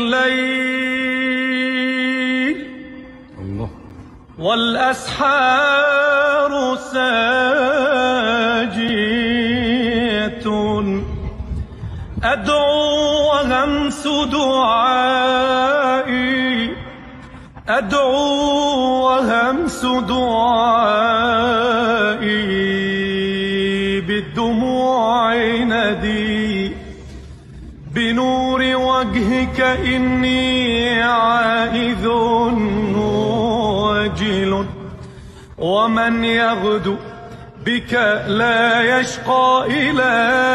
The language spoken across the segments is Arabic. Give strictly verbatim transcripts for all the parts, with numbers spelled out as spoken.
الليل الله والأسحار ساجية، أدعو وهمس دعائي، أدعو وهمس دعائي بالدموع ندي، بنور وجهك إني عائذ وجل، ومن يغدو بك لا يشقى إلى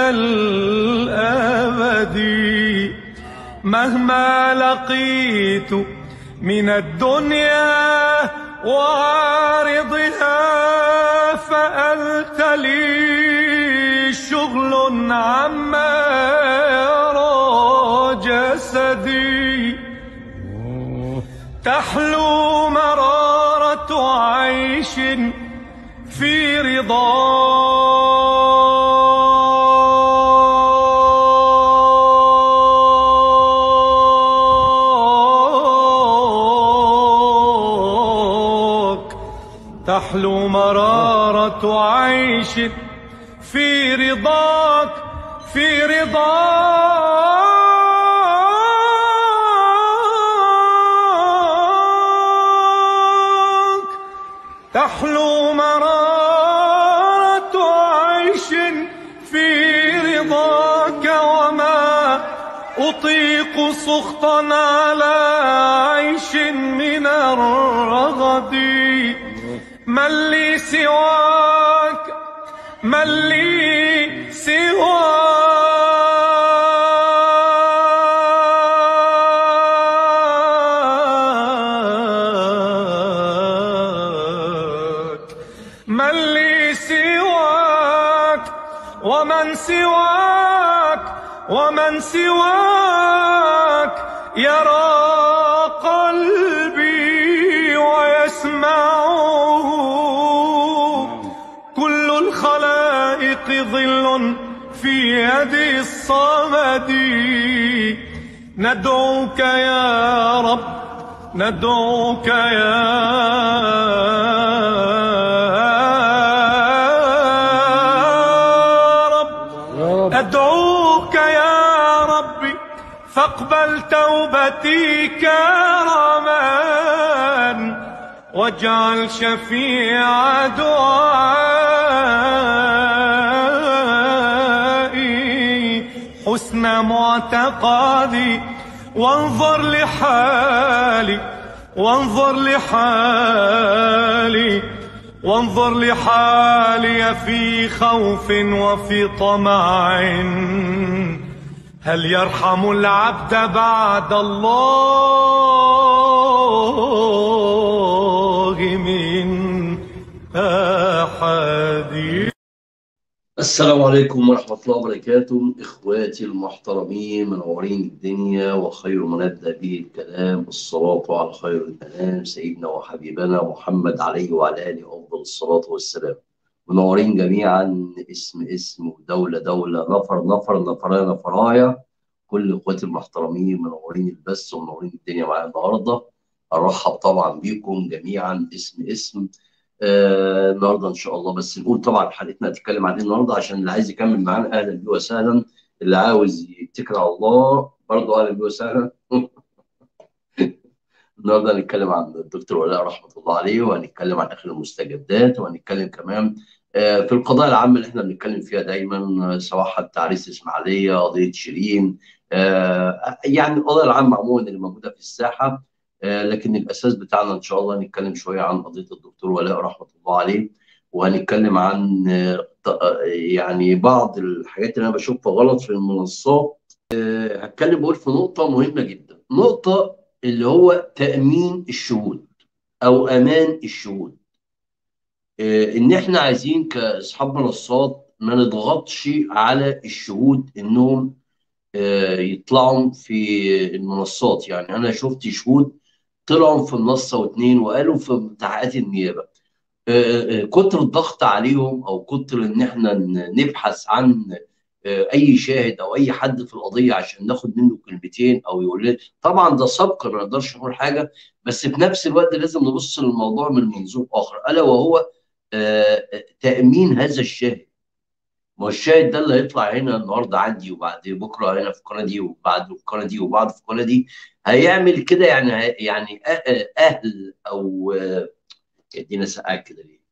الأبد، مهما لقيت من الدنيا وعارضها، فأنت لي شغل عما يرى جسدي، تحلو مرارة عيش في رضاك، تحلو مرارة عيش في رضاك، في رضاك، تحلو مرارة عيش في رضاك، وما أطيق سخطا على عيش من الرغد، من لي سواك، من لي سواك، من لي سواك، ومن سواك، ومن سواك يرى قلبي ويسمعه، كل الخلائق ظل في يد الصمد، ندعوك يا رب، ندعوك يا أدعوك يا ربي، فاقبل توبتي كرما، واجعل شفيع دعائي حسن معتقدي، وانظر لحالي، وانظر لحالي، وانظر لحالي في خوف وفي طمع، هل يرحم العبد بعد الله من أحد؟ السلام عليكم ورحمة الله وبركاته. إخواتي المحترمين منورين الدنيا، وخير من أبدأ به الكلام الصلاة على خير الأنام سيدنا وحبيبنا محمد عليه وعلى آله أفضل الصلاة والسلام. منورين جميعا، اسم اسم ودولة دولة، نفر نفر، نفرايا نفرايا، كل إخواتي المحترمين منورين البث ومنورين الدنيا معايا النهاردة. أرحب طبعا بيكم جميعا اسم اسم. آه النهارده ان شاء الله، بس نقول طبعا حلقتنا هتتكلم عن ايه النهارده عشان اللي عايز يكمل معانا اهلا بيه وسهلا، اللي عاوز يتكل على الله برضه اهلا بيه وسهلا. النهارده هنتكلم عن الدكتور ولاء رحمه الله عليه، وهنتكلم عن اخر المستجدات، وهنتكلم كمان آه في القضايا العامه اللي احنا بنتكلم فيها دايما، سواء حتى عريس اسماعيليه، قضيه شيرين، آه يعني القضايا العامه عموما اللي موجوده في الساحه. لكن الاساس بتاعنا ان شاء الله هنتكلم شويه عن قضيه الدكتور ولاء رحمه الله عليه، وهنتكلم عن يعني بعض الحاجات اللي انا بشوفها غلط في المنصات. هتكلم بقول في نقطه مهمه جدا، نقطه اللي هو تامين الشهود او امان الشهود. ان احنا عايزين كاصحاب منصات ما نضغطش على الشهود انهم يطلعوا في المنصات. يعني انا شفت شهود طلعوا في منصه واثنين وقالوا في تحقيقات النيابه، كتر الضغط عليهم او كتر ان احنا نبحث عن آه، اي شاهد او اي حد في القضيه عشان ناخد منه كلمتين او يقول لنا. طبعا ده سبق، ما نقدرش نقول حاجه، بس في نفس الوقت لازم نبص للموضوع من منظور اخر، الا وهو آه، آه، تامين هذا الشاهد. ما هو الشاهد ده اللي هيطلع هنا النهارده عندي، وبعد بكره هنا في القناه دي، وبعد في القناه دي، وبعد في القناه دي، هيعمل كده يعني. هي- يعني أ- أ- اهل او آه، يدينا ساعات كده ليه،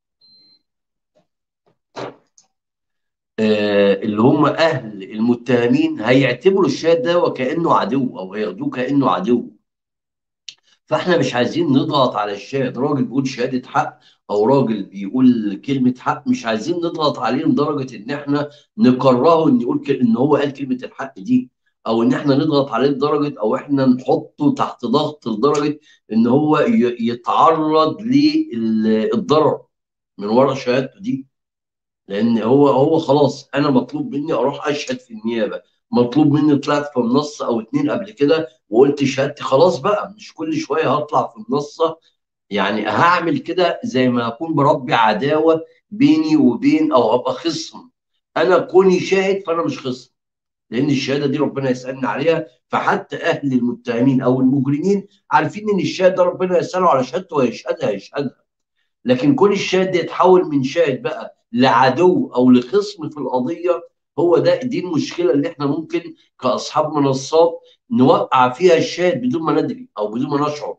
آه، اللي هم اهل المتهمين هيعتبروا الشاهد ده وكانه عدو، او هياخدوه كانه عدو. فاحنا مش عايزين نضغط على الشاهد، راجل بيقول شهاده حق او راجل بيقول كلمه حق، مش عايزين نضغط عليه لدرجه ان احنا نكرهه ان يقول ك- ان هو قال كلمه الحق دي، او ان احنا نضغط عليه لدرجه، او احنا نحطه تحت ضغط لدرجه ان هو ي- يتعرض للضرر من ورا شهادته دي. لان هو هو خلاص، انا مطلوب مني اروح اشهد في النيابه، مطلوب مني طلعت في منصه او اتنين قبل كده وقلت شهادتي، خلاص بقى مش كل شويه هطلع في منصه. يعني هعمل كده زي ما اكون بربي عداوه بيني وبين، او ابقى خصم. انا كوني شاهد فانا مش خصم، لان الشهاده دي ربنا يسالني عليها. فحتى اهل المتهمين او المجرمين عارفين ان الشاهد ده ربنا يساله على شهادته، ويشهدها يشهدها. لكن كون الشاهد ده يتحول من شاهد بقى لعدو او لخصم في القضيه، هو ده دي المشكله اللي احنا ممكن كاصحاب منصات نوقع فيها الشاهد بدون ما ندري او بدون ما نشعر.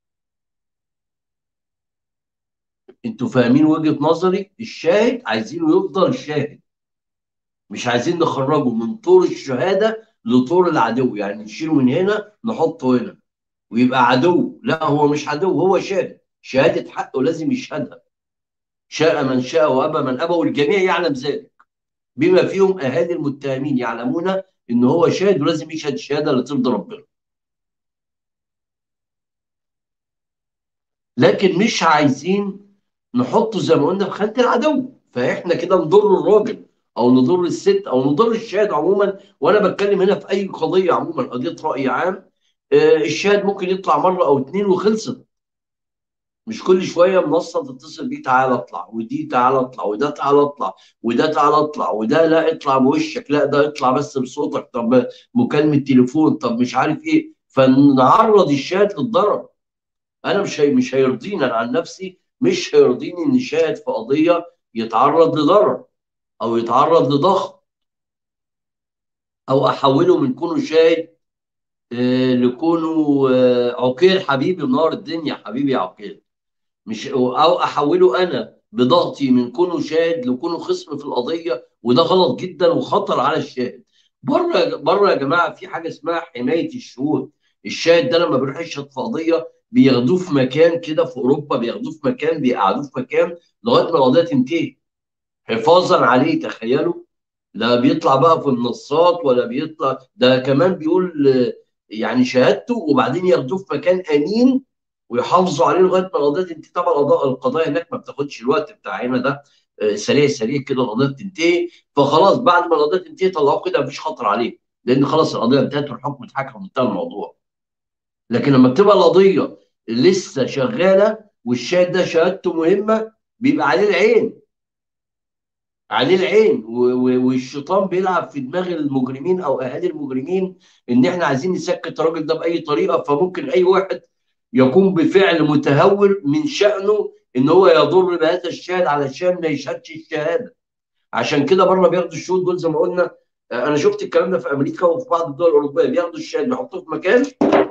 انتوا فاهمين وجهه نظري؟ الشاهد عايزينه يفضل شاهد، مش عايزين نخرجه من طور الشهاده لطور العدو، يعني نشيله من هنا نحطه هنا ويبقى عدو. لا، هو مش عدو، هو شاهد، شهاده حقه لازم يشهدها، شاء من شاء وابى من ابى، والجميع يعلم ذلك، بما فيهم اهالي المتهمين يعلمون ان هو شاهد ولازم يشهد الشهاده اللي ترضي ربنا. لكن مش عايزين نحطه زي ما قلنا في خانه العدو، فاحنا كده نضر الراجل او نضر الست او نضر الشاهد عموما. وانا بتكلم هنا في اي قضيه عموما، قضيه راي عام، آه، الشاهد ممكن يطلع مره او اتنين وخلصت. مش كل شويه منصه تتصل بيه تعالى اطلع، ودي تعالى اطلع، وده تعالى اطلع، وده تعالى اطلع، وده لا اطلع بوشك، لا ده اطلع بس بصوتك، طب مكالمه تليفون، طب مش عارف ايه، فنعرض الشاهد للضرر. انا مش هي مش هيرضيني، انا عن نفسي مش هيرضيني ان شاهد في قضيه يتعرض لضرر او يتعرض لضغط، او احوله من كونه شاهد آه، لكونه آه، عقيل حبيبي منار الدنيا حبيبي يا عقيل، مش او احوله انا بضغطي من كونه شاهد لكونه خصم في القضيه، وده غلط جدا وخطر على الشاهد. بره بره يا جماعه في حاجه اسمها حمايه الشهود. الشاهد ده لما بيروح يشهد في قضيه بياخدوه في مكان كده في اوروبا، بياخدوه في مكان، بيقعدوه في مكان لغايه ما القضيه تنتهي حفاظا عليه. تخيلوا، لا بيطلع بقى في المنصات ولا بيطلع، ده كمان بيقول آه، يعني شهادته، وبعدين ياخدوه في مكان امين ويحافظوا عليه لغايه ما القضيه تنتهي. طبعا القضاء القضايا هناك ما بتاخدش الوقت بتاع هنا ده، آه، سريع سريع كده القضيه بتنتهي، فخلاص بعد ما القضيه تنتهي طلعوه كده مفيش خطر عليه، لان خلاص القضيه انتهت والحكم اتحكم وانتهى الموضوع. لكن لما بتبقى القضيه لسه شغاله والشاهد ده شهادته مهمه، بيبقى عليه العين، عليه العين، و- و- والشيطان بيلعب في دماغ المجرمين او اهالي المجرمين ان احنا عايزين نسكت الراجل ده باي طريقه. فممكن اي واحد يقوم بفعل متهور من شأنه ان هو يضر بهذا الشاهد علشان ما يشهدش الشهاده. عشان كده بره بياخدوا الشهود دول زي ما قلنا. آه، انا شفت الكلام ده في امريكا وفي بعض الدول الاوروبيه، بياخدوا الشاهد بيحطوه في مكان،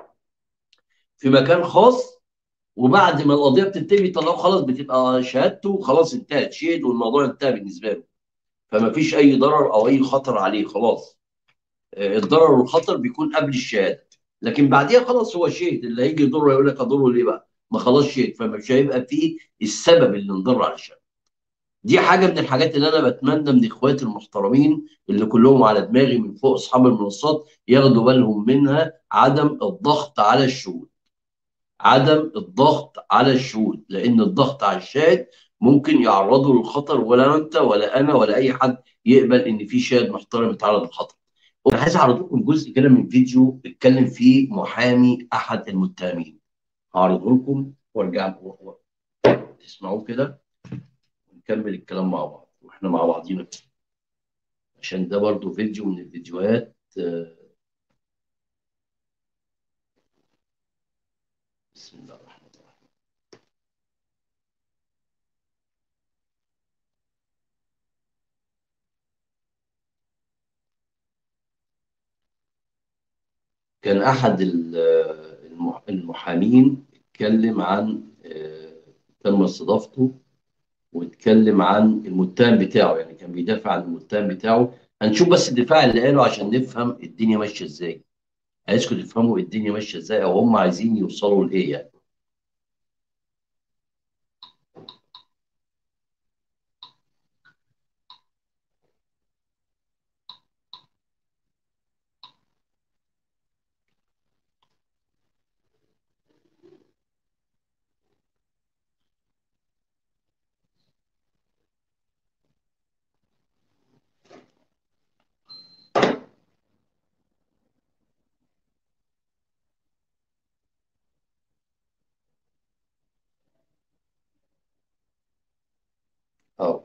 في مكان خاص، وبعد ما القضيه بتنتهي بيطلعوه خلاص، بتبقى شهادته خلاص انتهت، شهد والموضوع انتهى بالنسبه له، فما فيش اي ضرر او اي خطر عليه خلاص. آه، الضرر والخطر بيكون قبل الشهاده، لكن بعديها خلاص هو شهد، اللي هيجي يضره يقول لك اضره ليه بقى، ما خلاص شهد، فمش هيبقى فيه السبب اللي نضر على الشهاده. دي حاجه من الحاجات اللي انا بتمنى من اخواتي المحترمين اللي كلهم على دماغي من فوق اصحاب المنصات ياخدوا بالهم منها، عدم الضغط على الشهود، عدم الضغط على الشهود، لان الضغط على الشاهد ممكن يعرضه للخطر، ولا انت ولا انا ولا اي حد يقبل ان في شاهد محترم يتعرض للخطر. انا عايز اعرض لكم جزء كده من فيديو اتكلم فيه محامي احد المتهمين، هعرضه لكم وارجع لكم تسمعوه كده ونكمل الكلام مع بعض واحنا مع بعضينا كده. عشان ده برضو فيديو من الفيديوهات. آه، بسم الله الرحمن الرحيم. كان أحد ال- المح- المحامين اتكلم عن آه، تم استضافته، واتكلم عن المتهم بتاعه، يعني كان بيدافع عن المتهم بتاعه. هنشوف بس الدفاع اللي قاله عشان نفهم الدنيا ماشية ازاي. عايزكم تفهموا الدنيا ماشية ازاي، او هم عايزين يوصلوا لإيه يعني. اه،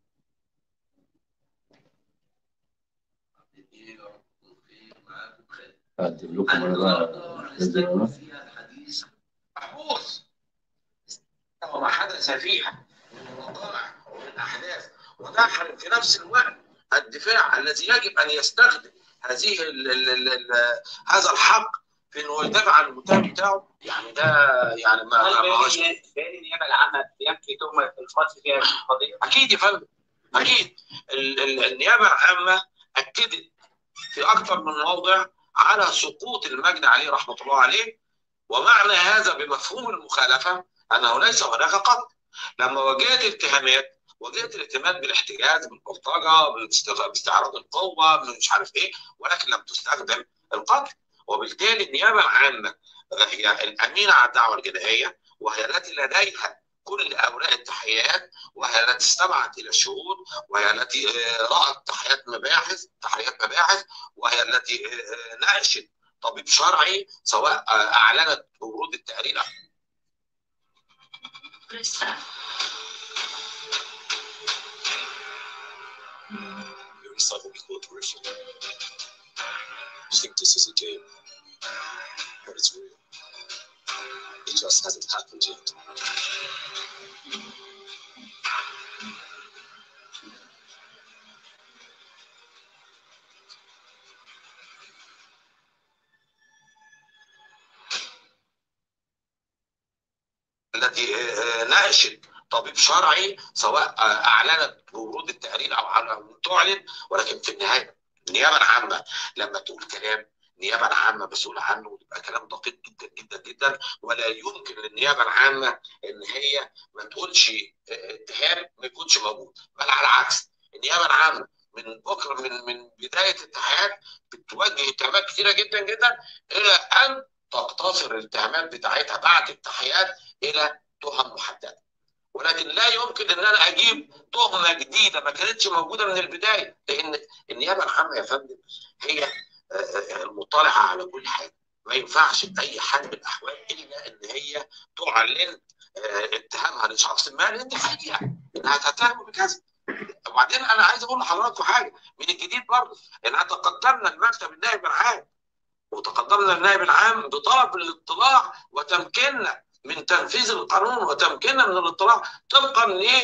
هقدم لكم انا بقى نزل انا. محبوس وما حدث فيها من وقائع ومن احداث، ودخل في نفس الوقت الدفاع الذي يجب ان يستخدم هذه ال ال ال ال هذا الحق في انه يدافع عن المتهم بتاعه. يعني ده يعني ما ما ما هوش بين النيابه العامه ينفي تهمه القتل فيها القضيه. اكيد يا فندم، اكيد. ال ال النيابه العامه اكدت في اكثر من موضع على سقوط المجني عليه رحمه الله عليه، ومعنى هذا بمفهوم المخالفه انه ليس هناك قتل. لما واجهت الاتهامات، واجهت الاتهامات بالاحتجاز، بالبلطجه، باستعراض القوه، من مش عارف ايه، ولكن لم تستخدم القتل. وبالتالي النيابه العامه هي الامينه على الدعوه الجنائيه، وهي التي لديها كل اوراق التحقيقات، وهي التي استمعت الى الشهود، وهي التي رأت تحقيقات مباحث تحقيقات مباحث وهي التي ناقشت طبيب شرعي، سواء اعلنت ورود التقرير. You're inside the court peripheral. You think this is a game, but it's real. It just hasn't happened yet. التي ناقشت طبيب شرعي، سواء اعلنت بورود التقرير او تعلن، ولكن في النهايه النيابه العامه لما تقول كلام، النيابه العامه مسؤوله عنه، ويبقى كلام دقيق جدا جدا جدا. ولا يمكن للنيابه العامه ان هي ما تقولش اتهام ما يكونش موجود، بل على العكس. النيابه العامه من بكره من من بدايه التحقيقات بتوجه اتهامات كثيره جدا جدا، الى ان تقتصر الاتهامات بتاعتها بعد التحقيقات الى تهم محدده. ولكن لا يمكن ان انا اجيب تهمه جديده ما كانتش موجوده من البدايه، لان النيابه العامه يا فندم هي المطلعه على كل حاجه. ما ينفعش باي حال من الاحوال الا ان هي تعلن اتهامها لشخص ما، لان دي حقيقه انها تتهم بكذا. وبعدين انا عايز اقول لحضراتكم حاجه من الجديد برضه، ان تقدمنا المكتب النائب العام وتقدمنا النائب العام بطلب الاطلاع وتمكيننا من تنفيذ القانون، وتمكيننا من الاطلاع طبقا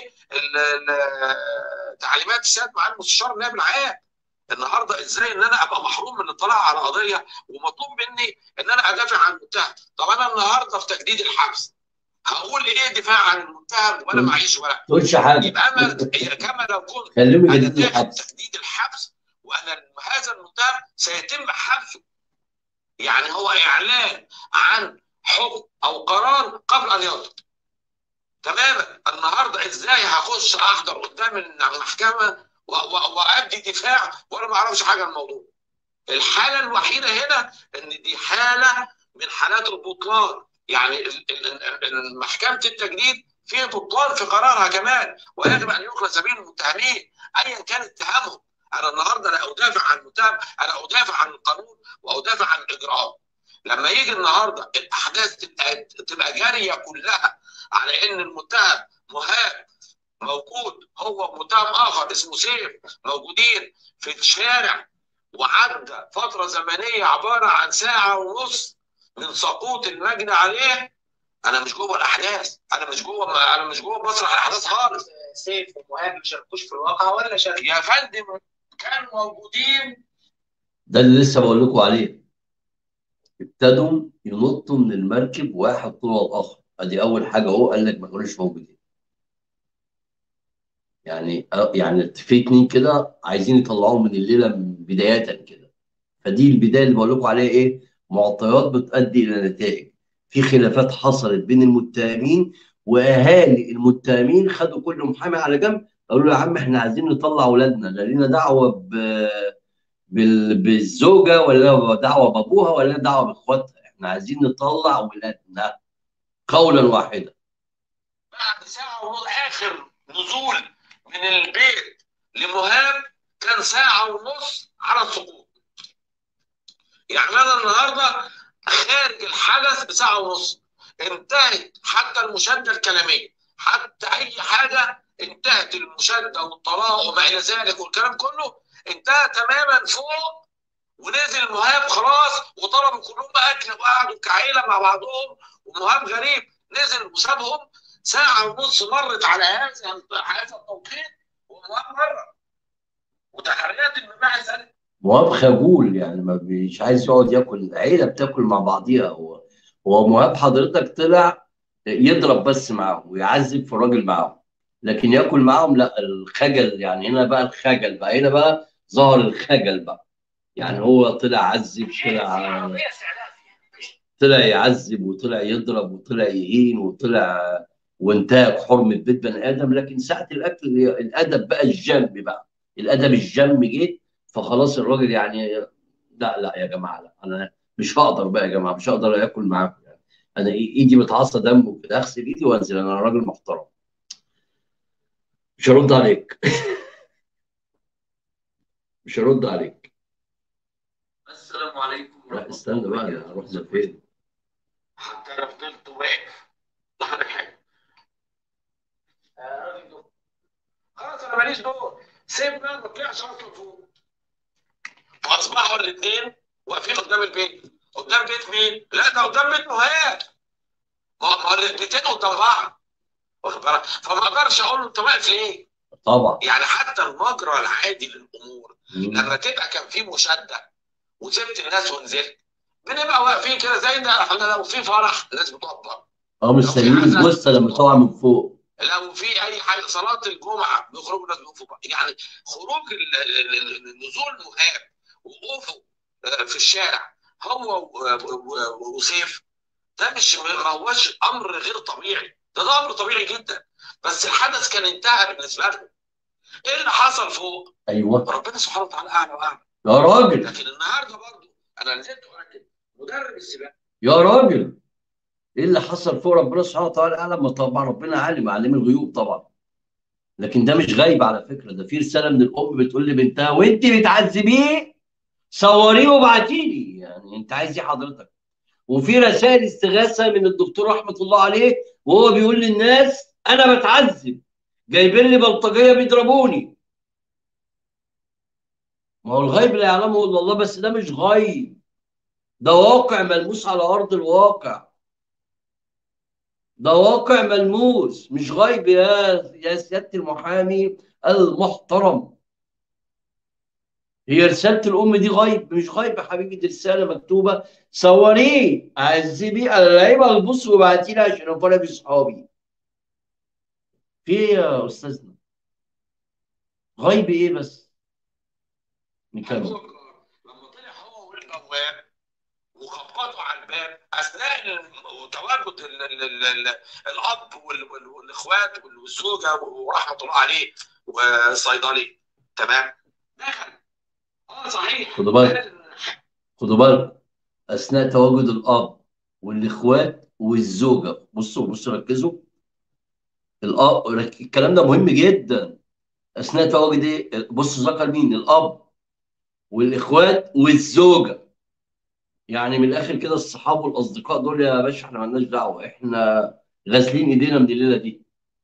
لتعليمات السيد معالي المستشار النائب العام. النهارده ازاي ان انا ابقى محروم من الاطلاع على قضيه ومطلوب مني ان انا ادافع عن المتهم؟ طب انا النهارده في تجديد الحبس هقول ايه دفاع عن المتهم وانا معيش ورق؟ تقولش حاجه. يبقى انا كما لو كنت خليهم انا يجددوا داخل الحبس. تجديد الحبس وانا هذا المتهم سيتم حبسه. يعني هو اعلان عن حكم او قرار قبل ان يصدر. تماما. النهارده ازاي هخش احضر قدام المحكمه وادي دفاع وانا ما اعرفش حاجه عن الموضوع؟ الحاله الوحيده هنا ان دي حاله من حالات البطلان، يعني محكمه التجديد فيها بطلان في قرارها كمان، ويجب ان يخلى سبيل المتهمين ايا كان اتهامهم. انا النهارده لا ادافع عن المتهم، انا ادافع عن القانون وادافع عن الاجراءات. لما يجي النهارده الاحداث تبقى تبقى جاريه كلها على ان المتهم مهاب موجود هو متهم اخر اسمه سيف موجودين في الشارع، وعدى فتره زمنيه عباره عن ساعه ونص من سقوط المجني عليه. انا مش جوه الاحداث، انا مش جوه انا مش جوه مسرح الاحداث خالص. سيف ومهاب ما شاركوش في الواقعه ولا شاركوا؟ يا فندم كانوا موجودين. ده اللي لسه بقول لكم عليه. ابتدوا ينطوا من المركب واحد طول الاخر، ادي اول حاجه اهو، قال لك ما كانوش موجودين. يعني يعني في اتنين كده عايزين يطلعوهم من الليله بدايه كده. فدي البدايه اللي بقول لكم عليها ايه، معطيات بتؤدي الى نتائج. في خلافات حصلت بين المتهمين، واهالي المتهمين خدوا كل محامي على جنب، قالوا له يا عم احنا عايزين نطلع اولادنا، لا لينا دعوه ب... بال... بالزوجه، ولا دعوه بابوها، ولا دعوه باخواتها، احنا عايزين نطلع اولادنا قولا واحدا. بعد ساعه ونص اخر نزول من البيت لمهاب كان ساعه ونص على السقوط. يعني انا النهارده خارج الحدث بساعه ونص، انتهت حتى المشاده الكلاميه، حتى اي حاجه انتهت المشاده والطلاق وما الى ذلك والكلام كله انتهى تماما فوق. ونزل مهاب خلاص وطلبوا كلهم اكل وقعدوا كعيله مع بعضهم، ومهاب غريب نزل وسابهم. ساعه ونص مرت على هذا هذا التوقيت ومهاب مره، وتحريات المباحث قالت مهاب خجول، يعني ما مش عايز يقعد ياكل، العيله بتاكل مع بعضيها. هو هو مهاب حضرتك طلع يضرب بس معاهم ويعذب في الراجل معاهم، لكن ياكل معاهم لا. الخجل يعني هنا بقى، الخجل بقى هنا بقى ظهر الخجل بقى. يعني هو طلع عذب، طلع طلع يعذب وطلع يضرب وطلع يهين وطلع وانتهك حرمه بيت بني ادم. لكن ساعه الاكل الادب بقى الجم بقى، الادب الجم جه. فخلاص الراجل يعني لا لا يا جماعه، لا انا مش هقدر بقى يا جماعه، مش هقدر اكل معاكم يعني. انا ايدي متعصى دم وكده، اغسل ايدي وانزل، انا راجل محترم مش هرد عليك. مش هرد عليك. السلام عليكم لا ورحمه استنى الله بقى، وبركاته. رحنا فين؟ حتى انا فضلت واقف ظهرك حاجه. آه، راجل دكتور. خلاص انا ماليش دور، سيبنا ما طلعش اصلا فوق. فاصبحوا الاثنين واقفين قدام البيت. قدام بيت مين؟ لا ده قدام بيت مهاب. ما ما البيتين قدام بعض، واخد بالك؟ فما اقدرش اقول له انت واقف ليه؟ طبعا. يعني حتى المجرى العادي للامور مم. لما تبقى كان في مشاده وسبت الناس ونزلت، بنبقى واقفين كده زي ده. احنا لو في فرح الناس بتقف، اه مستنيين الجثه لما تقع من فوق. لو في اي حاجه صلاه الجمعه بيخرجوا الناس بيقفوا بقى. يعني خروج ال- ال- ال- نزول مهاب وقوفه آه، في الشارع هو و- و- وسيف، ده مش ما هوش امر غير طبيعي، ده ده امر طبيعي جدا. بس الحدث كان انتهى بالنسبه لهم. ايه اللي حصل فوق؟ ايوه ربنا سبحانه وتعالى اعلى واعلم. يا راجل، لكن النهارده برضه انا نزلت واكد مدرب السباحه. يا راجل، ايه اللي حصل فوق ربنا سبحانه وتعالى اعلم. ما طبعا ربنا عالم، عليم الغيوب طبعا. لكن ده مش غايب على فكره، ده في رساله من الام بتقول لبنتها وانت بتعذبيه صوريه وابعتي لي، يعني انت عايز ايه حضرتك؟ وفي رسائل استغاثه من الدكتور رحمه الله عليه وهو بيقول للناس انا بتعذب، جايبين لي بلطجيه بيضربوني. ما هو الغيب لا يعلمه الا الله، بس ده مش غيب، ده واقع ملموس على ارض الواقع. ده واقع ملموس مش غيب يا يا سياده المحامي المحترم. هي رساله الام دي غيب؟ مش غيب يا حبيبي، دي رساله مكتوبه. صوريه، عذبيه، انا لعيبه البص وابعتي لي عشان افرج اصحابي. في ايه يا استاذنا؟ غيب ايه بس؟ نكمل. لما طلع هو والبواب وخبطوا على الباب اثناء ال- تواجد ال- ال- ال- ال- الاب وال- وال- والاخوات والزوجه ورحمه الله عليه والصيدلي، تمام؟ دخل. اه صحيح. خدوا بالك، خدوا بالك، اثناء تواجد الاب والاخوات والزوجه، بصوا بصوا ركزوا. الاب، الكلام ده مهم جدا. اثناء تواجد ايه؟ بصوا ذكر مين؟ الاب والاخوات والزوجه. يعني من الاخر كده الصحاب والاصدقاء دول يا باشا احنا مالناش دعوه، احنا غاسلين ايدينا من الليله دي.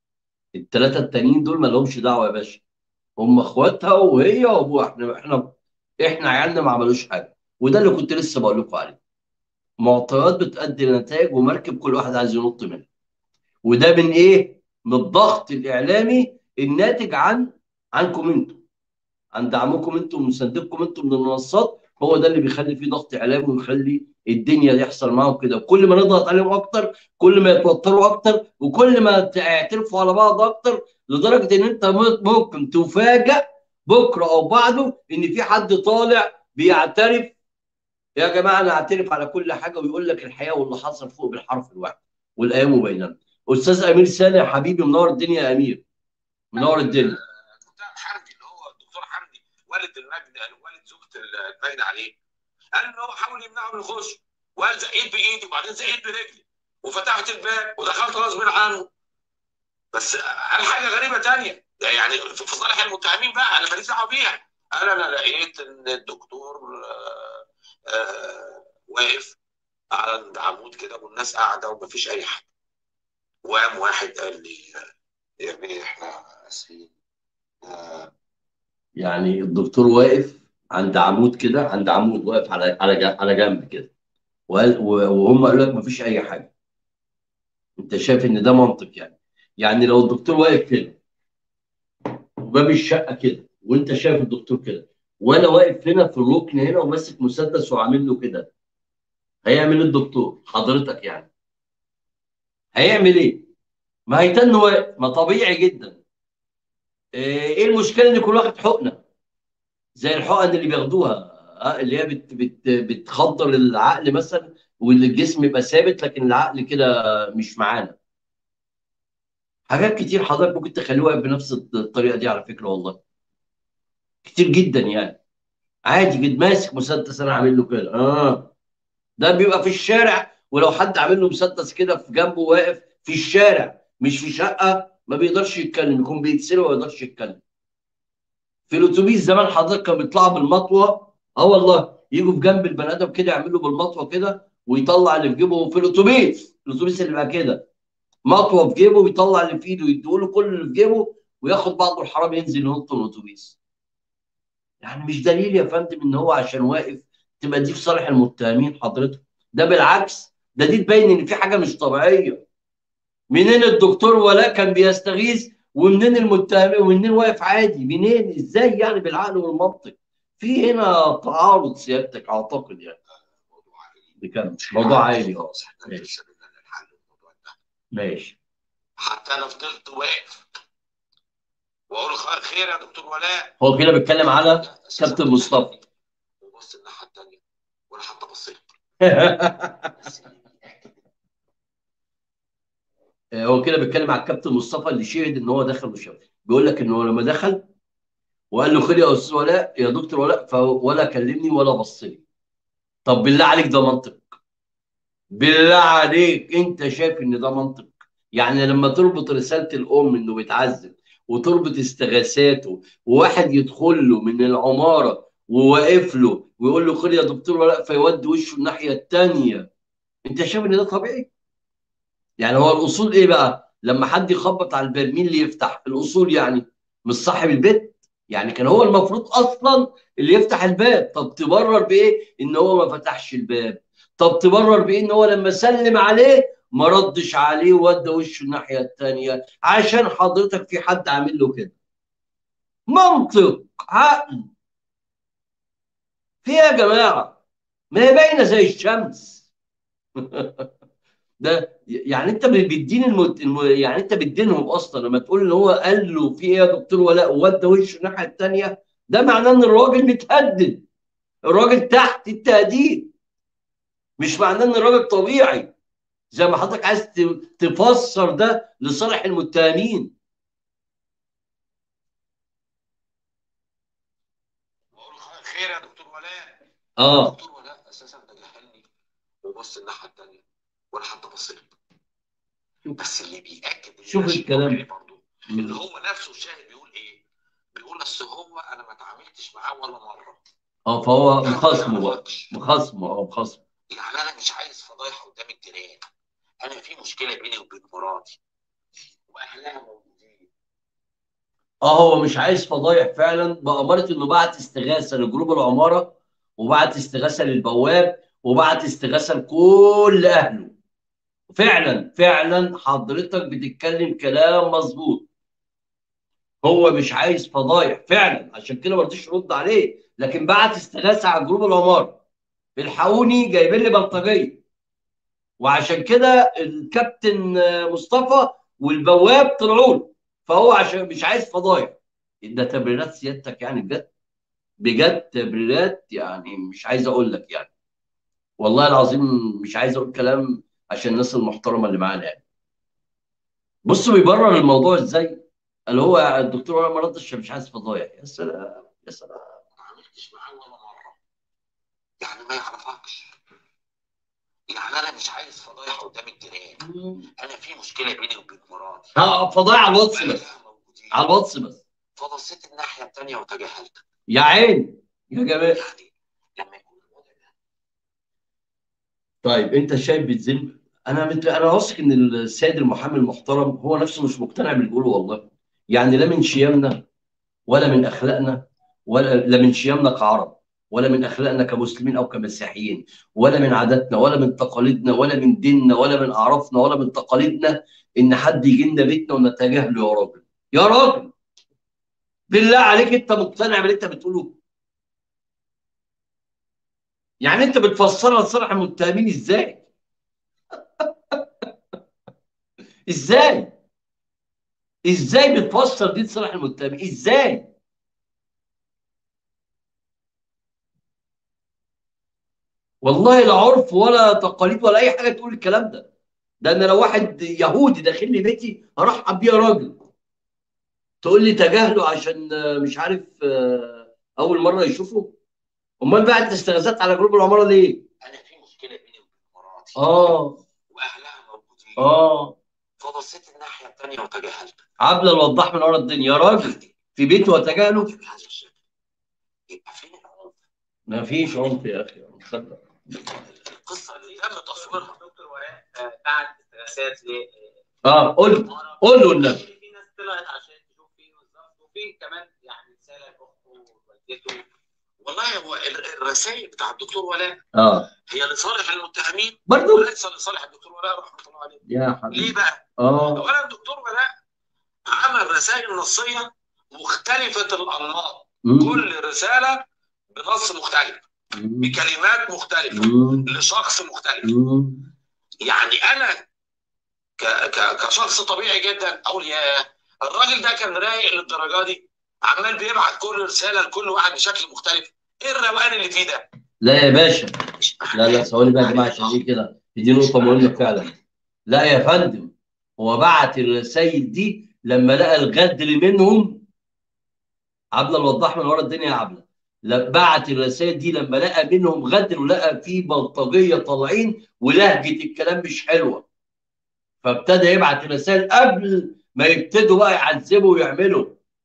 الثلاثه التانيين دول ما لهمش دعوه يا باشا، هم اخواتها وهي وابوها. احنا احنا احنا عيالنا ما عملوش حاجه. وده اللي كنت لسه بقول لكم عليه، معطيات بتؤدي لنتائج ومركب كل واحد عايز ينط منها. وده من ايه؟ من الضغط الاعلامي الناتج عن عنكم انتم، عن دعمكم انتم ومساندكم انتم من المنصات. هو ده اللي بيخلي فيه ضغط اعلامي ويخلي الدنيا يحصل معاهم كده. كل ما نضغط عليهم اكتر كل ما يتوتروا اكتر وكل ما تعترفوا على بعض اكتر، لدرجه ان انت ممكن تفاجأ بكره او بعده ان في حد طالع بيعترف، يا جماعه انا اعترف على كل حاجه، ويقول لك الحقيقه واللي حصل فوق بالحرف الواحد والايام بيننا. استاذ امير سالم يا حبيبي، منور الدنيا يا امير، منور الدنيا. دكتور حمدي اللي هو الدكتور حمدي والد المجد، والد زوجة المجد عليه، قال ان هو حاول يمنعه من يخش، وقال زقيت بايدي وبعدين زقيت برجلي وفتحت الباب ودخلت غصب عنه. بس قال حاجه غريبه تانية يعني في صالح المتهمين بقى، انا ماليش دعوه بيها. قال انا لقيت ان الدكتور آه، آه، واقف على عمود كده والناس قاعده ومفيش اي حاجه، وقام واحد قال لي يا بيه احنا اسفين. آه، يعني الدكتور واقف عند عمود كده، عند عمود واقف على على ج- على جنب كده، وقال- وهم قالوا لك مفيش اي حاجه. انت شايف ان ده منطق؟ يعني يعني لو الدكتور واقف كده وباب الشقه كده وانت شايف الدكتور كده، وانا واقف هنا في الركن هنا وماسك مسدس وعامل له كده، هيعمل ايه الدكتور حضرتك يعني؟ هيعمل ايه؟ ما هيتن واقف، ما طبيعي جدا. ايه المشكله ان كل واحد حقنه زي الحقن اللي بياخدوها، آه، اللي هي بت بت بتخدر العقل مثلا، والجسم يبقى ثابت لكن العقل كده مش معانا. حاجات كتير حضرتك ممكن تخليه واقف بنفس الطريقه دي على فكره، والله كتير جدا يعني. عادي جدا ماسك مسدس انا عامل له كده، اه ده بيبقى في الشارع، ولو حد عامل له مسدس كده في جنبه واقف في الشارع مش في شقه ما بيقدرش يتكلم، يكون بيتسرق وما يقدرش يتكلم. في الاتوبيس زمان حضرتك كانوا بيطلعوا بالمطوه، اه والله يجوا في جنب البني ادم كده يعملوا بالمطوه كده ويطلع اللي في جيبه. في الاتوبيس الاتوبيس اللي بقى كده مطوه في جيبه ويطلع اللي في ايده ويديله كل اللي في جيبه وياخد بعضه الحرام ينزل ينط من الاتوبيس. يعني مش دليل يا فندم ان هو عشان واقف تبقى دي في صالح المتهمين حضرتك. ده بالعكس، ده دي تبين ان في حاجه مش طبيعيه. منين الدكتور ولاء كان بيستغيث ومنين المتهم ومنين واقف عادي؟ منين؟ ازاي يعني بالعقل والمنطق؟ في هنا تعارض سيادتك اعتقد يعني. موضوع عائلي بكم مش موضوع عائلي عائلي اه. خلاص، احنا ماشي لسه بدنا نحل الموضوع ده. ماشي. حتى انا فضلت واقف واقول خ- خير يا دكتور ولاء. هو كده بيتكلم على لا اساسا كابتن مصطفى. وبص الناحيه الثانيه وانا حتى بصيت بس هو كده بيتكلم على الكابتن مصطفى اللي شهد ان هو دخل وشاف. بيقول لك ان هو لما دخل وقال له خير يا استاذ ولاء يا دكتور ولاء، ف- ولا كلمني ولا بص لي. طب بالله عليك ده منطق؟ بالله عليك انت شايف ان ده منطق؟ يعني لما تربط رسالة الام انه بيتعذب وتربط استغاثاته وواحد يدخل له من العمارة وواقف له ويقول له خير يا دكتور ولا، فيودي وشه الناحية التانية، انت شايف ان ده طبيعي؟ يعني هو الاصول ايه بقى؟ لما حد يخبط على الباب مين اللي يفتح؟ الاصول يعني مش صاحب البيت؟ يعني كان هو المفروض اصلا اللي يفتح الباب. طب تبرر بايه ان هو ما فتحش الباب؟ طب تبرر بايه ان هو لما سلم عليه ما ردش عليه وودى وشه الناحيه الثانيه؟ عشان حضرتك في حد عامل له كده. منطق، عقل، في إيه يا جماعه؟ ما هي باينه زي الشمس. ده يعني انت بتدين المت... الم... يعني انت بتدينهم اصلا لما تقول ان هو قال له في ايه يا دكتور ولاء وودى وشه الناحيه الثانيه. ده معناه ان الراجل متهدد، الراجل تحت التهديد، مش معناه ان الراجل طبيعي زي ما حضرتك عايز ت- تفسر ده لصالح المتهمين. بقول له خير يا دكتور ولاء. اه دكتور ولاء اساسا تجاهلني وبص الناحيه الثانيه وانا حتى بصيت. بس اللي بيأكد ان شوف ده شيء طبيعي الكلام. برضه ان هو نفسه الشاهد بيقول ايه؟ بيقول اصل هو انا ما اتعاملتش معاه ولا مره. اه فهو يعني ما مخاصمه بقى، يعرفكش. مخاصمه اه مخاصمه. يعني انا مش عايز فضايح قدام الجيران. انا في مشكله بيني وبين مراتي واهلها موجودين اه هو مش عايز فضايح فعلا، بأمارة انه بعت استغاثه لجروب العماره، وبعت استغاثه للبواب، وبعت استغاثه لكل اهله. فعلا فعلا حضرتك بتتكلم كلام مظبوط. هو مش عايز فضايح فعلا، عشان كده ما رضيش يرد عليه، لكن بعت استغاثه على جروب العماره: الحقوني جايبين لي بلطجيه. وعشان كده الكابتن مصطفى والبواب طلعوا له. فهو عشان مش عايز فضايح. ده تبريرات سيادتك يعني بجد، بجد تبريرات يعني مش عايز اقول لك يعني. والله العظيم مش عايز اقول كلام عشان الناس المحترمه اللي معانا يعني. بص بيبرر الموضوع ازاي؟ اللي هو الدكتور ولا ما ردش، مش عايز فضايح. يا سلام يا سلام. ما عملتش معاه ولا مره، يعني ما يعرفكش. يعني انا مش عايز فضايح قدام الجيران. انا في مشكله بيني وبين مراتي. ها فضايح على الواتس بس، موجودين على الواتس بس. فبصيت الناحيه الثانيه وتجاهلتك. يا عين يا جماعه. يعني لما يكون الوضع ده. طيب انت شايف بتزن. انا مت... انا واثق ان السيد المحامي المحترم هو نفسه مش مقتنع باللي بيقوله والله. يعني لا من شيمنا ولا من اخلاقنا، ولا لا من شيمنا كعرب، ولا من اخلاقنا كمسلمين او كمسيحيين، ولا من عاداتنا، ولا من تقاليدنا، ولا من ديننا، ولا من اعرافنا، ولا من تقاليدنا ان حد يجي لنا بيتنا ونتجاهله. يا راجل يا راجل، بالله عليك انت مقتنع باللي انت بتقوله؟ يعني انت بتفسرها لصالح المتهمين ازاي؟ ازاي؟ ازاي بتفسر دي لصالح المتهمين ازاي؟ والله لا عرف ولا تقاليد ولا اي حاجه تقول الكلام ده. ده انا لو واحد يهودي داخل لي بيتي هرحب بيه يا راجل. تقول لي تجاهله عشان آه، مش عارف آه، اول مره يشوفه. امال بقى انت استغاثات على جروب العماره ليه؟ انا في مشكله بيني وبين مراتي اه واهلها موجودين. اه فبصيت الناحيه الثانيه وتجاهلتك. عبله الوضاح من ورا الدنيا يا راجل، في بيته وتجاهله. بهذا الشكل يبقى فين العنف؟ ما فيش عنف يا اخي، مصدق. القصه اللي تم تصويرها. دكتور ولاء آه، بعت استغاثات ل اه قول له، قول له النبي. في ناس طلعت عشان تشوف فيه بالظبط، وفي كمان يعني رساله لاخته ووالدته. والله هو ال- الرسائل بتاع الدكتور ولاء اه هي لصالح المتهمين برضه وليس لصالح الدكتور ولاء رحمه الله عليه. يا حبيبي. ليه بقى؟ اه اولا الدكتور ولاء عمل رسائل نصيه مختلفه الانماط، مم. كل رساله بنص مختلف، مم. بكلمات مختلفه، مم. لشخص مختلف. مم. يعني انا ك ك كشخص طبيعي جدا اقول يا الراجل ده كان رايق للدرجه دي، عمال بيبعت كل رساله لكل واحد بشكل مختلف. ايه الروقان اللي فيه ده؟ لا يا باشا، مش لا لا ثواني بقى يا جماعه، عشان دي كده دي نقطه مهمه فعلا. لا يا فندم، هو بعت الرسائل دي لما لقى الغدر منهم. عبله الوضاح من ورا الدنيا يا عبله. لا، بعت الرسائل دي لما لقى منهم غدر ولقى في بلطجيه طالعين ولهجه الكلام مش حلوه، فابتدى يبعت الرسائل قبل ما يبتدوا بقى يعذبوا ويعملوا.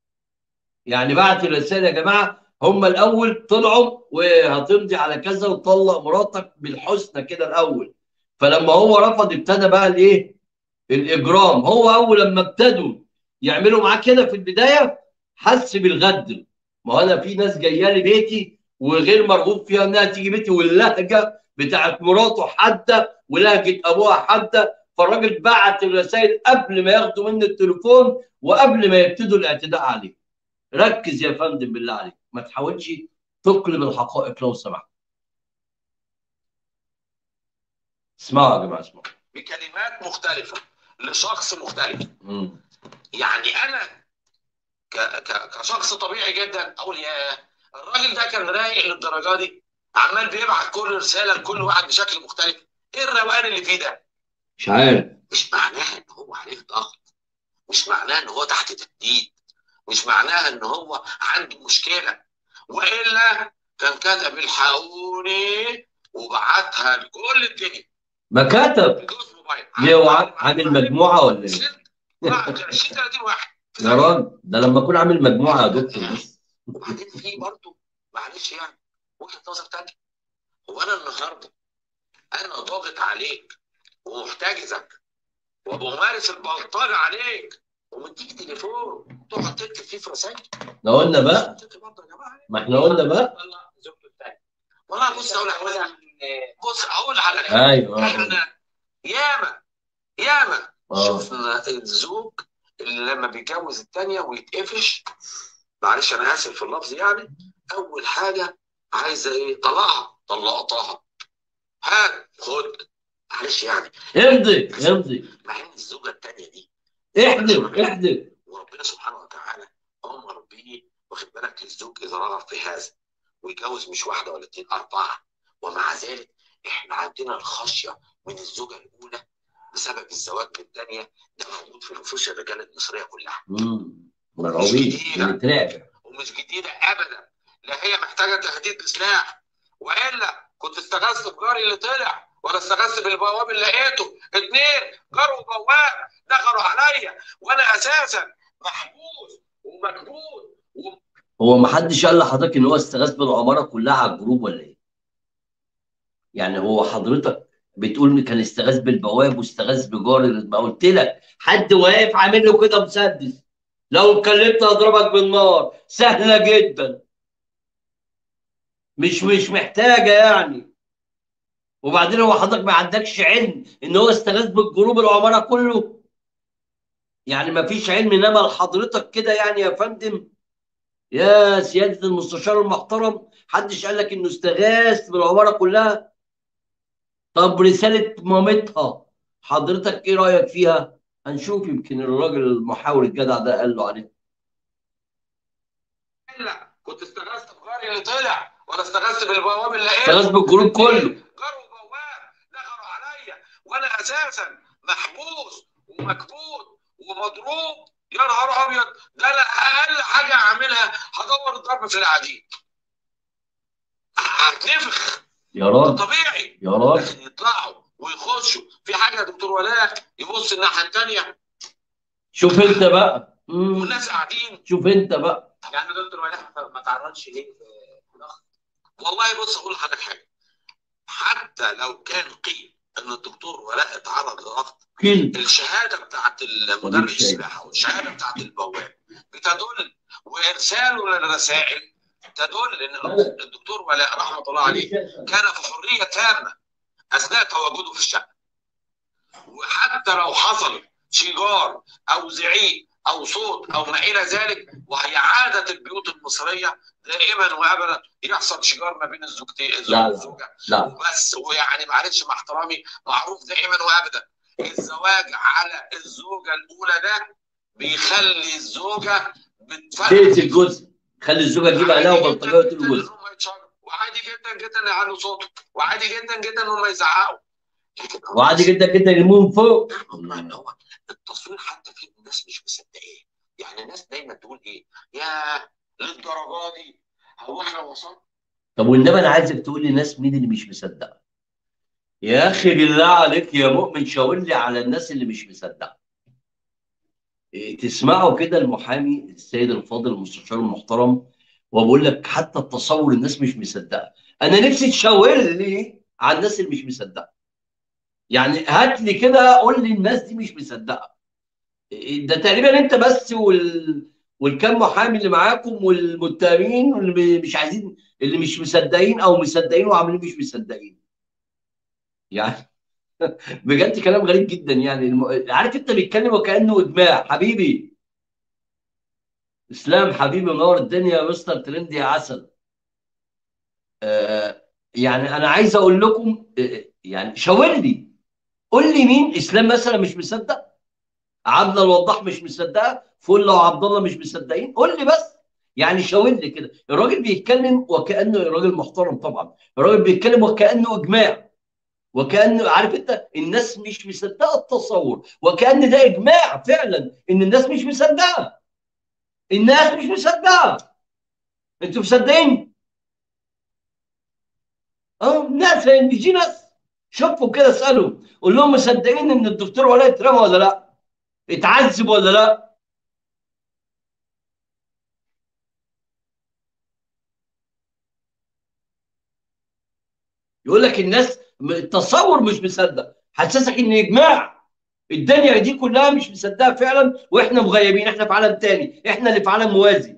يعني بعت الرسائل يا جماعه، هم الاول طلعوا وهتمضي على كذا وطلق مراتك بالحسنى كده الاول. فلما هو رفض ابتدى بقى الايه؟ الاجرام. هو اول لما ابتدوا يعملوا معاه كده في البدايه حس بالغدر. ما هو انا في ناس جايه لي بيتي وغير مرغوب فيها انها تيجي بيتي، واللهجه بتاعت مراته حاده ولهجه ابوها حاده. فالراجل بعت الرسائل قبل ما ياخدوا منه التليفون وقبل ما يبتدوا الاعتداء عليه. ركز يا فندم بالله عليك، ما تحاولش تقلب الحقائق لو سمحت. اسمعوا يا جماعه اسمعوا. بكلمات مختلفه لشخص مختلف. مم. يعني انا ك ك كشخص طبيعي جدا اقول يا الراجل ده كان رايق للدرجه دي، عمال بيبعت كل رساله لكل واحد بشكل مختلف. ايه الروقان اللي فيه ده؟ مش عارف. مش معناه ان هو عليه ضغط، مش معناه ان هو تحت تهديد، مش معناها ان هو عنده مشكله، والا كان كتب الحقوني وبعتها لكل الدنيا. ما كتب. بدوس موبايل ليه هو عامل مجموعه ولا ايه؟ عشرين ثلاثين واحد يا راجل ده لما اكون عامل مجموعه يا دكتور بس. وبعدين في برضه معلش يعني وجهه نظر ثانيه. هو انا النهارده انا ضاغط عليك ومحتجزك وبمارس البلطجه عليك ومديك تليفون تقعد تكتب فيه في رسائل. احنا قلنا بقى، تكتب برضه يا جماعه. ما احنا قلنا بقى. طلع زوجته الثانيه. والله بص اقول لك، بص اقول على ايوه احنا ياما ياما اه شفنا الزوج اللي لما بيتجوز الثانيه ويتقفش، معلش انا اسف في اللفظ يعني، اول حاجه عايزه ايه؟ طلقها، طلقتها، هات خد، معلش يعني امضي امضي مع ان الزوجه الثانيه دي احذف احذف. وربنا سبحانه وتعالى امر بيه، واخد بالك، الزوج اذا رغب في هذا ويتجوز مش واحده ولا اثنين، اربعه، ومع ذلك احنا عندنا الخشيه من الزوجه الاولى بسبب الزواج من الثانيه. ده موجود في نفوس الرجال المصريه كلها. امم مش مرعوبين جديده بنتراجع. ومش جديده ابدا، لا هي محتاجه تهديد بسلاح، والا كنت استغاثت بجاري اللي طلع ولا استغاثت بالبواب اللي لقيته. اتنين جار وبواب دخلوا عليا وانا اساسا محبوس ومكبوت و... هو ما حدش قال لحضرتك ان هو استغاث بالعماره كلها على الجروب ولا ايه؟ يعني هو حضرتك بتقول ان كان استغاث بالبواب واستغاث بجار، ما قلت لك حد واقف عامل له كده مسدس، لو اتكلمت هضربك بالنار، سهله جدا، مش مش محتاجه يعني. وبعدين هو حضرتك ما عندكش علم ان هو استغاث بالجروب العماره كله؟ يعني ما فيش علم انما لحضرتك كده يعني يا فندم، يا سياده المستشار المحترم، محدش قال لك انه استغاث بالعماره كلها؟ طب رساله مامتها حضرتك ايه رايك فيها؟ هنشوف، يمكن الراجل المحاور الجدع ده قال له عليه. الا كنت استغاثت بجاري اللي طلع ولا استغاثت بالبواب اللي لقيته. استغاث بالجروب كله. جار وبواب دخلوا عليا وانا اساسا محبوس ومكبوت ومضروب. يا نهار ابيض، ده انا اقل حاجه اعملها هدور الضرب في العديد، هتنفخ. يا ده راجل طبيعي. يا راجل، لكن يطلعوا ويخشوا في حاجه يا دكتور ولاء، يبص الناحيه الثانيه، شوف انت بقى. مم. والناس قاعدين. شوف انت بقى. يعني دكتور ولاء ما تعرضش ليه في ضغط؟ والله بص اقول لحضرتك حاجه، حتى لو كان قيل ان الدكتور ولاء اتعرض لضغط، كل الشهاده بتاعت المدرب السباحه والشهاده بتاعت البواب بتدل، وارساله للرسائل تدل ان الدكتور ولاء رحمه الله عليه كان في حريه تامه اثناء تواجده في الشقه. وحتى لو حصل شجار او زعيق او صوت او ما الى ذلك، وهي عاده البيوت المصريه دائما وابدا يحصل شجار ما بين الزوجتين، لا لا الزوجه لا. وبس. ويعني معلش مع احترامي، معروف دائما وابدا الزواج على الزوجه الاولى ده بيخلي الزوجه بتفرق تقتل جزء، خلي الزوجه تجيب عليها وبلطجيه وتقتل جزء. وعادي جدا جدا يعلوا صوته، وعادي جدا جدا ان هم يزعقوا، وعادي جدا جدا يرموهم فوق. ان هو التصوير حتى فيه الناس مش مصدقاه. يعني الناس دايما تقول ايه، يا للدرجه دي هو احنا وصلنا؟ طب والنبي انا عايزك تقول لي ناس مين اللي مش مصدقه. يا اخي بالله عليك يا مؤمن، شاور لي على الناس اللي مش مصدقه. إيه، تسمعوا كده المحامي السيد الفاضل المستشار المحترم، وبقول لك حتى التصور الناس مش مصدقه. انا نفسي تشاور لي على الناس اللي مش مصدقه. يعني هات لي كده قول لي الناس دي مش مصدقه. إيه، ده تقريبا انت بس وال والكام محامي اللي معاكم والمتهمين واللي مش عايزين، اللي مش مصدقين او مصدقين وعاملين مش مصدقين. يعني بجد كلام غريب جدا. يعني الم... عارف انت بيتكلم وكانه اجماع. حبيبي اسلام، حبيبي منور الدنيا يا مستر ترند يا عسل. آه يعني انا عايز اقول لكم، آه يعني شاور لي، قول لي مين. اسلام مثلا مش مصدق، عبد الوضاح مش مصدقه، فله وعبد الله مش مصدقين، قول لي بس. يعني شاور لي كده. الراجل بيتكلم وكانه راجل محترم طبعا، الراجل بيتكلم وكانه اجماع، وكانه عارف انت الناس مش مصدقه التصور، وكان ده اجماع فعلا ان الناس مش مصدقه. الناس مش مصدقه. انتوا مصدقين؟ اه ناس، يجي ناس شوفوا كده اسالهم، قول لهم مصدقين ان الدكتور ولاء اترمى ولا لا؟ اتعذب ولا لا؟ يقول لك الناس التصور مش مصدق، حسسك ان اجماع. الدنيا دي كلها مش مصدقه فعلا، واحنا مغيبين، احنا في عالم تاني، احنا اللي في عالم موازي.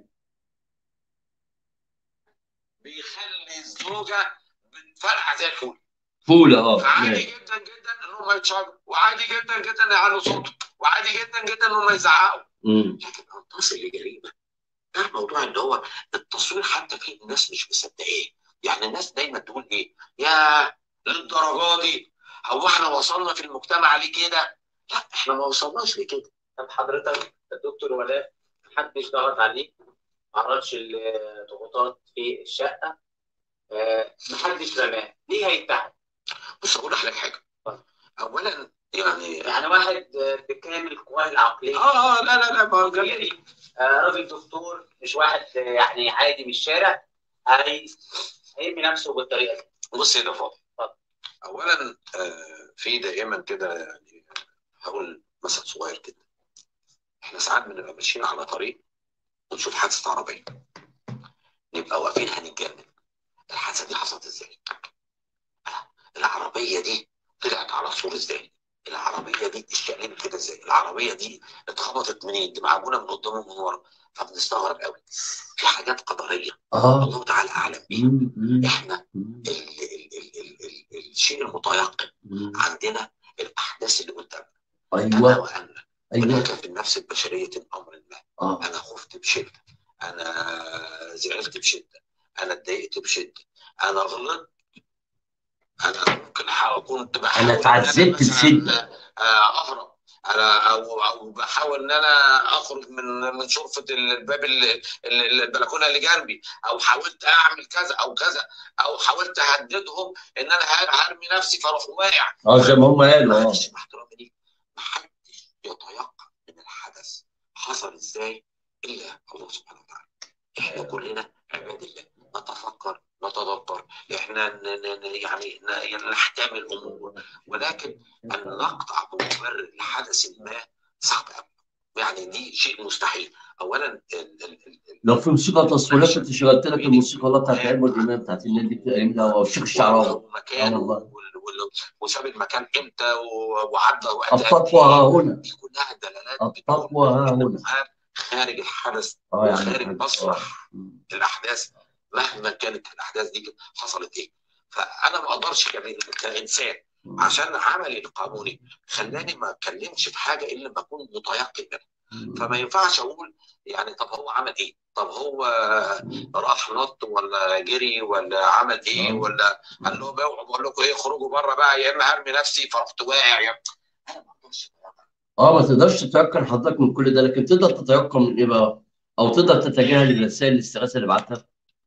بيخلي الزوجه بتفرقع زي الفول. فوله اه فعادي ماشي. جدا جدا انهم يتشاجروا، وعادي جدا جدا يعلوا صوتهم، وعادي جدا جدا انهم يزعقوا. امم لكن ان تصل لجريمه، ده الموضوع اللي هو التصوير حتى فيه الناس مش مصدقاه. يعني الناس دايما تقول ايه؟ يا للدرجه دي، هو احنا وصلنا في المجتمع لكده؟ لا، احنا ما وصلناش لكده. طب حضرتك الدكتور ولاء محدش ضغط عليك، ما عرضش الضغوطات في الشقه، آه، محدش رماه، ليه هيتهم؟ بص اقول لك حاجه. اولا يعني يعني واحد آه، بكامل قواه العقليه، اه اه لا لا لا ما يعني آه، راجل دكتور مش واحد آه، يعني عادي من الشارع، هي هيرمي نفسه بالطريقه دي. بص يا فاضل، اتفضل. اولا آه في دائما كده يعني هقول مثل صغير كده. احنا ساعات بنبقى ماشيين على طريق ونشوف حادثه عربيه، نبقى واقفين هنتجنن. الحادثه دي حصلت ازاي؟ العربيه دي طلعت على السور ازاي؟ العربيه دي اشتغلت كده ازاي؟ العربيه دي اتخبطت منين؟ دي معجونه من قدام ومن ورا. فبنستغرب قوي. في حاجات قدريه اه الله تعالى اعلم بيها. مم، مم، احنا مم، ال ال ال ال ال الشيء المتيقن مم. عندنا الاحداث اللي قدامنا. ايوه كما وان ايوه هناك في النفس البشريه امر ما. اه انا خفت بشده، انا زعلت بشده، انا اتضايقت بشده، انا غلطت، انا ممكن أحاول- كنت انا بحاول ان انا اتعذبت بشده. مثلا آه، اهرب، انا او او بحاول ان انا اخرج من من شرفه الباب ال- ال- البلكونه اللي جنبي، او حاولت اعمل كذا او كذا، او حاولت اهددهم ان انا هرمي نفسي فاروح واقع. اه زي ما هم قالوا اه. معلش مع احترامي ليك، محدش يتيقن من الحدث حصل ازاي الا الله سبحانه وتعالى. احنا كلنا عباد الله، نتفكر نتدبر، احنا ن- ن- ن- يعني ن- يعني نحتمل الامور، ولكن ان نقطع بمبرر لحدث ما صعب قوي. يعني دي شيء مستحيل. اولا ال- ال- ال- ال- لو في موسيقى تصويريه كنت شغلت لك بين الموسيقى الله بتاعت الامهات عمرو دياب بتاعت النادي بتاع او الشيخ الشعراوي. اه ومكانه والله. وال- وال- وساب المكان امتى و- وعدى وقت قد التقوى ها ايه. هنا. دي كلها دلالات بتقول التقوى ها ان هنا. الامهات خارج الحدث اه يا عم وخارج الحاج اه. مسرح مم. الاحداث، مهما كانت الاحداث دي حصلت ايه. فانا ما اقدرش كان- كانسان مم. عشان عملي القانوني خلاني ما اتكلمش في حاجه الا لما اكون متيقن منها. مم. فما ينفعش اقول يعني طب هو عمل ايه؟ طب هو مم. راح نط ولا جري ولا عمل ايه اه. ولا قال لهم اوعوا بقول لكم ايه اخرجوا بره بقى يا اما هرمي نفسي فرحت واقع يا انا ما اقدرش. اه ما تقدرش تتيقن حضرتك من كل ده، لكن تقدر تتيقن من ايه بقى؟ او تقدر تتجاهل الرسائل الاستغاثه اللي بعتها.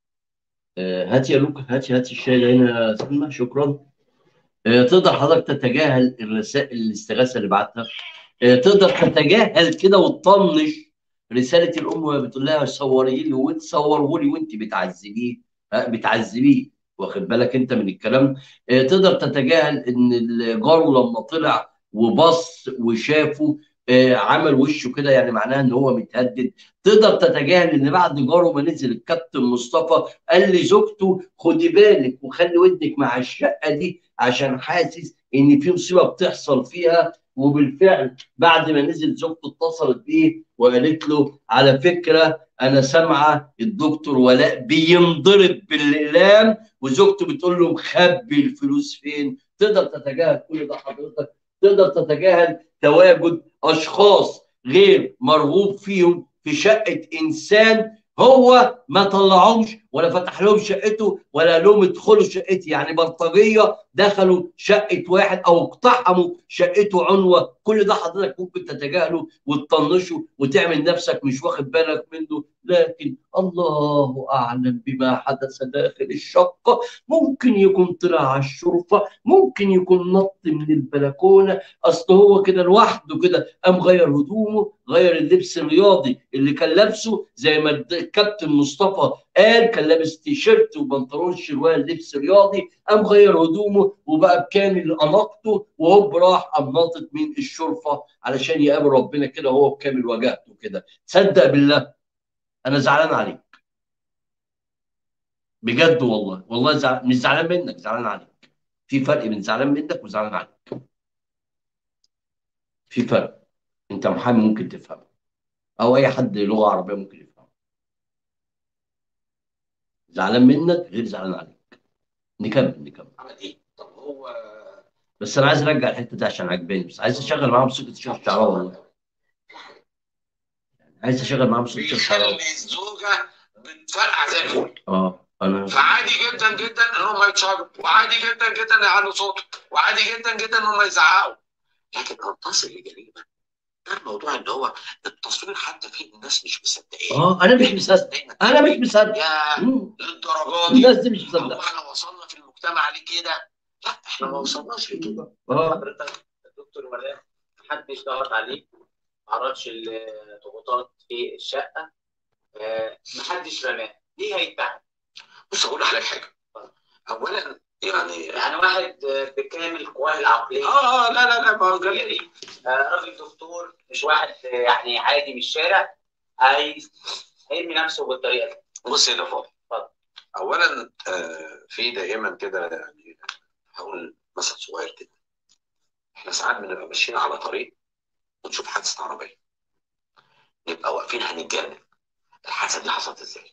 آه هات يا لوكا، هات هات الشاي ده هنا يا سلمى شكرا. آه تقدر حضرتك تتجاهل الرسائل الاستغاثه اللي بعتها. آه تقدر تتجاهل كده وتطنش رساله الام وهي بتقول لها صوري لي وتصوره لي وانت بتعذبيه. آه بتعذبيه. واخد بالك انت من الكلام. آه تقدر تتجاهل ان الجار لما طلع وبص وشافه آه عمل وشه كده، يعني معناها ان هو متهدد. تقدر تتجاهل ان بعد جاره ما نزل الكابتن مصطفى قال لزوجته خدي بالك وخلي ودنك مع الشقه دي عشان حاسس ان في مصيبه بتحصل فيها. وبالفعل بعد ما نزل زوجته اتصلت بيه وقالت له على فكره انا سامعه الدكتور ولاء بينضرب بالاقلام، وزوجته بتقول له مخبي الفلوس فين. تقدر تتجاهل كل ده حضرتك. تقدر تتجاهل تواجد اشخاص غير مرغوب فيهم في شقه انسان هو ما طلعهمش ولا فتح لهم شقته ولا قال لهم ادخلوا شقتي، يعني بلطجيه دخلوا شقه واحد او اقتحموا شقته عنوه. كل ده حضرتك ممكن تتجاهله وتطنشه وتعمل نفسك مش واخد بالك منه، لكن الله اعلم بما حدث داخل الشقه. ممكن يكون طلع على الشرفه، ممكن يكون نط من البلكونه، اصل هو كده لوحده كده قام غير هدومه، غير اللبس الرياضي اللي كان لابسه زي ما الكابتن مصطفى قال، كان لابس تيشيرت وبنطلون شروال لبس رياضي، قام غير هدومه وبقى بكامل اناقته وهوب راح قام ناطط من الشرفه علشان يقابل ربنا كده وهو بكامل وجهته كده. تصدق بالله انا زعلان عليك بجد والله، والله زعل... مش زعلان منك، زعلان عليك. في فرق بين زعلان منك وزعلان عليك. في فرق. انت محامي ممكن تفهم، او اي حد لغه عربيه ممكن يفهم. زعلان منك غير زعلان عليك. نكمل نكمل. عمل ايه؟ طب هو بس انا عايز ارجع الحته دي عشان عجباني، بس عايز اشغل معاهم موسيقى الشيخ الشعراوي والله. عايز اشغل معاهم موسيقى الشيخ الشعراوي. بيخلي الزوجه بتفرقع زي الفل. اه انا فعادي جدا جدا ان هم يتشاجروا، وعادي جدا جدا يعلوا صوتهم، وعادي جدا جدا ان هم يزعقوا. لكن ان تصل لجريمه، ده الموضوع ان هو التصوير حتى فيه الناس مش مصدقين. اه انا مش مصدق، انا مش مصدق. يا مم. للدرجه دي الناس دي مش هو مصدقه. احنا وصلنا في المجتمع لكده؟ لا، احنا ما وصلناش لكده. اه حضرتك الدكتور ولاء محدش ضغط عليه، ما عرضش الضغوطات في الشقه، آه، محدش رماه، ليه هيتهم؟ بص اقول لحضرتك حاجه. اولا يعني يعني واحد آه، بكامل قواه العقليه، اه اه لا لا لا ما هو هي دي. آه، راجل دكتور مش واحد آه، يعني عادي من الشارع، هي هيرمي نفسه بالطريقه دي. بص يا فاضل. اتفضل. اولا آه في دائما كده يعني هقول مثل صغير كده. احنا ساعات بنبقى ماشيين على طريق ونشوف حادثه عربيه، نبقى واقفين هنتجنن. الحادثه دي حصلت ازاي؟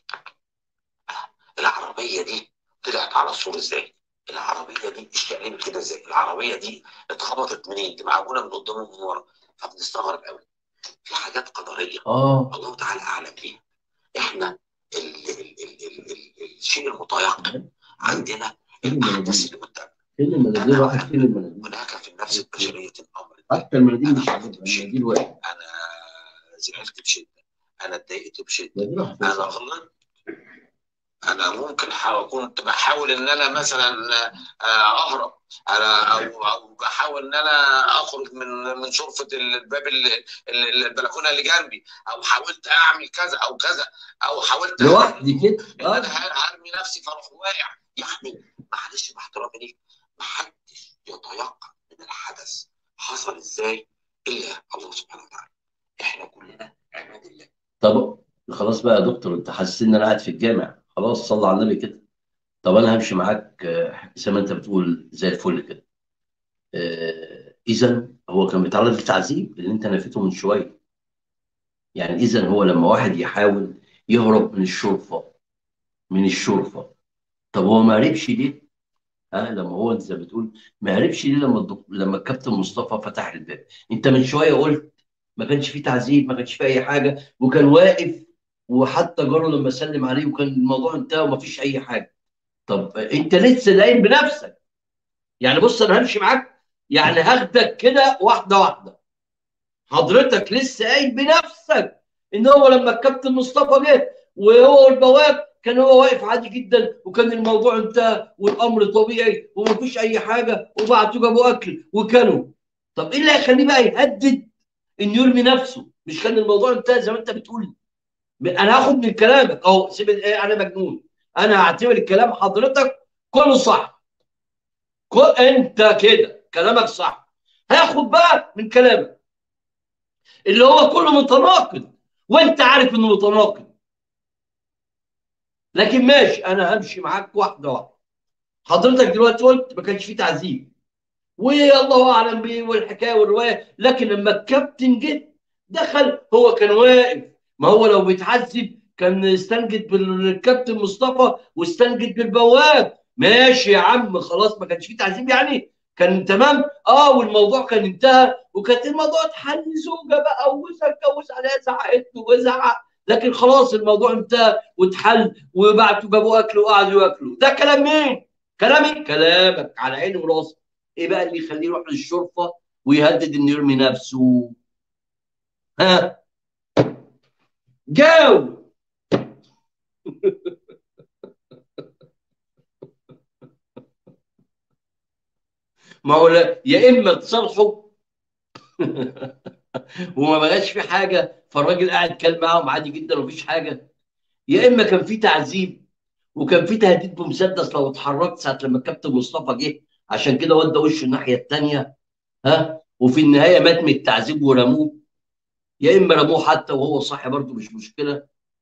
العربيه دي طلعت على السور ازاي؟ العربيه دي اشتغلت كده ازاي؟ العربيه دي اتخبطت منين؟ دي معجونه من قدام ومن ورا. فبنستغرب قوي. في حاجات قدريه اه الله تعالى اعلم بيها. احنا ال ال ال ال ال الشيء المتيقن عندنا الاحداث اللي قدامنا. فين المناديل؟ راحت فين المناديل؟ هناك في النفس البشريه امر. حتى المناديل انا مش خفت عاجبها، بشده، المناديل وقعت. انا زعلت بشده، انا اتضايقت بشده، المناديل راحت انا فين؟ غلطت. انا ممكن حاول كنت بحاول ان انا مثلا آه، اهرب، انا او او بحاول ان انا اخرج من من شرفه الباب ال- ال- البلكونه اللي جنبي، او حاولت اعمل كذا او كذا، او حاولت لوحدي كده ان انا اه. هرمي نفسي فاروح واقع. يعني معلش باحترامي ليك، محدش يتيقن من الحدث حصل ازاي الا الله سبحانه وتعالى. احنا كلنا عباد الله. طب خلاص بقى يا دكتور، انت حاسس ان انا قاعد في الجامع؟ خلاص صلى على النبي كده. طب انا همشي معاك آه، زي ما انت بتقول زي الفل كده. آه، اذا هو كان بيتعرض للتعذيب اللي انت نفيته من شويه. يعني اذا هو لما واحد يحاول يهرب من الشرطه، من الشرطه، طب هو ما عرفش ليه؟ ها لما هو انت زي ما بتقول ما عرفش ليه لما الدك... لما الكابتن مصطفى فتح الباب؟ انت من شويه قلت ما كانش فيه تعذيب، ما كانش فيه اي حاجه، وكان واقف، وحتى جاره لما سلم عليه وكان الموضوع انتهى وما فيش اي حاجه. طب انت لسه لاقين بنفسك. يعني بص انا همشي معاك، يعني هاخدك كده واحده واحده. حضرتك لسه قايل بنفسك ان هو لما الكابتن مصطفى جه وهو والبواب كان هو واقف عادي جدا، وكان الموضوع انتهى والامر طبيعي ومفيش اي حاجه، وبعتوا جابوا اكل وكانوا. طب ايه اللي هيخليه بقى يهدد انه يرمي نفسه؟ مش كان الموضوع انتهى زي ما انت بتقول؟ انا هاخد من كلامك اهو، سيب ايه، انا مجنون؟ انا هعتبر الكلام حضرتك كله صح. كل انت كده كلامك صح. هاخد بقى من كلامك اللي هو كله متناقض، وانت عارف انه متناقض. لكن ماشي، انا همشي معاك واحده واحده. حضرتك دلوقتي قلت ما كانش فيه تعذيب، والله اعلم بيه والحكايه والروايه، لكن لما الكابتن جه دخل هو كان واقف. ما هو لو بيتعذب كان استنجد بالكابتن مصطفى واستنجد بالبواب. ماشي يا عم خلاص، ما كانش فيه تعذيب يعني، كان تمام اه، والموضوع كان انتهى وكانت الموضوع اتحل زوجه بقى واتجوز عليها، زعقت له وزعق، لكن خلاص الموضوع انتهى واتحل وبعتوا جابوا اكل وقعدوا ياكلوا. ده كلام مين؟ كلامي؟ كلامك على عيني وراسي. ايه بقى اللي يخليه يروح للشرطه ويهدد انه يرمي نفسه؟ ها جاوب. ما هو لا- يا اما تصالحوا وما بقاش في حاجه فالراجل قاعد كان معاهم عادي جدا ومفيش حاجه، يا اما كان في تعذيب وكان في تهديد بمسدس لو اتحركت ساعه لما الكابتن مصطفى جه، عشان كده ودى وشه الناحيه الثانيه. ها وفي النهايه مات من التعذيب ورموه، يا اما رموه حتى وهو صاحي برضه مش مشكله.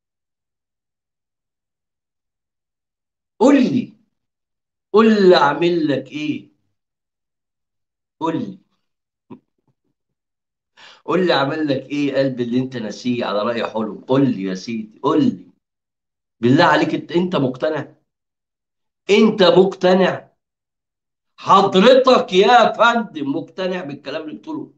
قول لي، قول لي اعمل لك ايه؟ قول لي. قول لي عمل لك ايه قلب اللي انت ناسيه على رأي حلم؟ قول لي يا سيدي، قول لي بالله عليك، انت انت مقتنع؟ انت مقتنع؟ حضرتك يا فندم مقتنع بالكلام اللي بتقوله؟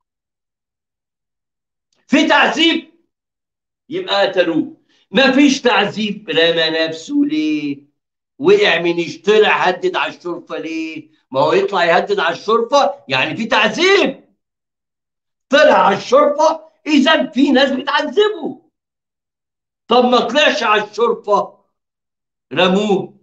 في تعذيب يبقى قتلوه، مفيش تعذيب رمى نفسه ليه؟ وقع من طلع هدد على الشرطه ليه؟ ما هو يطلع يهدد على الشرطه يعني في تعذيب. طلع على الشرطه اذا في ناس بتعذبه. طب ما طلعش على الشرطه رموه.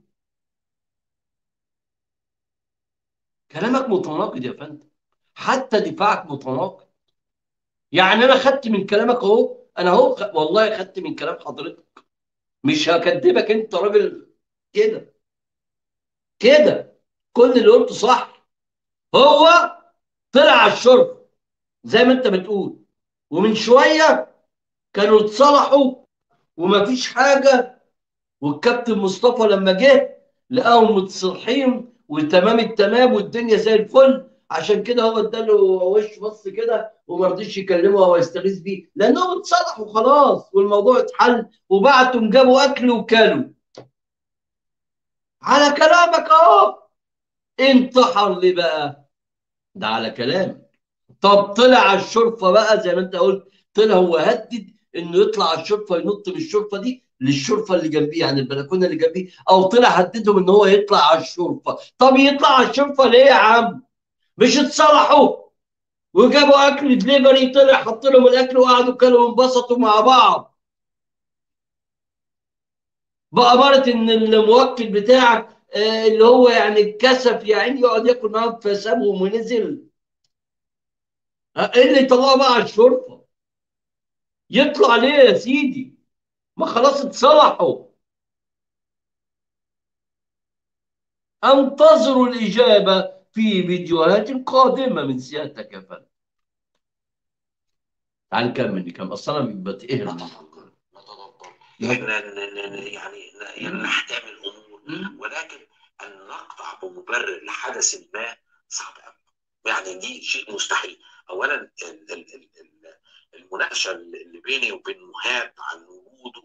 كلامك متناقض يا فندم، حتى دفاعك متناقض. يعني انا خدت من كلامك اهو، انا اهو خ- والله خدت من كلام حضرتك، مش هكدبك، انت راجل كده كده، كل اللي قلته صح. هو طلع على الشرطه زي ما انت بتقول، ومن شويه كانوا اتصالحوا ومفيش حاجه، والكابتن مصطفى لما جه لقاهم متصالحين وتمام التمام والدنيا زي الفل. عشان كده هو اداله وش بص كده وما رضيش يكلمه او يستغيث بيه، لانهم اتصالحوا خلاص والموضوع اتحل، وبعتوا جابوا اكل وكلوا. على كلامك اهو. انتحر ليه بقى؟ ده على كلامك. طب طلع على الشرفه بقى زي ما انت قلت، طلع هو هدد انه يطلع على الشرفه، ينط من الشرفه دي للشرفه اللي جنبيه، يعني البلكونه اللي جنبيه، او طلع هددهم ان هو يطلع على الشرفه. طب يطلع على الشرفه ليه يا عم؟ مش اتصالحوا وجابوا اكل دليفري، طلع حط لهم الاكل وقعدوا كلوا وانبسطوا مع بعض بأمارة ان الموكل بتاعك آه، اللي هو يعني اتكسف يا عيني يقعد ياكل معاهم فسابهم ونزل. آه، ايه اللي يطلعه بقى على الشرطه؟ يطلع ليه يا سيدي؟ ما خلاص اتصلحوا. انتظروا الإجابة في فيديوهات قادمة من سيادتك يا فندم. تعال نكمل نكمل، أصل أنا بتقهر. نتدبر نتدبر احنا ن- ن- يعني ن- يعني نحتمل الامور، ولكن ان نقطع بمبرر لحدث ما صعب قوي. يعني دي شيء مستحيل. اولا ال- ال- ال- ال- المناقشه اللي بيني وبين مهاب عن وجوده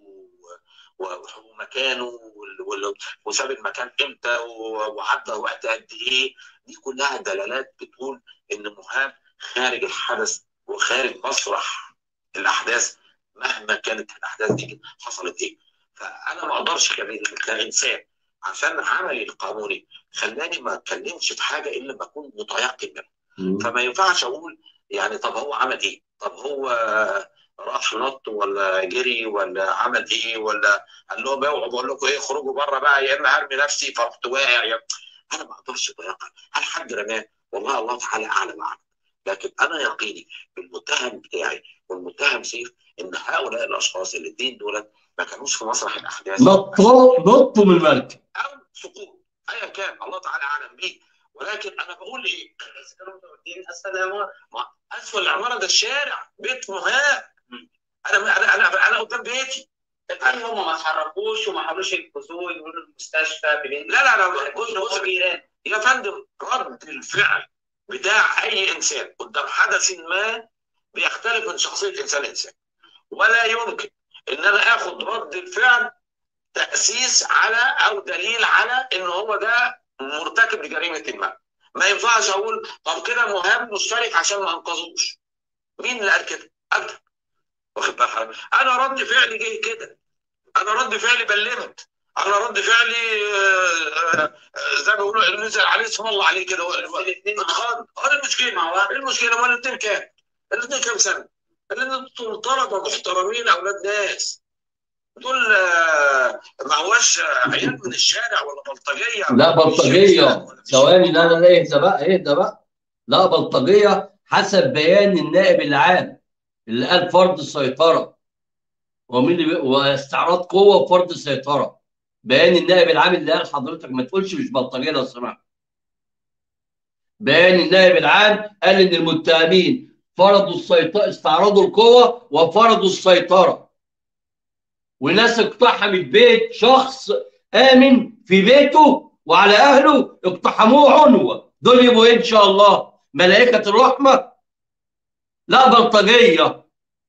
و- ومكانه وال- وال- وساب المكان امتى و- وعدى وقت قد ايه، دي كلها دلالات بتقول ان مهاب خارج الحدث وخارج مسرح الاحداث، مهما كانت الاحداث دي حصلت ايه. فانا ما اقدرش كانسان عشان عملي القانوني خلاني ما اتكلمش في حاجه الا ما اكون متيقن منها. فما ينفعش اقول يعني طب هو عمل ايه؟ طب هو راح نط ولا جري ولا عمل ايه ولا قال لهم اوعوا بقول لكم ايه اخرجوا بره بقى يا اما ارمي نفسي فرحت واقع يا... انا ما اقدرش اتيقن هل حد رماه، والله الله تعالى اعلم عنه. لكن انا يقيني بالمتهم بتاعي والمتهم سيف ان هؤلاء الاشخاص الاثنين دول ما كانوش في مسرح الاحداث، نطوا نطوا من المركب او سقوط ايا كان الله تعالى اعلم بيه. ولكن انا بقول ايه؟ اسفل العماره، ما اسفل العماره ده الشارع بيت مهاب. انا انا انا انا قدام بيتي. هل هم ما اتحركوش وما حاولوش ينقذوه يقولوا المستشفى بلين؟ لا لا لا بص بص يا فندم، رد الفعل بتاع اي انسان قدام حدث ما بيختلف من شخصيه انسان انسان، ولا يمكن ان انا اخد رد الفعل تاسيس على او دليل على ان هو ده مرتكب لجريمه ما. ما ينفعش اقول طب كده مهاب مشترك عشان ما انقذوش. مين اللي قال كده؟ ابدا. واخد بال حضرتك؟ انا رد فعلي جه كده، انا رد فعلي بلمت، انا رد فعلي آه، آه، زي ما بيقولوا اللي نزل عليه اسم الله عليه كده الاثنين اتخاض. اه المشكله ايه المشكله؟ ما الاثنين كام؟ الاثنين كام سنه؟ الاثنين دول طلبه محترمين اولاد ناس، دول آه، ما هوش عيال من الشارع ولا بلطجيه. لا بلطجية، ثواني، لا لا لا، اهدى بقى اهدى بقى. لا بلطجية حسب بيان النائب العام اللي قال فرض السيطرة، ومين اللي بي... واستعراض قوة وفرض السيطرة. بيان النائب العام اللي قال حضرتك ما تقولش مش بلطجية لو سمحت. بيان النائب العام قال ان المتهمين فرضوا السيطرة، استعرضوا القوة وفرضوا السيطرة، وناس اقتحمت بيت شخص آمن في بيته وعلى أهله اقتحموه عنوة. دول يبقوا إيه إن شاء الله؟ ملائكة الرحمة؟ لا بلطجيه.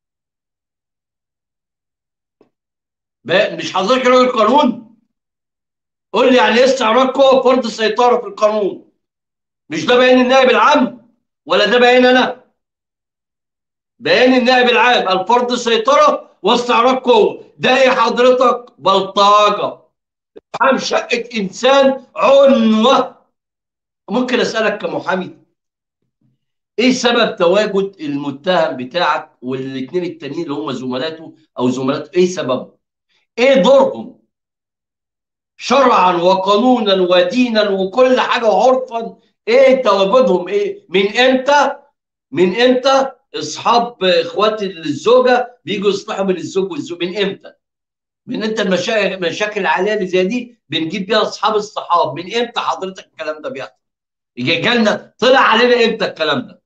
مش حضرتك راجل قانون؟ قول لي يعني ايه استعراض قوه فرض سيطره في القانون؟ مش ده بيان النائب العام ولا ده بيان انا؟ بيان النائب العام الفرض سيطره واستعراض قوه، ده ايه حضرتك؟ بلطجه، عام شقه انسان، عنوه. ممكن اسالك كمحامي ايه سبب تواجد المتهم بتاعك والاثنين التانيين اللي هم زملاته او زملاته؟ ايه سببه؟ ايه دورهم شرعا وقانونا ودينا وكل حاجه وعرفا؟ ايه تواجدهم؟ ايه من امتى؟ من امتى اصحاب اخوات الزوجه بيجوا يصلحوا بين الزوج والزوج؟ من امتى؟ من امتى المشاكل المشاكل العائليه اللي زي دي بنجيب بيها اصحاب الصحاب؟ من امتى حضرتك الكلام ده بيحصل؟ يجي جالنا طلع علينا امتى الكلام ده؟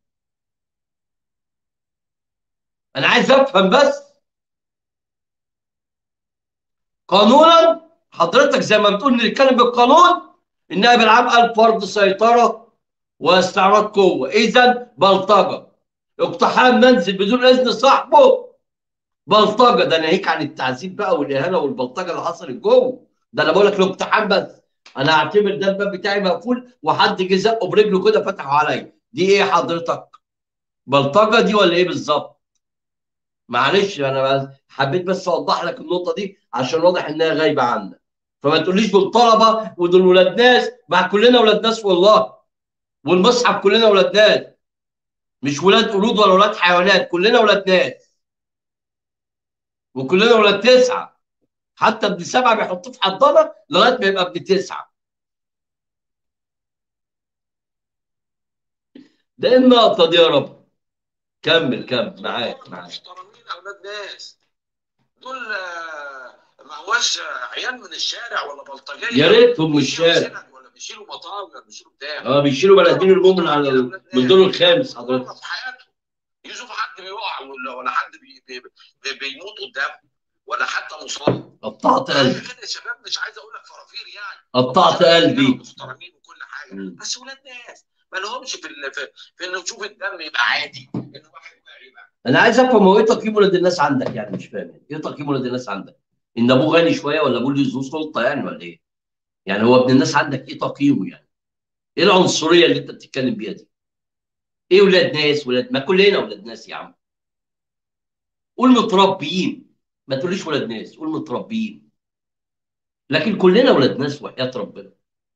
انا عايز افهم بس. قانونا حضرتك زي ما بتقول نتكلم بالقانون، النائب العام قال فرض سيطره واستعراض قوه، اذا بلطجه. اقتحام منزل بدون اذن صاحبه بلطجه. ده ناهيك عن التعذيب بقى والاهانه والبلطجه اللي حصلت جوه. ده انا بقول لك الاقتحام بس، انا هعتبر ده الباب بتاعي مقفول وحد جه زقه برجله كده فتحه عليا، دي ايه حضرتك؟ بلطجه دي ولا ايه بالظبط؟ معلش انا حبيت بس اوضح لك النقطه دي عشان واضح انها غايبه عنك. فما تقوليش دول طلبه ودول ولاد ناس، مع كلنا ولاد ناس والله، والمصحف كلنا ولاد ناس، مش ولاد قرود ولا ولاد حيوانات، كلنا ولاد ناس وكلنا ولاد تسعه. حتى ابن سبعه بيحطوه في حضانه لغايه ما يبقى ابن تسعه. ده إيه النقطه دي يا رب؟ كمل كمل معاك معاك. محترمين اولاد ناس دول، آه، ما هوش عيال من الشارع ولا بلطجيه. يا ريتهم من بيشيلوا الشارع. سلك ولا بيشيلوا مطار ولا بيشيلوا بتاع. اه بيشيلوا بني ادمين المؤمن على ال- من الدور الخامس حضرتك. في حياتهم يشوف حد بيقع ولا ولا حد بي بي بي بيموت قدامه ولا حتى مصاب. قطعت قلبي. حاجه كده يا شباب، مش عايز اقول لك فرافير يعني. قطعت قلبي. محترمين وكل حاجه، مم. بس ولاد ناس ما لهمش في ال- في, في انه تشوف الدم يبقى عادي، انه واحد بقى يبقى. انا عايز افهم هو ايه تقييم ولاد الناس عندك؟ يعني مش فاهم ايه تقييم ولاد الناس عندك؟ ان ابوه غني شويه ولا ابوه له ذو سلطه يعني ولا ايه؟ يعني هو ابن الناس عندك ايه تقييمه يعني؟ ايه العنصريه اللي انت بتتكلم بيها دي؟ ايه ولاد ناس؟ ولاد ما كلنا ولاد ناس يا عم. قول متربيين، ما تقوليش ولاد ناس، قول متربيين. لكن كلنا ولاد ناس وحياة ربنا.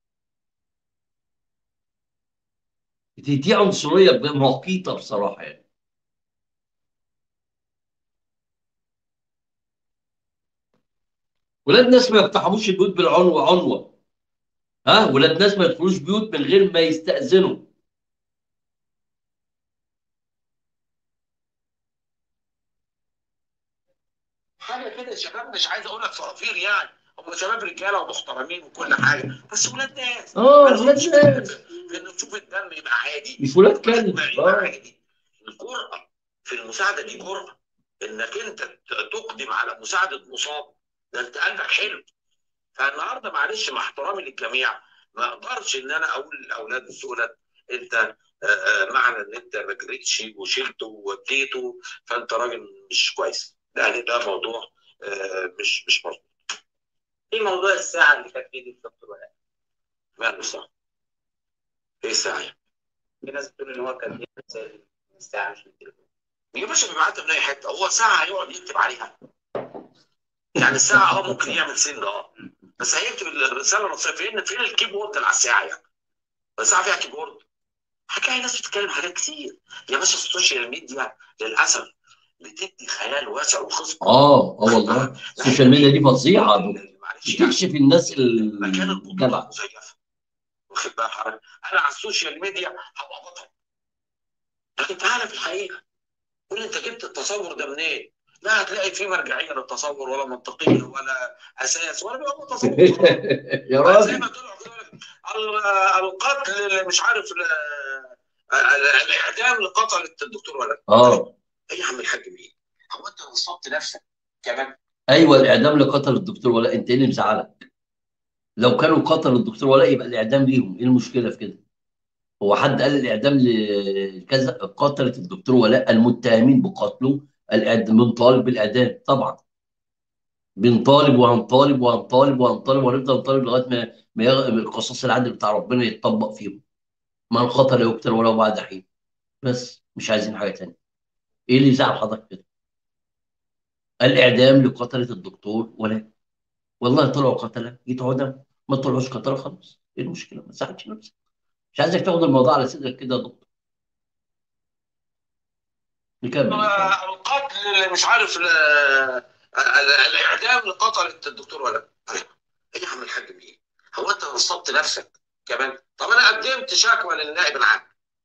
دي, دي عنصريه مقيته بصراحه يعني. ولاد ناس ما يقتحموش البيوت بالعنوه عنوه. ها، ولاد ناس ما يدخلوش بيوت من غير ما يستأذنوا. حاجه كده يا شباب، مش عايز اقول لك فرافير يعني. هم شباب رجاله ومحترمين وكل حاجه، بس ولاد ناس. اه ما لهمش ولاد في ناس. في انه تشوف الدم يبقى عادي، مش ولاد كلب. يبقى اه عادي. الجرأه في المساعده دي جرأه، انك انت تقدم على مساعده مصاب، ده انت قلبك حلو. فالنهارده معلش مع احترامي للجميع، ما اقدرش ان انا اقول لاولاد السؤال انت آه، آه، معنى ان انت ما جريتش وشلته ووديته فانت راجل مش كويس. يعني ده موضوع آه، مش مش مظبوط. في موضوع الساعه اللي كانت في ايد الدكتور ولاء، ماله صح؟ ايه الساعه؟ في ناس بتقول ان هو كان بيعمل رسائل من الساعه مش من التليفون. يا باشا بيبعتها من اي حته، هو ساعه هيقعد يكتب عليها؟ يعني الساعه اه ممكن يعمل سن اه، بس هيكتب الرساله النصيه فين؟ فين الكيبورد اللي على الساعه يعني؟ الساعه فيها كيبورد؟ هتلاقي ناس بتتكلم حاجات كتير يا باشا. السوشيال ميديا للاسف بتدي خيال واسع وخصب. اه اه والله السوشيال ميديا دي فظيعه، معلش يعني بتكشف الناس مكان البطوله الجدع. مزيفه، واخد بقى حضرتك؟ انا على السوشيال ميديا هبقى بطل، لكن تعالى في الحقيقه قول انت جبت التصور ده منين؟ لا هتلاقي فيه مرجعيه للتصور ولا منطقيه ولا اساس ولا بيبقى تصور. يا زي راجل ما طلعوا كده القتل اللي مش عارف ال- ال- الاعدام اللي قتلت الدكتور ولاء. اه ايه يا عم الحاج مين؟ هو انت نصبت نفسك كمان؟ ايوه الاعدام اللي قتل الدكتور ولاء، انت ايه اللي مزعلك؟ لو كانوا قتلوا الدكتور ولاء يبقى الاعدام ليهم، ايه المشكله في كده؟ هو حد قال الاعدام لكذا؟ قتلت الدكتور ولاء المتهمين بقتله الاعدام، بنطالب بالاعدام طبعا، بنطالب وهنطالب وهنطالب وهنطالب وهنفضل نطالب لغايه ما ما يغ- القصاص العادل بتاع ربنا يتطبق فيهم. من قتل يقتل ولو بعد حين. بس مش عايزين حاجه تانيه. ايه اللي زعل حضرتك كده؟ الاعدام لقتله الدكتور ولاء. والله طلعوا قتله يدعوا دم، ما طلعوش قتله خلاص، ايه المشكله؟ ما تزعلش نفسك. مش عايزك تاخد الموضوع على صدرك كده يا دكتور. نكمل نكمل. القتل اللي مش عارف ال- ال- الاعدام اللي قتلت الدكتور ولا ايه يا عم الحاج مين؟ هو انت نصبت نفسك كمان؟ طب انا قدمت شكوى للنائب العام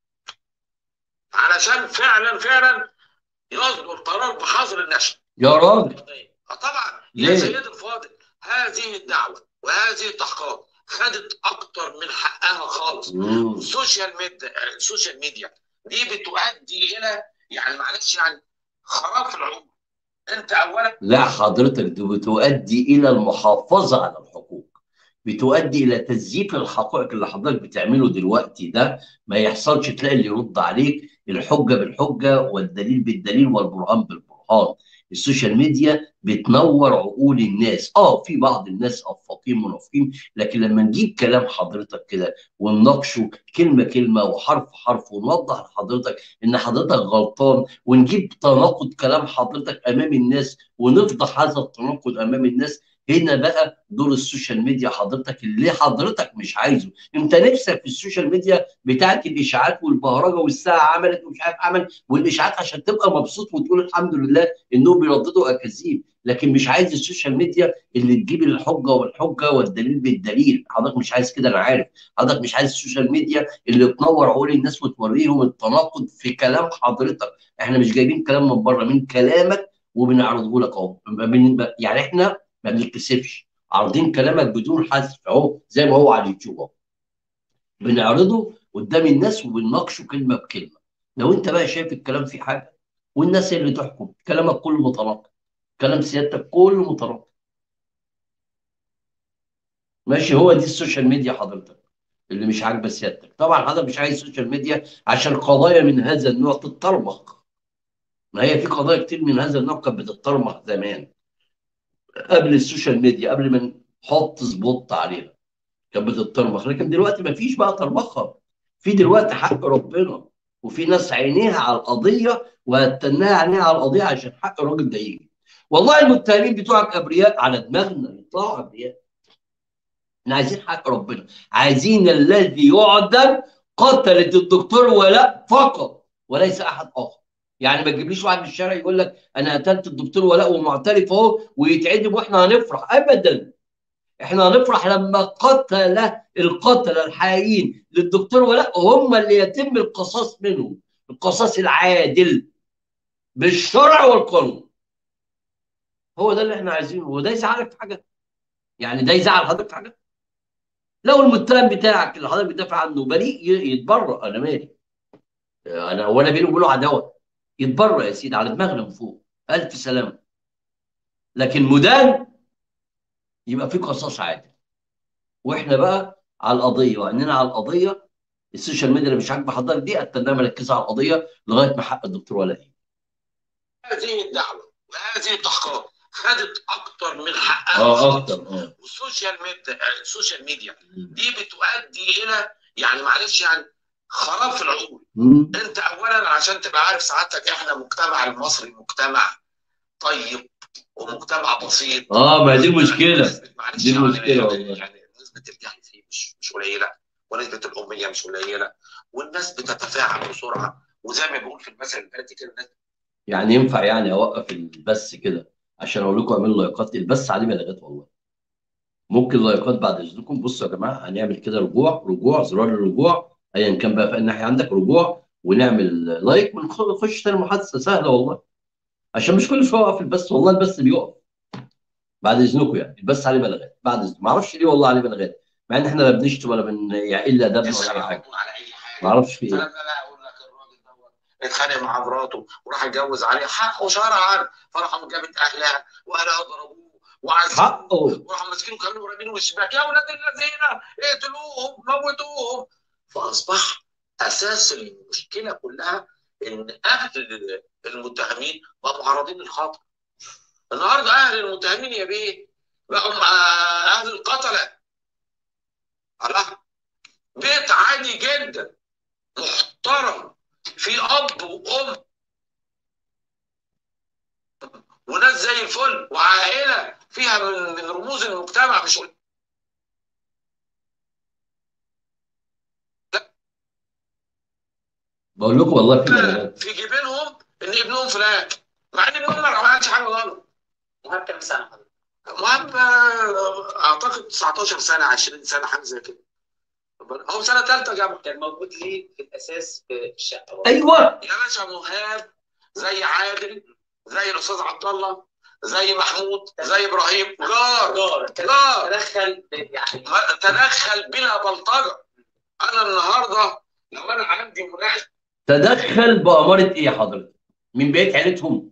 علشان فعلا فعلا يصدر قرار بحظر النشر. يا راجل اه طبعا يا ليه؟ سيدي الفاضل، هذه الدعوه وهذه التحقيقات خدت اكتر من حقها خالص. مم. والسوشيال ميديا السوشيال ميديا دي بتؤدي الى، يعني معلش يعني، خراب في العمر. انت اولا لا حضرتك، دي بتؤدي الى المحافظه على الحقوق، بتؤدي الى تزييف الحقائق. اللي حضرتك بتعمله دلوقتي ده ما يحصلش، تلاقي اللي يرد عليك الحجه بالحجه والدليل بالدليل والبرهان بالبرهان. السوشيال ميديا بتنور عقول الناس. اه في بعض الناس افاقين منافقين، لكن لما نجيب كلام حضرتك كده ونناقشه كلمه كلمه وحرف حرف ونوضح لحضرتك ان حضرتك غلطان، ونجيب تناقض كلام حضرتك امام الناس ونفضح هذا التناقض امام الناس، هنا بقى دور السوشيال ميديا حضرتك اللي حضرتك مش عايزه. انت نفسك في السوشيال ميديا بتاعت الاشاعات والبهرجه والساعه عملت ومش عارف عمل والاشاعات عشان تبقى مبسوط وتقول الحمد لله انهم بيرددوا اكاذيب، لكن مش عايز السوشيال ميديا اللي تجيب الحجه والحجه والدليل بالدليل. حضرتك مش عايز كده، انا عارف. حضرتك مش عايز السوشيال ميديا اللي تنور عقول الناس وتوريهم التناقض في كلام حضرتك. احنا مش جايبين كلام من بره، من كلامك وبنعرضه لك اهو. يعني احنا ما بنتكسفش، عارضين كلامك بدون حذف اهو زي ما هو على اليوتيوب اهو، بنعرضه قدام الناس وبنناقشه كلمه بكلمه. لو انت بقى شايف الكلام فيه حاجه والناس هي اللي تحكم، كلامك كله متناقض، كلام سيادتك كله متناقض. ماشي، هو دي السوشيال ميديا حضرتك اللي مش عاجبه سيادتك. طبعا حضرتك مش عايز السوشيال ميديا عشان قضايا من هذا النوع تتطرمخ. ما هي في قضايا كتير من هذا النوع كانت بتتطرمخ زمان قبل السوشيال ميديا، قبل ما نحط سبوت عليها كانت بتتطرمخ، لكن دلوقتي ما فيش بقى طرمخه. في دلوقتي حق ربنا، وفي ناس عينيها على القضيه وهتناها عينيها على القضيه عشان حق الراجل ده يجي. والله المتهمين بتوعك ابرياء على دماغنا، يطلعوا ابرياء. احنا عايزين حق ربنا، عايزين الذي يعدم قتلت الدكتور ولاء فقط وليس احد اخر. يعني ما تجيبليش واحد من الشارع يقول لك انا قتلت الدكتور ولاء ومعترف اهو ويتعدم واحنا هنفرح ابدا. احنا هنفرح لما قتل القتله الحقيقيين للدكتور ولاء هم اللي يتم القصاص منهم، القصاص العادل بالشرع والقانون. هو ده اللي احنا عايزينه. وده يزعلك في حاجه؟ يعني ده يزعل حضرتك في حاجه؟ لو المتهم بتاعك اللي حضرتك بتدافع عنه بريء يتبرأ، انا مالي؟ انا وانا بيني وبينه عداوه؟ يتبرأ يا سيدي، على دماغنا من فوق، الف سلامه. لكن مدان يبقى في قصاص عادل، واحنا بقى على القضيه وعيننا على القضيه. السوشيال ميديا اللي مش عاجبه حضرتك دي اتناها مركزه على القضيه لغايه ما حق الدكتور ولاء يجي. هذه الدعوه وهذه التحقيقات خدت اكتر من حقها اه خالص. اكتر اه والسوشيال ميديا السوشيال ميديا دي بتؤدي الى، يعني معلش يعني، خراب في العقول. مم. انت اولا عشان تبقى عارف سعادتك، احنا المجتمع المصري مجتمع طيب ومجتمع بسيط. اه ما دي المشكله، نسبة- معلش دي يعني المشكله يعني والله. يعني نسبة الجهل فيه مش مش قليلة، ونسبة الأمية مش قليلة، والناس بتتفاعل بسرعة، وزي ما بيقول في المثل البلدي كده الناس. يعني ينفع يعني اوقف البث كده عشان اقول لكم اعملوا لايكات؟ البث عليه بلاغات والله. ممكن لايكات بعد اذنكم؟ بصوا يا جماعه هنعمل كده رجوع، رجوع زرار الرجوع ايا كان بقى في الناحيه عندك رجوع، ونعمل لايك ونخش تاني محادثه سهله والله. عشان مش كل شويه اوقف البث، والله البث بيقف بعد اذنكم. يعني البث عليه بلغات بعد اذنكم، ما اعرفش ليه والله عليه بلغات، مع ان احنا لا بنشتم ولا بن يعني الا ادبنا ولا يسأل اي على حاجه. طول على أي حاجة. ما اعرفش في فلما ايه. لا أقول لك الراجل دوت اتخانق مع مراته وراح اتجوز عليها حقه شرعا، فراحوا جابت أهلها وأهلها ضربوه وعذبوه حقه. وراحوا ماسكينه كانوا رامينه الشباك، يا ولاد الذين اقتلوهم موتوهم. فأصبح اساس المشكله كلها ان اهل المتهمين بقوا معرضين للخطر. النهارده اهل المتهمين يا بيه بقوا مع اهل القتله. الله، بيت عادي جدا محترم، في اب وام وناس زي الفل وعائله فيها من من رموز المجتمع، مش بقول لكم والله في بلاغات في جيبينهم ان ابنهم فلان، مع ان ابنهم ما عملش حاجه غلط. مهم كام سنه حضرتك؟ المهم اعتقد تسعتاشر سنه عشرين سنه حاجه زي كده. هو سنه ثالثه جامعه. كان موجود ليه في الاساس في الشقه؟ ايوه يا باشا مهاب زي عادل زي الاستاذ عبد الله زي محمود زي ابراهيم، جار جار جار تدخل يعني ما- تدخل بلا بلطجه. انا النهارده لو انا عندي مناقشه تدخل بأمارة ايه حضرتك؟ من بقية عيلتهم؟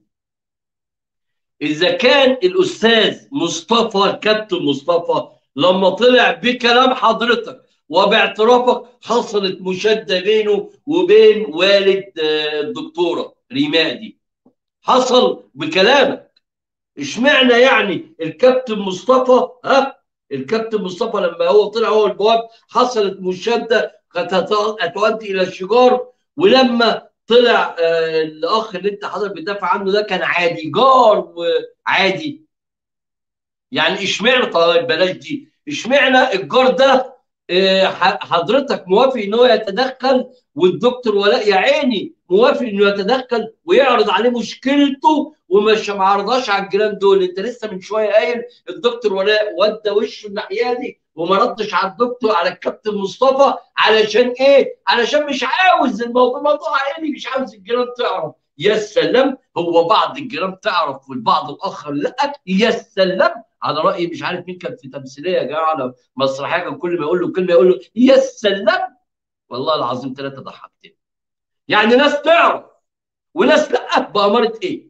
إذا كان الأستاذ مصطفى كابتن مصطفى لما طلع بكلام حضرتك وباعترافك حصلت مشادة بينه وبين والد آه، الدكتورة ريمادي، حصل بكلامك. اشمعنى يعني الكابتن مصطفى ها الكابتن مصطفى لما هو طلع هو البواب حصلت مشادة كانت هتؤدي إلى الشجار، ولما طلع آه الاخ اللي انت حضرتك بتدافع عنه ده كان عادي جار وعادي. يعني اشمعنى؟ طيب بلاش دي، اشمعنى الجار ده آه حضرتك موافق ان هو يتدخل والدكتور ولاء يا عيني موافق انه يتدخل ويعرض عليه مشكلته ومش معرضهاش على الجيران دول؟ انت لسه من شويه قايل الدكتور ولاء ودى وشه الناحيه دي وما ردش على الدكتور على الكابتن مصطفى علشان ايه؟ علشان مش عاوز الموضوع موضوع عائلي، مش عاوز الجيران تعرف. يا سلام، هو بعض الجيران تعرف والبعض الاخر لا. يا سلام، على راي مش عارف مين كان في تمثيليه يا جماعه على مسرحيه كان كل ما يقول له كلمه يقول له يا سلام. والله العظيم ثلاثه ضحكتني. يعني ناس تعرف وناس لا، بأمارة ايه؟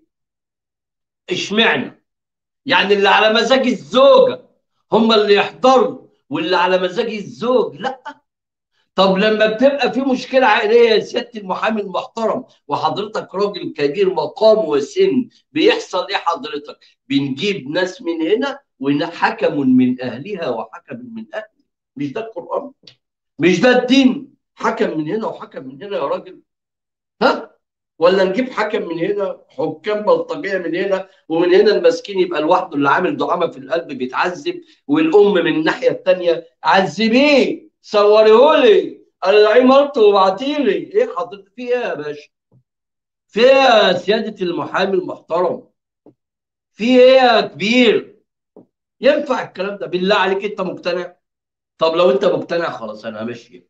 اشمعنى؟ يعني اللي على مزاج الزوجه هم اللي يحضروا واللي على مزاج الزوج لا؟ طب لما بتبقى في مشكله عائليه يا سياده المحامي المحترم وحضرتك راجل كبير مقام وسن، بيحصل ايه حضرتك؟ بنجيب ناس من هنا وحكم من اهلها وحكم من اهلها. مش ده القران؟ مش ده الدين؟ حكم من هنا وحكم من هنا يا راجل. ها؟ ولا نجيب حكم من هنا حكام بلطجيه من هنا ومن هنا المسكين يبقى لوحده اللي عامل دعامه في القلب بيتعذب والام من الناحيه الثانيه عذبيه صوريهولي قلعيه مرته وابعتيلي. ايه حضرتك في ايه يا باشا؟ في ايه يا سياده المحامي المحترم؟ في ايه يا كبير؟ ينفع الكلام ده؟ بالله عليك انت مقتنع؟ طب لو انت مقتنع خلاص انا همشي.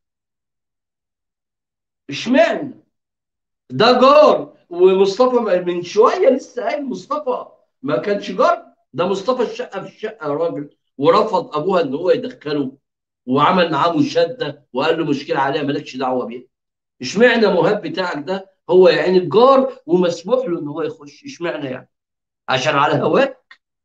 اشمعنى؟ ده جار ومصطفى من شويه لسه قايل مصطفى ما كانش جار. ده مصطفى الشقه في الشقه يا راجل، ورفض ابوها ان هو يدخله وعمل معاه مشاده وقال له مشكله عليها مالكش دعوه بيها. اشمعنى مهاب بتاعك ده هو يعني الجار ومسموح له ان هو يخش؟ اشمعنى يعني؟ عشان على هواه؟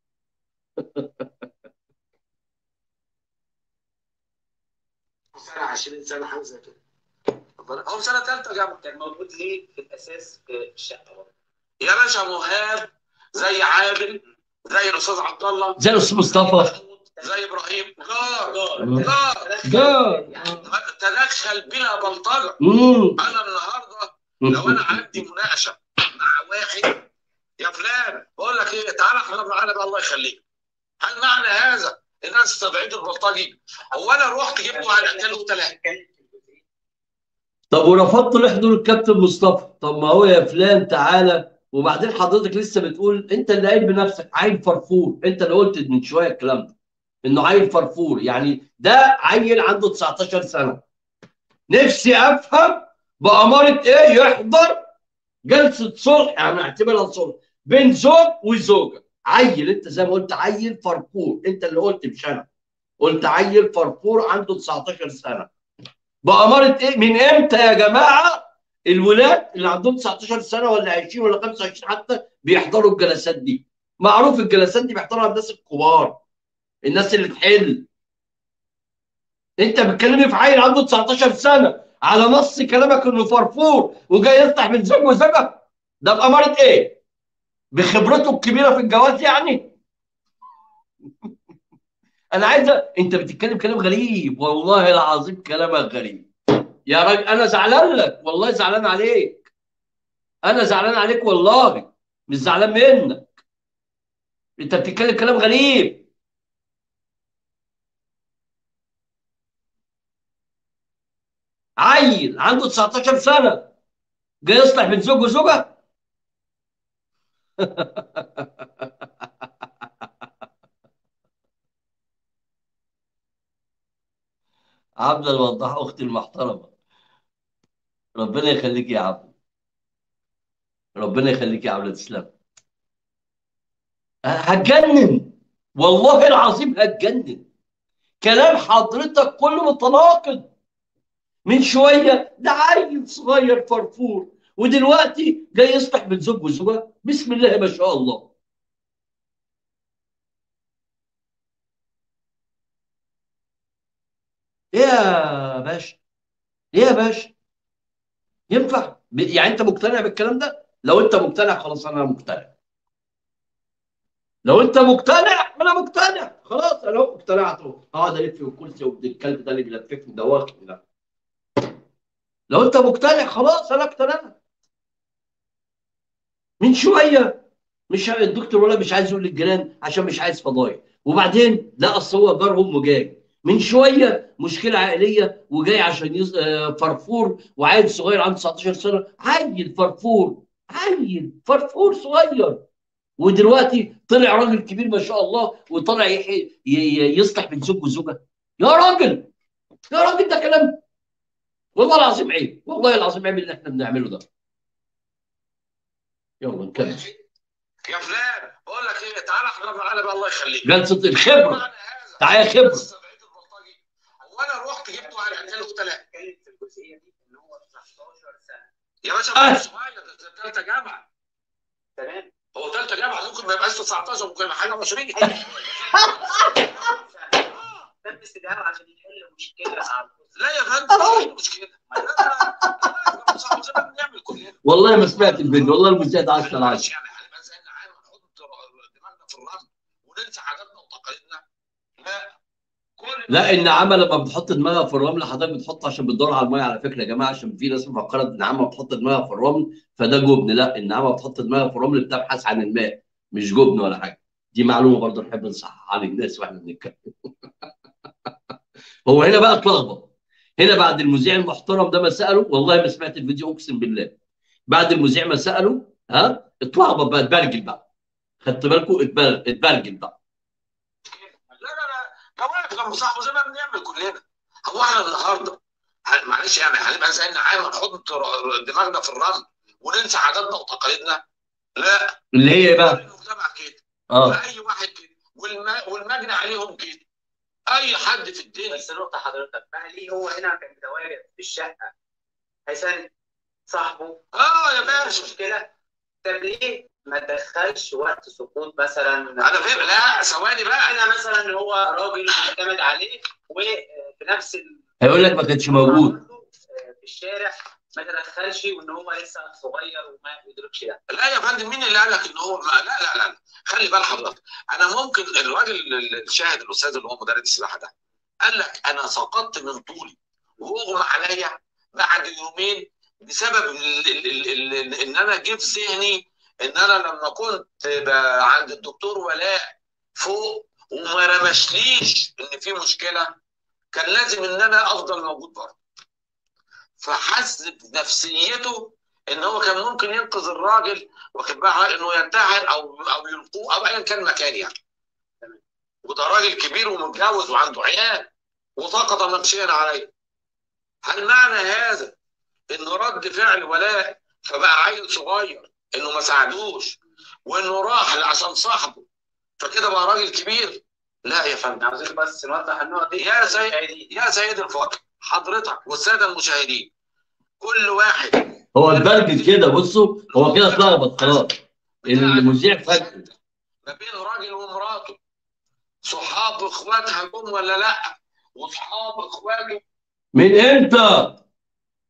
سنه عشرين سنه حاجه زي كده. هو سنه ثالثه جامعه. كان موجود ليه في الاساس في الشقه؟ يا باشا مهاب زي عادل زي الاستاذ عبد الله زي الاستاذ مصطفى زي ابراهيم، جار جار جار جار تدخل بلا بلطجه. امم انا النهارده لو انا عندي مناقشه مع واحد يا فلان بقول لك ايه، تعالى احضر معانا بقى الله يخليك، هل معنى هذا ان انا استبعد البلطجي؟ هو انا رحت جبته على اعتاله ثلاثه. طب ورفضت لحضور الكابتن مصطفى؟ طب ما هو يا فلان تعالى. وبعدين حضرتك لسه بتقول انت اللي قايل بنفسك عيل فرفور، انت اللي قلت من شويه الكلام ده انه عيل فرفور. يعني ده عيل عنده تسعتاشر سنه. نفسي افهم بأمارة ايه يحضر جلسه صلح، يعني اعتبرها صلح بين زوج وزوجه. عيل، انت زي ما قلت عيل فرفور، انت اللي قلت مش انا. قلت عيل فرفور عنده تسعتاشر سنه. بأمارة ايه؟ من امتى يا جماعه الولاد اللي عندهم تسعتاشر سنه ولا عشرين ولا خمسة وعشرين حتى بيحضروا الجلسات دي؟ معروف الجلسات دي بيحضرها الناس الكبار، الناس اللي تحل. انت بتكلمني في عيل عنده تسعتاشر سنه على نص كلامك انه فرفور وجاي يفتح من زوج وزوجه؟ ده بأمارة ايه؟ بخبرته الكبيره في الجواز يعني؟ انا عايزه، انت بتتكلم كلام غريب والله العظيم، كلامك غريب يا راجل. انا زعلان لك والله، زعلان عليك، انا زعلان عليك والله، مش زعلان منك. انت بتتكلم كلام غريب. عيل عنده تسعتاشر سنه جاي يصلح بين زوج وزوجه؟ عبد الوضاح اختي المحترمه، ربنا يخليك يا عبد، ربنا يخليك يا عبد، تسلم. هتجنن والله العظيم، هتجنن. كلام حضرتك كله متناقض. من شويه ده عيل صغير فرفور، ودلوقتي جاي يصلح بين زوج وزوجه؟ بسم الله ما شاء الله. ايه يا باشا؟ ايه يا باشا؟ ينفع؟ ب- يعني انت مقتنع بالكلام ده؟ لو انت مقتنع خلاص انا مقتنع. لو انت مقتنع انا مقتنع خلاص، انا اهو اقتنعت اهو. هقعد الف في الكرسي وابن الكلب ده اللي بيلففني ده واكل ده. لو انت مقتنع خلاص انا اقتنعت. من شويه مش ع- الدكتور ولا مش عايز يقول للجيران عشان مش عايز فضايح، وبعدين لا اصل هو جار امه جاي. من شويه مشكله عائليه وجاي عشان يز... آه، فرفور، وعيل صغير عنده تسعتاشر سنه، عيل فرفور، عيل فرفور صغير، ودلوقتي طلع راجل كبير ما شاء الله وطلع يحي... ي... ي- يصلح بين زوج وزوجه. يا راجل، يا راجل ده كلام والله العظيم عيب، والله العظيم عيب اللي احنا بنعمله ده. يلا نكمل. يا فلان بقول لك ايه، تعالى احضر معانا بقى الله يخليك. جلسه الخبره، تعالى خبره. هو انا رحت جبته على اعتاله ثلاثه. اتكلم في الجزئيه دي ان هو تسعتاشر سنه. يا باشا آه. مش صغير، ده ثالثه جامعه. تمام. هو ثالثه جامعه، ممكن ما يبقاش تسعتاشر، ممكن يبقى حاجه عشرين. تم استدعاء عشان يحل مشكله مع الجزء. لا يا فندم مش كده. لا لا لا، صاحب زي ما بنعمل كلنا. والله ما سمعت الفيديو، والله المشاهد عشرة على عشرة. يعني هنبقى زي العالم نحط دماغنا في الرمل وننسى عاداتنا وتقاليدنا؟ لا. كل لا، النعامه لما بتحط دماغها في الرمل حضرتك بتحط عشان بتدور على الميه، على فكره يا جماعه، عشان في ناس مفكره ان النعامه بتحط دماغها في الرمل فده جبن. لا، النعامه بتحط دماغها في الرمل بتبحث عن الماء، مش جبن ولا حاجه. دي معلومه برضه نحب نصححها للناس واحنا بنتكلم. هو هنا بقى اتلخبط. هنا بعد المذيع المحترم ده ما ساله، والله ما سمعت الفيديو اقسم بالله. بعد المذيع ما ساله ها اتلخبط بقى، اتبرجل بقى. خدت بالكم؟ اتبرجل اتبرجل بقى. لا لا لا، ده واقف جنب صاحبه زي ما بنعمل كلنا. هو احنا النهارده ه- معلش يعني هنبقى زي النعامه نحط ر- دماغنا في الرمل وننسى عاداتنا وتقاليدنا؟ لا. اللي هي ايه كل بقى؟ المجتمع كده، اه واي واحد كده، والم- والمجني عليهم كده، اي حد في الدنيا. بس نقطه حضرتك بقى، ليه هو هنا كان متواجد في الشقه هيساند صاحبه؟ اه يا مش باشا. مشكله. طب ليه ما تدخلش وقت سقوط مثلا؟ انا فاهم. لا ثواني بقى. انا مثلا هو راجل معتمد عليه وفي نفس ال... هيقول لك ما كانش موجود. في الشارع ما تدخلش، وان هو لسه صغير وما يدركش ده. لا يا فندم، مين اللي قال لك ان هو ما... لا لا لا، خلي بال حضرتك. انا ممكن الراجل الشاهد الاستاذ اللي هو مدرب السباحه ده قال لك انا سقطت من طولي واغمى عليا بعد يومين بسبب ال ال ال ال ان انا جه في ذهني ان انا لما كنت ب- عند الدكتور ولاء فوق وما رمشليش ان في مشكله، كان لازم ان انا افضل موجود برضه. فحس بنفسيته ان هو كان ممكن ينقذ الراجل، واخد بالك، انه ينتحر او او يلقوه او ايا كان مكان يعني. وده راجل كبير ومتجوز وعنده عيال وسقط نفسيا عليه. هل معنى هذا ان رد فعل ولاء فبقى عيل صغير انه ما ساعدوش وانه راح عشان صاحبه فكده بقى راجل كبير؟ لا يا فندم. عاوزين بس نوضح النقط دي يا سيد يا سيد الفاضل، حضرتك والساده المشاهدين، كل واحد هو اتبرجل كده، بصوا هو كده اتلخبط خلاص. المذيع فجأة ما بين راجل ومراته، صحاب اخواتها جم ولا لا، وصحاب اخواته من امتى؟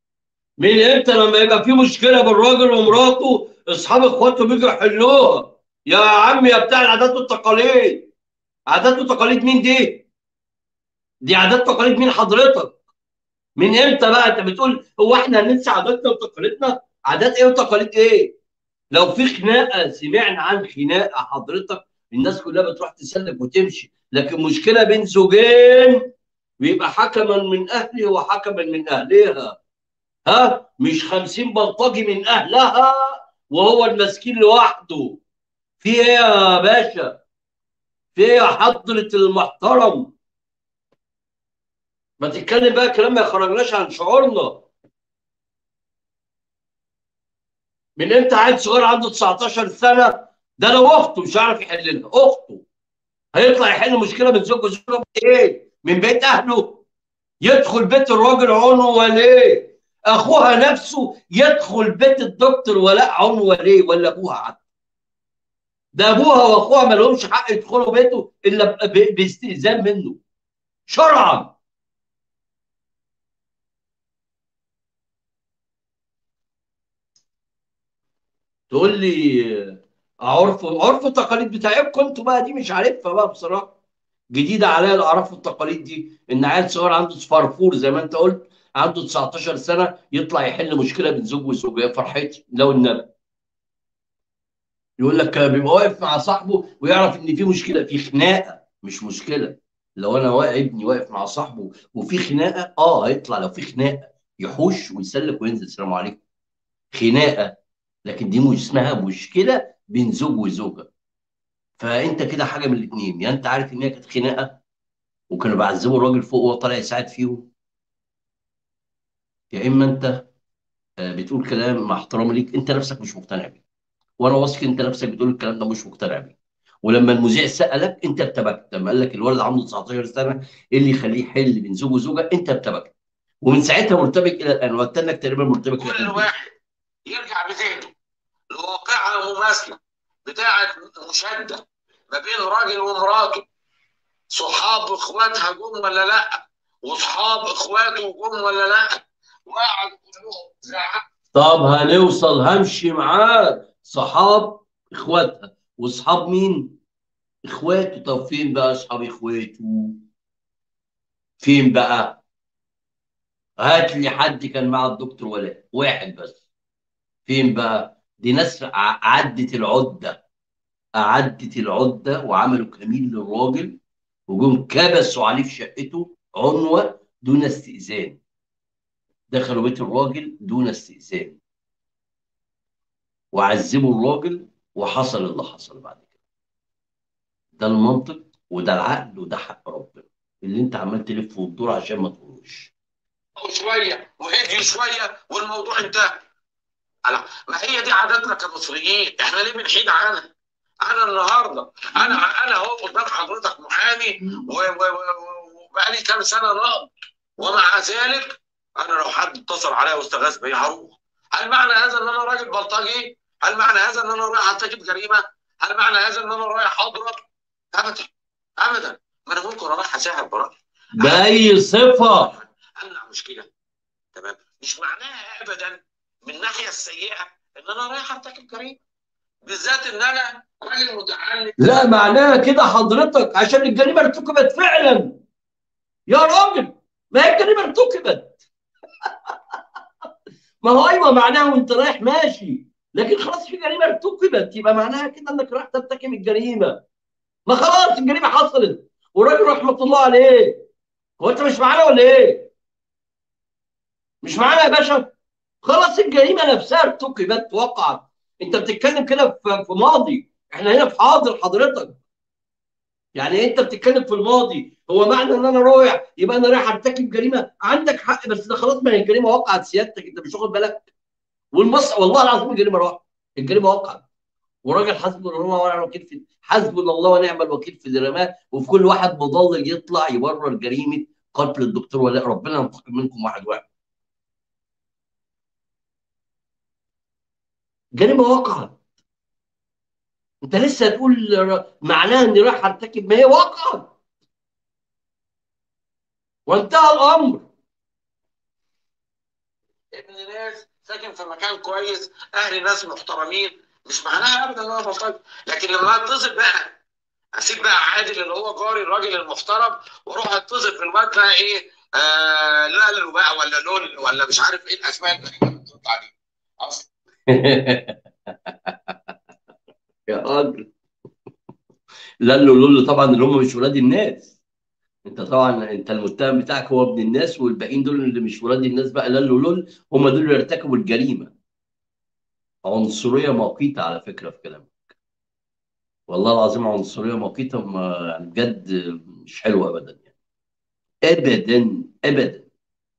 من امتى لما يبقى في مشكله بين راجل ومراته اصحاب اخواته بيجوا يحلوها؟ يا عم يا بتاع العادات والتقاليد، عادات وتقاليد مين دي؟ دي عادات وتقاليد مين حضرتك؟ من امتى بقى انت بتقول هو احنا هننسى عاداتنا وتقاليدنا؟ عادات ايه وتقاليد ايه؟ لو في خناقه، سمعنا عن خناقه حضرتك الناس كلها بتروح تسلك وتمشي، لكن مشكله بين زوجين بيبقى حكما من اهله وحكما من اهلها. ها، مش خمسين بلطجي من اهلها وهو المسكين لوحده. في ايه يا باشا؟ في ايه يا حضرة المحترم؟ ما تتكلم بقى كلام ما يخرجناش عن شعورنا. من امتى عيل صغير عنده تسعتاشر سنه ده لو اخته مش هيعرف يحللها؟ اخته هيطلع يحل مشكله من زوج وزوجه ايه؟ من بيت اهله؟ يدخل بيت الراجل عنوه ليه؟ اخوها نفسه يدخل بيت الدكتور ولاء عنوه ليه؟ ولا ابوها حتى؟ ده ابوها واخوها ما لهمش حق يدخلوا بيته الا ب- باستئذان منه شرعا. تقول لي عرف عرف التقاليد بتاعتكم انتوا بقى دي مش عارفها بقى بصراحه. جديده عليا الاعراف والتقاليد دي، ان عيل صغير عنده فرفور زي ما انت قلت عنده تسعتاشر سنه يطلع يحل مشكله بين زوج وزوجه. يا فرحتي لو النبي. يقول لك بيبقى واقف مع صاحبه ويعرف ان في مشكله، في خناقه مش مشكله. لو انا واقف ابني واقف مع صاحبه وفي خناقه، اه هيطلع لو في خناقه يحوش ويسلك وينزل السلام عليكم. خناقه. لكن دي مش اسمها مشكله بين زوج وزوجه. فانت كده حاجه من الاثنين، يا انت عارف ان هي كانت خناقه وكانوا بيعذبوا الراجل فوق وهو طالع يساعد فيهم، يا اما انت آه، بتقول كلام مع احترامي ليك انت نفسك مش مقتنع بيه. وانا واثق انت نفسك بتقول الكلام ده مش مقتنع بيه. ولما المذيع سالك انت ارتبكت، لما قال لك الولد عنده تسعتاشر سنه ايه اللي يخليه يحل بين زوج وزوجه، انت ارتبكت. ومن ساعتها مرتبك الى الان، وقلت لك تقريبا مرتبك الى كل الان. واحد يرجع بذهنه لواقعة مماثلة بتاعة مشادة ما بين راجل ومراته، صحاب اخواتها جم ولا لا؟ واصحاب اخواته جم ولا لا؟ وقعدوا كلهم زعق. طب هنوصل، همشي معاك. صحاب اخواتها واصحاب مين؟ اخواته. طب فين بقى اصحاب اخواته؟ فين بقى؟ هات لي حد كان مع الدكتور ولاء واحد بس. فين بقى؟ دي ناس ع- عدت العده، عدت العده وعملوا كمين للراجل وجم كبسوا عليه في شقته عنوه دون استئذان. دخلوا بيت الراجل دون استئذان وعذبوا الراجل، وحصل اللي حصل بعد كده. ده المنطق وده العقل وده حق ربنا اللي انت عمال تلف وتدور عشان ما تقولوش. شويه وهدي شويه والموضوع انتهى. على ما هي دي عاداتنا كمصريين، احنا ليه بنحيد عنها؟ انا النهارده انا انا اهو قدام حضرتك محامي و- و- و- وبقالي كام سنه نقض، ومع ذلك انا لو حد اتصل عليا واستغاث بيا هروح. هل معنى هذا ان انا راجل بلطجي؟ هل معنى هذا ان انا رايح ارتكب جريمه؟ هل معنى هذا ان انا رايح اضرب؟ ابدا ابدا. ما انا ممكن رايح اساعد برايي بأي صفة؟ امنع مشكله. تمام، مش معناها ابدا من الناحيه السيئه ان انا رايح ارتكب جريمه، بالذات ان انا راجل متعلم. لا، معناها كده حضرتك عشان الجريمة ارتكبت فعلا. يا راجل، ما هي الجريمة ارتكبت. ما هو ايوه معناها وانت رايح ماشي، لكن خلاص في جريمة ارتكبت يبقى معناها كده انك رايح ترتكب الجريمة. ما خلاص الجريمة حصلت والراجل رحمة الله عليه. هو انت مش معانا ولا ايه؟ مش معانا يا باشا؟ خلاص الجريمه نفسها ارتكبت وقعت. انت بتتكلم كده في في ماضي، احنا هنا في حاضر حضرتك. يعني انت بتتكلم في الماضي، هو معنى ان انا رايح يبقى انا رايح ارتكب جريمه؟ عندك حق، بس ده خلاص ما هي الجريمه وقعت سيادتك، انت مش واخد بالك. والمص والله العظيم الجريمه راحت، الجريمه وقعت. وراجل حسبنا الله ونعم الوكيل في حسبنا الله ونعم الوكيل في اللي رماه، وفي كل واحد مضلل يطلع يبرر جريمه قتل الدكتور ولاء. ربنا ينتقم منكم واحد واحد. جريمه وقعت. انت لسه تقول معناها اني رايح ارتكب؟ ما هي وقعت وانتهى الامر. ابن ناس ساكن في مكان كويس، اهل ناس محترمين، مش معناها ابدا ان انا بلطجي. لكن لما اتصل بقى اسيب بقى عادل اللي هو جاري الراجل المحترم واروح اتصل في الواد بقى ايه، آه لالو بقى ولا لول ولا مش عارف ايه الاسماء الغريبه اللي بتطلع دي اصلا. يا راجل، لالو لولو طبعا اللي هم مش ولاد الناس. انت طبعا انت المتهم بتاعك هو ابن الناس، والباقيين دول اللي مش ولاد الناس بقى لالو لول هم دول اللي ارتكبوا الجريمه. عنصريه مقيته على فكره في كلامك، والله العظيم عنصريه مقيته، ما- يعني بجد مش حلوه ابدا يعني، ابدا ابدا.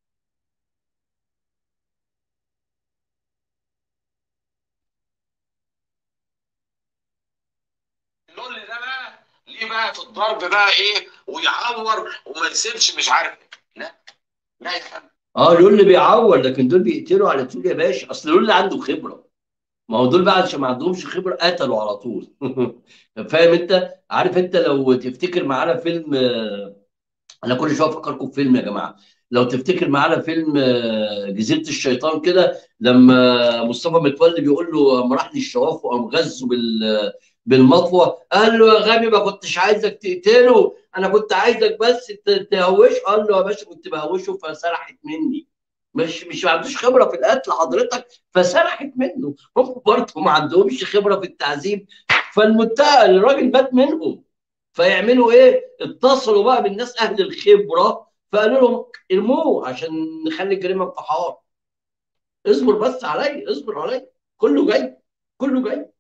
اللول ده بقى ليه بقى في الضرب بقى ايه ويعور وما يسيبش مش عارف إيه. لا لا يا فندم. اه دول اللي بيعور، لكن دول بيقتلوا على طول يا باشا، اصل دول اللي عنده خبره. ما هو دول بقى عشان ما عندهمش خبره قتلوا على طول. فاهم انت؟ عارف انت لو تفتكر معانا فيلم، آه، انا كل شويه افكركم في فيلم يا جماعه. لو تفتكر معانا فيلم آه، جزيره الشيطان كده، لما مصطفى متولي بيقول له اما راح للشواف وقام غزه بال بالمطوه، قال له يا غبي ما كنتش عايزك تقتله، انا كنت عايزك بس ت- تهوش. قال له يا باشا كنت بهوشه فسرحت مني. مش مش ما عندوش خبره في القتل حضرتك، فسرحت منه. هم برضه ما عندهمش خبره في التعذيب، فالمتهم الراجل مات منهم. فيعملوا ايه؟ اتصلوا بقى بالناس اهل الخبره، فقالوا لهم ارموه عشان نخلي الجريمه انتحار. اصبر بس عليا، اصبر عليا، كله جاي، كله جاي،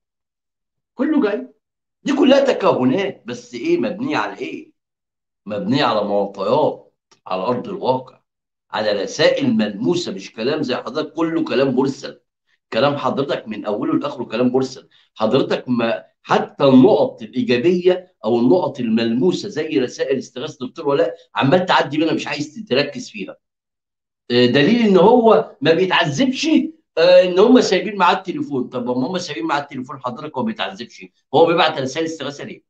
كله جاي. دي كلها تكهنات، بس ايه مبنيه على ايه؟ مبنيه على معطيات، على ارض الواقع، على رسائل ملموسه، مش كلام زي حضرتك كله كلام مرسل. كلام حضرتك من اوله لاخره كلام مرسل. حضرتك ما حتى النقط الايجابيه او النقط الملموسه زي رسائل استغاثه دكتور ولاء عمال تعدي منها، مش عايز تركز فيها. آه، دليل ان هو ما بيتعذبش، آه، ان هم سايبين معاه التليفون. طب ما هم سايبين معاه التليفون حضرتك هو ما بيتعذبش، هو بيبعت رسائل استغاثه ليه؟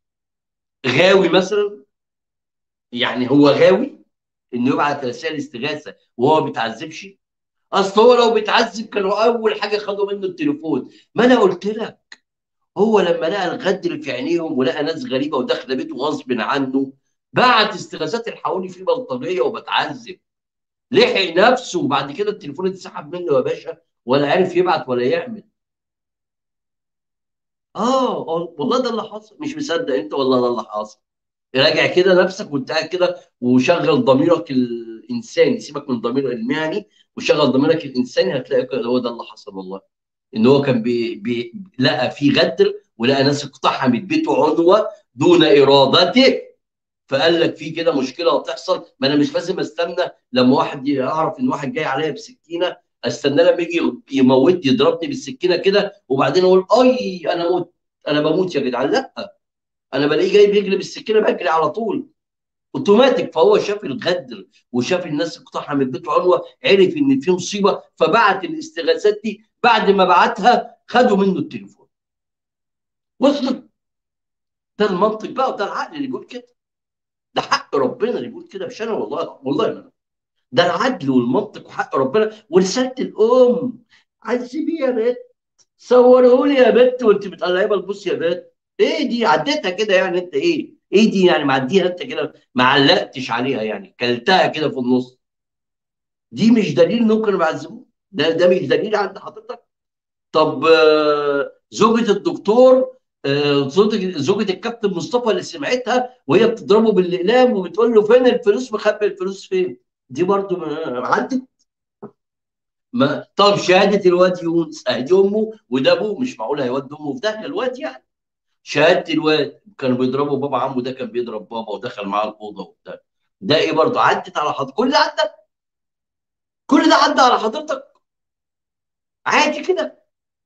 غاوي مثلا؟ يعني هو غاوي انه يبعت رسائل استغاثه وهو ما بيتعذبش؟ اصل هو لو بيتعذب كانوا اول حاجه خدوا منه التليفون. ما انا قلت لك، هو لما لقى الغدر في عينيهم ولقى ناس غريبه وداخله بيته غصب عنه، بعت استغاثات الحقوني في بلطجيه وبتعذب. لحق نفسه وبعد كده التليفون اتسحب منه يا باشا، ولا عارف يبعت ولا يعمل. اه والله ده اللي حصل، مش مصدق انت؟ والله ده اللي حصل. راجع كده نفسك وانت قاعد كده وشغل ضميرك الانساني، سيبك من الضمير المهني وشغل ضميرك الانساني، هتلاقي كده هو ده اللي حصل والله. ان هو كان بي بي لقى في غدر ولقى ناس اقتحمت بيته عنوه دون ارادته، فقال لك في كده مشكله هتحصل، ما انا مش لازم استنى لما واحد يعرف ان واحد جاي عليا بسكينه، استنى لما يجي يموت يضربني بالسكينه كده وبعدين اقول اي انا موت، انا بموت يا جدعان. لا، انا بلاقيه جاي بيجري بالسكينه بجري على طول اوتوماتيك. فهو شاف الغدر وشاف الناس اقتحمت بيته عنوه، عرف ان في مصيبه، فبعت الاستغاثات دي. بعد ما بعتها خدوا منه التليفون. وصلت؟ ده المنطق بقى وده العقل اللي بيقول كده. ده حق ربنا اللي بيقول كده، مش انا والله، والله ما انا. ده العدل والمنطق وحق ربنا ورساله الام. عذبيه يا بنت، صورهولي يا بنت وانت بتقلعي بلبوس يا بنت. ايه دي عديتها كده يعني؟ انت ايه ايه دي يعني معديها انت كده ما علقتش عليها يعني كلتها كده في النص؟ دي مش دليل انهم كانوا بيعذبوه؟ ده ده مش دليل عند حضرتك؟ طب آه، زوجة الدكتور، آه، زوجة زوجة الكابتن مصطفى اللي سمعتها وهي بتضربه بالاقلام وبتقول له فين الفلوس، مخبي الفلوس فين؟ دي برضو ما- عدت. ما طب شهاده الواد يونس اهدي امه وده ابوه، مش معقول هيودي امه في داهيه الواد يعني. شهاده الواد كانوا بيضربوا بابا عمه، ده كان بيضرب بابا ودخل معاه الاوضه وبتاع. ده ايه برضه عدت على حضرتك؟ كل ده عدى، كل ده عدى على حضرتك عادي كده؟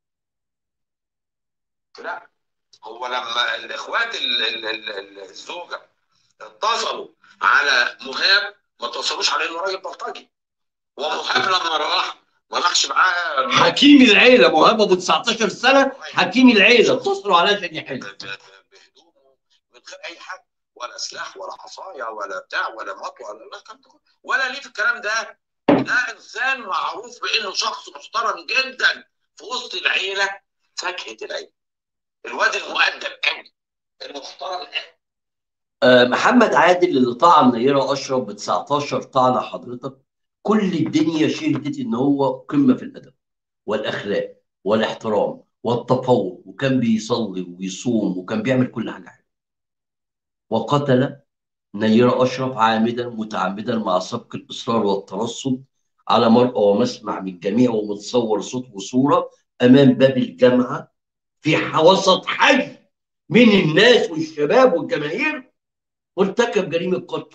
لا، هو لما الاخوات ال- ال- ال- ال- الزوجه اتصلوا على مهاب ما اتصلوش على انه راجل بلطجي. ومهاب لما راح ما راحش معاه حكيم العيله مهاب ابو تسعتاشر سنه، حكيم العيله اتصلوا عليه عشان يحل. ب- ب- بهدومه من غير اي حاجه، ولا سلاح ولا عصايه ولا بتاع ولا مطوه ولا لا كان ولا ليه في الكلام ده. ده انسان معروف بانه شخص محترم جدا في وسط العيله، فاكهه العيله، الواد المؤدب قوي، المحترم قوي. آه، محمد عادل اللي طعن نيرة اشرف ب تسعتاشر طعنه حضرتك، كل الدنيا شهدت ان هو قمه في الادب والاخلاق والاحترام والتفوق، وكان بيصلي ويصوم وكان بيعمل كل حاجه حلوه. وقتل نيرة اشرف عامدا متعمدا مع سبق الاصرار والترصد على مرأى ومسمع من الجميع، ومتصور صوت وصوره امام باب الجامعه في وسط حي من الناس والشباب والجماهير، مرتكب جريمه قتل.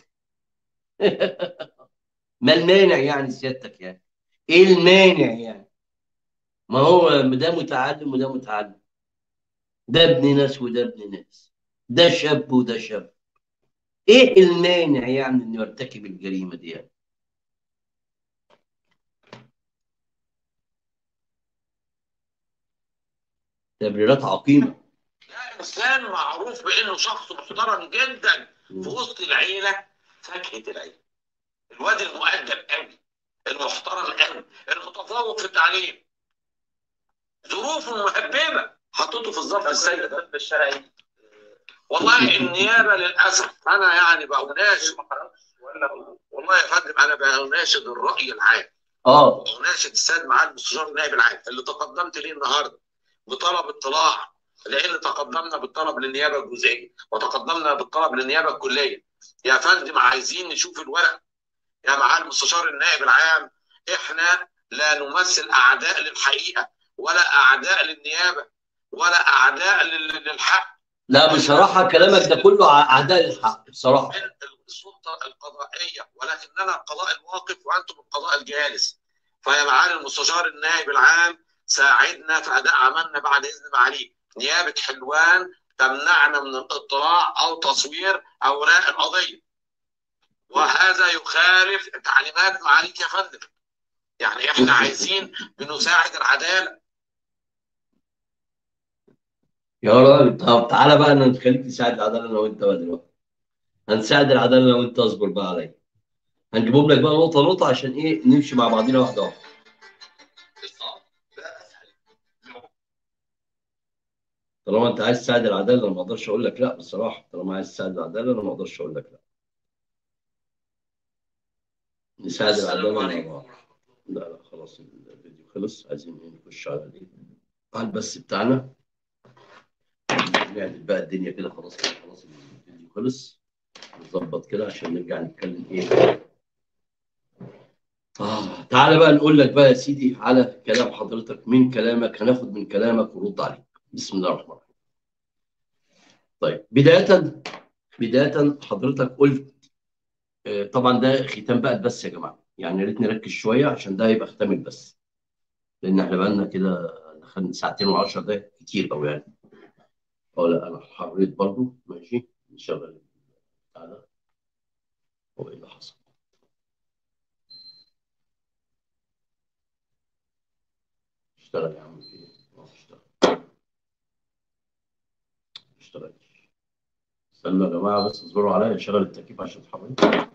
ما المانع يعني سيادتك يعني؟ ايه المانع يعني؟ ما هو ده متعلم وده متعلم، ده ابن ناس وده ابن ناس، ده شاب وده شاب. ايه المانع يعني انه يرتكب الجريمه دي يعني؟ تبريرات عقيمه. ده انسان معروف بانه شخص محترم جدا في وسط العيله، فاكهه العيله، الواد المؤدب قوي، المحترم قوي، المتفوق في التعليم، ظروفه مهببه حطته في الظرف السيء ده. الطب الشرعي والله النيابه للاسف انا يعني بأناشد، ما خرجش ولا والله يا فندم انا بأناشد الراي العام، اه وأناشد السيد معالي المستشار النائب العام اللي تقدمت ليه النهارده بطلب اطلاع، لان تقدمنا بالطلب للنيابه الجزئيه وتقدمنا بالطلب للنيابه الكليه. يا فندم عايزين نشوف الورق يا معالي المستشار النائب العام، احنا لا نمثل اعداء للحقيقه ولا اعداء للنيابه ولا اعداء لل- للحق. لا بصراحه كلامك ده كله ع- اعداء الحق بصراحه. من السلطه القضائيه، ولكننا القضاء الواقف وانتم القضاء الجالس. فيا معالي المستشار النائب العام ساعدنا في اداء عملنا بعد اذن معاليك. نيابه حلوان تمنعنا من الاطلاع او تصوير اوراق القضيه، وهذا يخالف تعليمات معاليك يا فندم. يعني احنا عايزين بنساعد العداله. يا راجل طب تعالى بقى انا نخليك تساعد العداله انا وانت بقى دلوقتي. هنساعد العداله انا وانت، اصبر بقى عليا. هنجيبهم لك بقى نقطه نقطه عشان ايه نمشي مع بعضينا واحده واحده. طالما انت عايز تساعد العداله انا ما اقدرش اقول لك لا بصراحه، طالما عايز تساعد العداله انا ما اقدرش اقول لك لا. نساعد العداله مع بعض. لا لا خلاص الفيديو خلص، عايزين ايه نخش على ايه على البث بتاعنا. نعدل بقى الدنيا كده خلاص كده خلاص الفيديو خلص، نظبط كده عشان نرجع نتكلم ايه. اه تعالى بقى نقول لك بقى يا سيدي على كلام حضرتك، من كلامك هناخد من كلامك ونرد عليك. بسم الله الرحمن الرحيم. طيب بداية بداية حضرتك قلت آه، طبعا ده ختام بقى البث يا جماعة، يعني يا ريت نركز شوية عشان ده يبقى ختام البث، لأن احنا بقى لنا كده دخلنا ساعتين وعشر دقايق كتير قوي يعني. اه لا انا حريت برضو ماشي نشغل بتاع ده. هو ايه اللي حصل؟ اشتغل يا عم في ايه؟ اه اشتغل اشتغل. استنوا يا جماعه بس اصبروا عليا اشغل التكييف عشان اتحرك.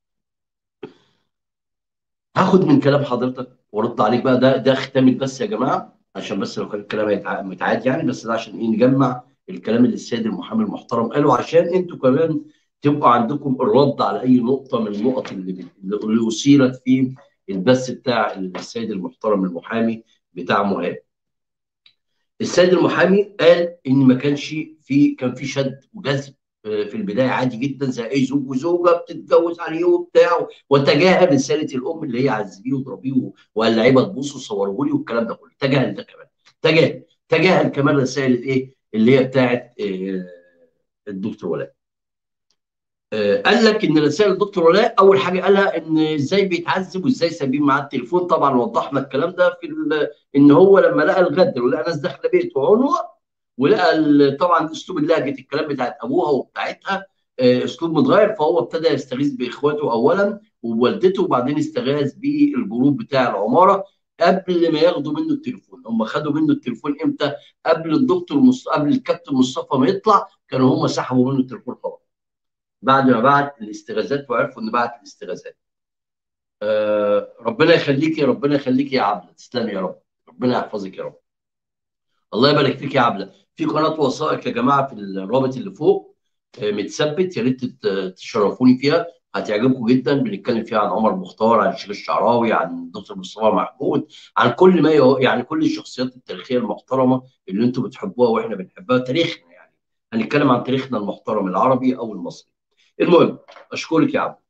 هاخد من كلام حضرتك وارد عليك بقى، ده ده ختام بس يا جماعه، عشان بس لو كان الكلام هيتع- متعاد يعني، بس ده عشان ايه نجمع الكلام اللي السيد المحامي المحترم قاله، عشان انتوا كمان تبقوا عندكم الرد على اي نقطه من النقط اللي اللي اثيرت في البث بتاع السيد المحترم المحامي بتاع مهاب. السيد المحامي قال ان ما كانش في كان في شد وجذب آه، في البدايه عادي جدا زي اي زوج وزوجه بتتجوز عليه وبتاع، وتجاهل رساله الام اللي هي عذبيه وضربيه واللعيبه تبوس وصوره لي والكلام ده كله، تجاهل ده كمان، تجاهل تجاهل كمان رسائل الايه اللي هي بتاعت آه، الدكتور ولاء. آه، قال لك ان رسائل الدكتور ولاء اول حاجه قالها ان ازاي بيتعذب وازاي سايبين معاه التليفون. طبعا وضحنا الكلام ده في ال- ان هو لما لقى الغدر ولقى ناس داخله بيته عنوه، ولقى ال- طبعا اسلوب اللهجه الكلام بتاعت ابوها وبتاعتها آه، اسلوب متغير، فهو ابتدى يستغيث باخواته اولا وبوالدته، وبعدين استغاث بالجروب بتاع العماره قبل ما ياخدوا منه التليفون. هم خدوا منه التليفون امتى؟ قبل الدكتور مص... قبل الكابتن مصطفى ما يطلع كانوا هم سحبوا منه التليفون خلاص، بعد ما بعت الاستغاثات وعرفوا ان بعت الاستغاثات. آه ربنا يخليكي، ربنا يخليكي يا عبله، تسلمي يا رب، ربنا يحفظك يا رب. الله يبارك فيك يا عبله. في قناه وثائق يا جماعه في الرابط اللي فوق، آه، متثبت، يا ريت تت- تشرفوني فيها، هتعجبكم جدا. بنتكلم فيها عن عمر مختار، عن الشيخ الشعراوي، عن الدكتور مصطفى محمود، عن كل ما يو... يعني كل الشخصيات التاريخيه المحترمه اللي انتم بتحبوها واحنا بنحبها، تاريخنا يعني. هنتكلم عن تاريخنا المحترم العربي او المصري. المهم، اشكرك يا عبد.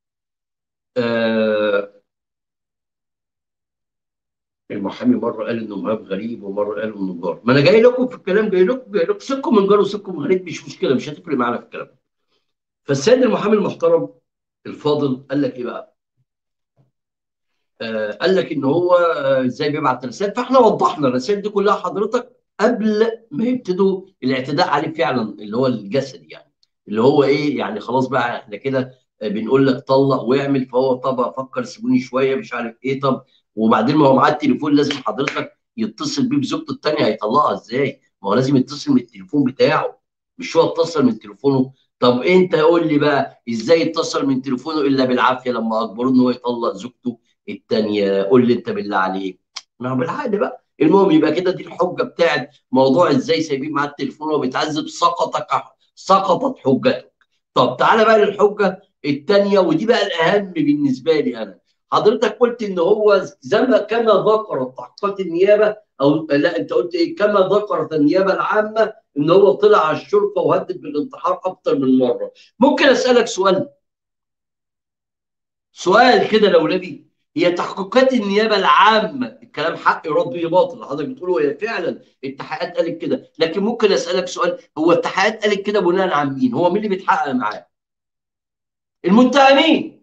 آه المحامي مره قال انه مهاب غريب، ومره قال انه جار. ما انا جاي لكم في الكلام، جاي لكم جاي لكم سكم من جار وسكم من غريب، مش مشكله، مش هتفرق معانا في الكلام. فالسيد المحامي المحترم الفاضل قال لك ايه بقى؟ آه قال لك ان هو آه، ازاي بيبعت رسائل. فاحنا وضحنا الرسائل دي كلها حضرتك قبل ما يبتدوا الاعتداء عليه فعلا، اللي هو الجسدي يعني. اللي هو ايه يعني؟ خلاص بقى احنا كده آه، بنقول لك طلق واعمل. فهو طب افكر، سيبوني شويه، مش عارف ايه. طب وبعدين ما هو معاه التليفون، لازم حضرتك يتصل بيه بزوجته الثانيه، هيطلقها ازاي؟ ما هو لازم يتصل من التليفون بتاعه، مش هو اتصل من تليفونه. طب انت قول لي بقى ازاي اتصل من تليفونه الا بالعافيه لما اجبروه ان هو يطلق زوجته التانية؟ قول لي انت بالله عليك. ما هو بالعقل بقى. المهم يبقى كده دي الحجه بتاعت موضوع ازاي سايبين معاه التليفون وهو بيتعذب، سقطت سقطت حجته. طب تعالى بقى للحجه الثانيه، ودي بقى الاهم بالنسبه لي انا. حضرتك قلت ان هو زي ما كما ذكرت تحقيقات النيابه، او لا انت قلت ايه؟ كما ذكرت النيابه العامه ان هو طلع على الشرطه وهدد بالانتحار اكتر من مره. ممكن اسالك سؤال؟ سؤال كده لولبي. هي تحقيقات النيابه العامه الكلام حق يرد به باطل اللي حضرتك بتقوله، هي فعلا التحقيقات قالت كده، لكن ممكن اسالك سؤال؟ هو التحقيقات قالت كده بناء عن مين؟ هو مين اللي بيتحقق معاه؟ المتهمين.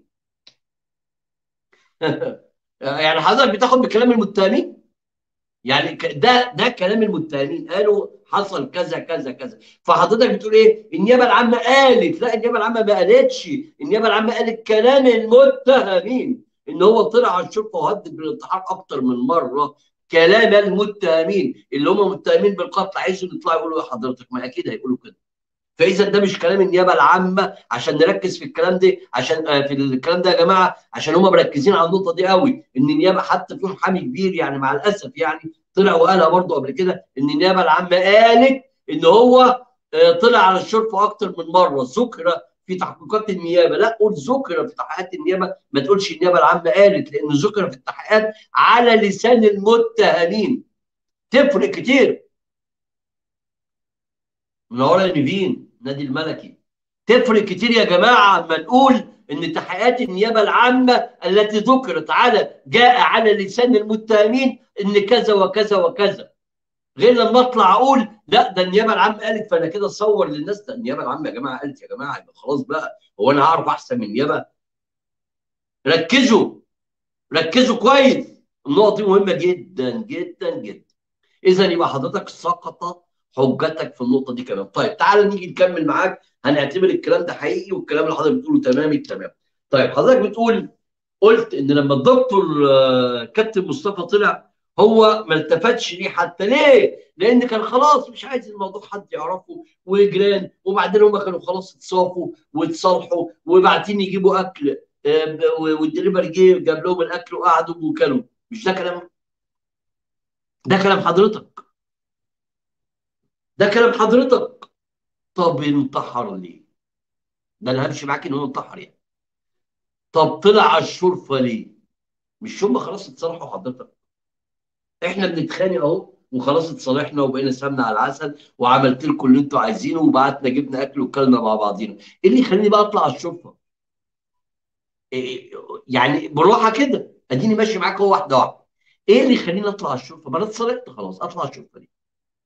يعني حضرتك بتاخد بكلام المتهمين؟ يعني ك- ده ده كلام المتهمين، قالوا حصل كذا كذا كذا. فحضرتك بتقول ايه؟ النيابه العامه قالت. لا، النيابه العامه ما قالتش. النيابه العامه قالت كلام المتهمين، ان هو طلع على الشرطه وهدد بالانتحار اكتر من مره. كلام المتهمين اللي هم متهمين بالقتل، عايزهم يطلعوا يقولوا يا حضرتك؟ ما اكيد هيقولوا كده. فاذا ده مش كلام النيابه العامه، عشان نركز في الكلام ده، عشان آه، في الكلام ده يا جماعه، عشان هم مركزين على النقطه دي قوي. ان النيابه حتى في محامي كبير يعني مع الاسف يعني طلع وقالها برضه قبل كده، ان النيابه العامه قالت ان هو آه، طلع على الشرطه اكتر من مره. ذكر في تحقيقات النيابه. لا، قول ذكر في تحقيقات النيابه، ما تقولش النيابه العامه قالت، لان ذكر في التحقيقات على لسان المتهمين. تفرق كتير. منوره يا نيفين، نادي الملكي. تفرق كتير يا جماعه اما نقول ان تحقيقات النيابه العامه التي ذكرت على جاء على لسان المتهمين ان كذا وكذا وكذا، غير لما اطلع اقول لا ده النيابه العامه قالت، فانا كده اصور للناس ده النيابه العامه يا جماعه قالت. يا جماعه يبقى خلاص بقى، هو انا هعرف احسن من النيابه؟ ركزوا، ركزوا كويس. النقطه دي مهمه جدا جدا جدا. اذا يبقى حضرتك سقط حجتك في النقطه دي كمان. طيب تعال نيجي نكمل معاك. هنعتبر الكلام ده حقيقي والكلام اللي حضرتك بتقوله تمام التمام. طيب حضرتك بتقول، قلت ان لما الدكتور آه، كابتن مصطفى طلع، هو ما التفتش ليه حتى. ليه؟ لان كان خلاص مش عايز الموضوع حد يعرفه وجيران، وبعدين هم كانوا خلاص اتصافوا واتصالحوا وبعدين يجيبوا اكل، آه، والدليفري جه جاب لهم الاكل وقعدوا وكلوا. مش ده كلام؟ ده كلام حضرتك، ده كلام حضرتك. طب انتحر ليه؟ ده انا همشي معاك ان هو انتحر يعني. طب طلع على الشرفه ليه؟ مش هم خلاص اتصالحوا حضرتك؟ احنا بنتخانق اهو وخلاص اتصالحنا وبقينا سمنه على العسل، وعملت لكم اللي انتوا عايزينه وبعتنا جبنا اكل وكلنا مع بعضينا. ايه اللي يخليني بقى اطلع على الشرفه؟ إيه يعني؟ بالراحه كده، اديني ماشي معاك اهو واحده واحده. ايه اللي يخليني اطلع على الشرفه؟ ما انا اتصالحت خلاص، اطلع على الشرفه ليه؟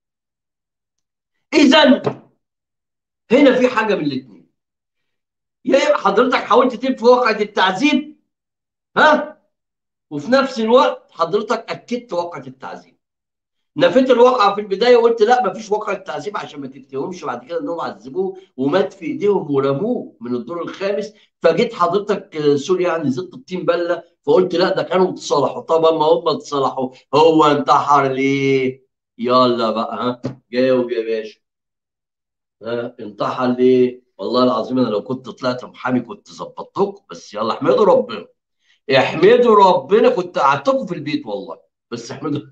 اذا هنا في حاجه من الاثنين. يا اما حضرتك حاولت تنفي واقعه التعذيب، ها، وفي نفس الوقت حضرتك اكدت واقعه التعذيب. نفيت الواقعه في البدايه وقلت لا مفيش واقعه تعذيب عشان ما تتهمش بعد كده انهم عذبوه ومات في ايديهم ورموه من الدور الخامس. فجيت حضرتك آه، سوري يعني زدت الطين بله، فقلت لا ده كانوا اتصالحوا. طب اما هم اتصالحوا، هو انتحر ليه؟ يلا بقى ها، جاوب يا باشا. ها، انتحر ليه؟ والله العظيم انا لو كنت طلعت محامي كنت ظبطتكم، بس يلا احمدوا ربنا. احمدوا ربنا كنت قعدتكم في البيت والله، بس احمدوا.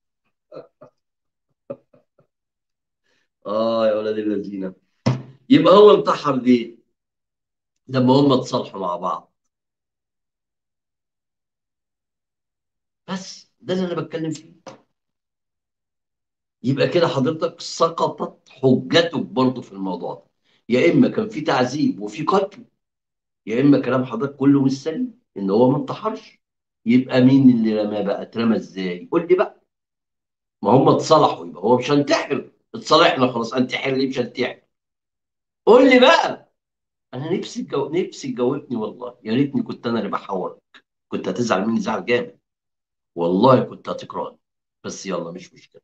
اه يا ولاد الذين. يبقى هو انتحر ليه؟ لما هم اتصالحوا مع بعض. بس ده اللي انا بتكلم فيه. يبقى كده حضرتك سقطت حجتك برضه في الموضوع ده. يا اما كان في تعذيب وفي قتل، يا اما كلام حضرتك كله مش سليم ان هو ما انتحرش. يبقى مين اللي رماه بقى؟ اترمى ازاي؟ قول لي بقى. ما هم اتصالحوا، يبقى هو مش هنتحر. اتصالحنا خلاص، انتحر ليه؟ مش هنتحر. قول لي بقى. انا نفسي جو... نفسي تجاوبني والله، يا ريتني كنت انا اللي بحاورك. كنت هتزعل مني زعل جامد، والله كنت هتكرهني. بس يلا مش مشكله.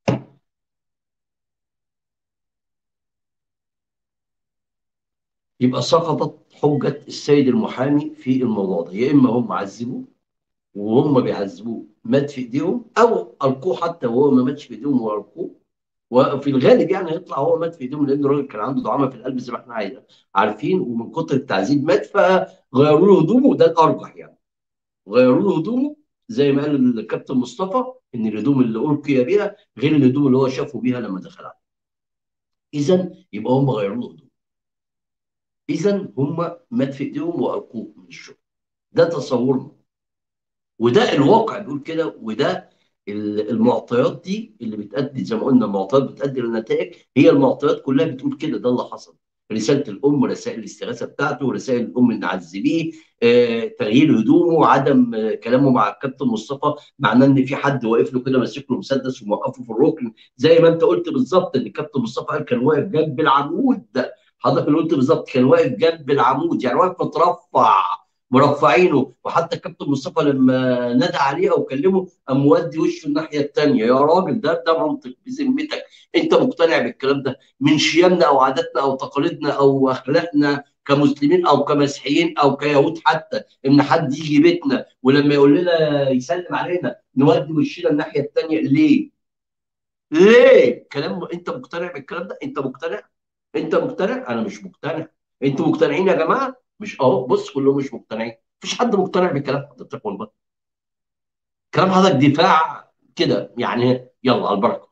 يبقى سقطت حجه السيد المحامي في الموضوع ده. يا اما هم عذبوه وهم بيعذبوه مات في ايديهم، او القوه حتى وهو ما ماتش في ايديهم والقوه. وفي الغالب يعني هيطلع هو مات في ايديهم، لان الراجل كان عنده دعامه في القلب زي ما احنا عايز- عارفين، ومن كتر التعذيب مات، فغيروا له هدومه، وده الارجح يعني. غيروا له هدومه، زي ما قال الكابتن مصطفى ان الهدوم اللي القي بيها غير الهدوم اللي هو شافه بيها لما دخل عليه. اذا يبقى هم غيروا له هدوم. اذا هم مات في ايديهم والقوه من الشغل. ده تصورنا، وده الواقع بيقول كده، وده ال- المعطيات دي اللي بتأدي، زي ما قلنا المعطيات بتأدي للنتائج. هي المعطيات كلها بتقول كده، ده اللي حصل. رسالة الأم، رسائل الاستغاثة بتاعته، رسائل الأم إن عذبيه، آه، تغيير هدومه، عدم آه، كلامه مع الكابتن مصطفى، معناه إن في حد واقف له كده ماسك له مسدس وموقفه في الركن، زي ما أنت قلت بالظبط إن الكابتن مصطفى قال كان واقف جنب العمود ده. حضرتك اللي قلت بالظبط كان واقف جنب العمود، يعني واقف مترفع، مرفعينه. وحتى الكابتن مصطفى لما نادى عليه او كلمه قام مودي وشه الناحيه الثانيه. يا راجل، ده ده منطق بذمتك؟ انت مقتنع بالكلام ده من شيمنا او عاداتنا او تقاليدنا او اخلاقنا كمسلمين او كمسيحيين او كيهود حتى، ان حد يجي بيتنا ولما يقول لنا يسلم علينا نودي وشنا الناحيه الثانيه؟ ليه؟ ليه؟ كلام. انت مقتنع بالكلام ده؟ انت مقتنع؟ انت مقتنع؟ انا مش مقتنع. انتوا مقتنعين يا جماعه؟ مش اهو، بص كلهم مش مقتنعين. مفيش حد مقتنع بكلام حضرتك والله. كلام حضرتك دفاع كده يعني، يلا على البركه.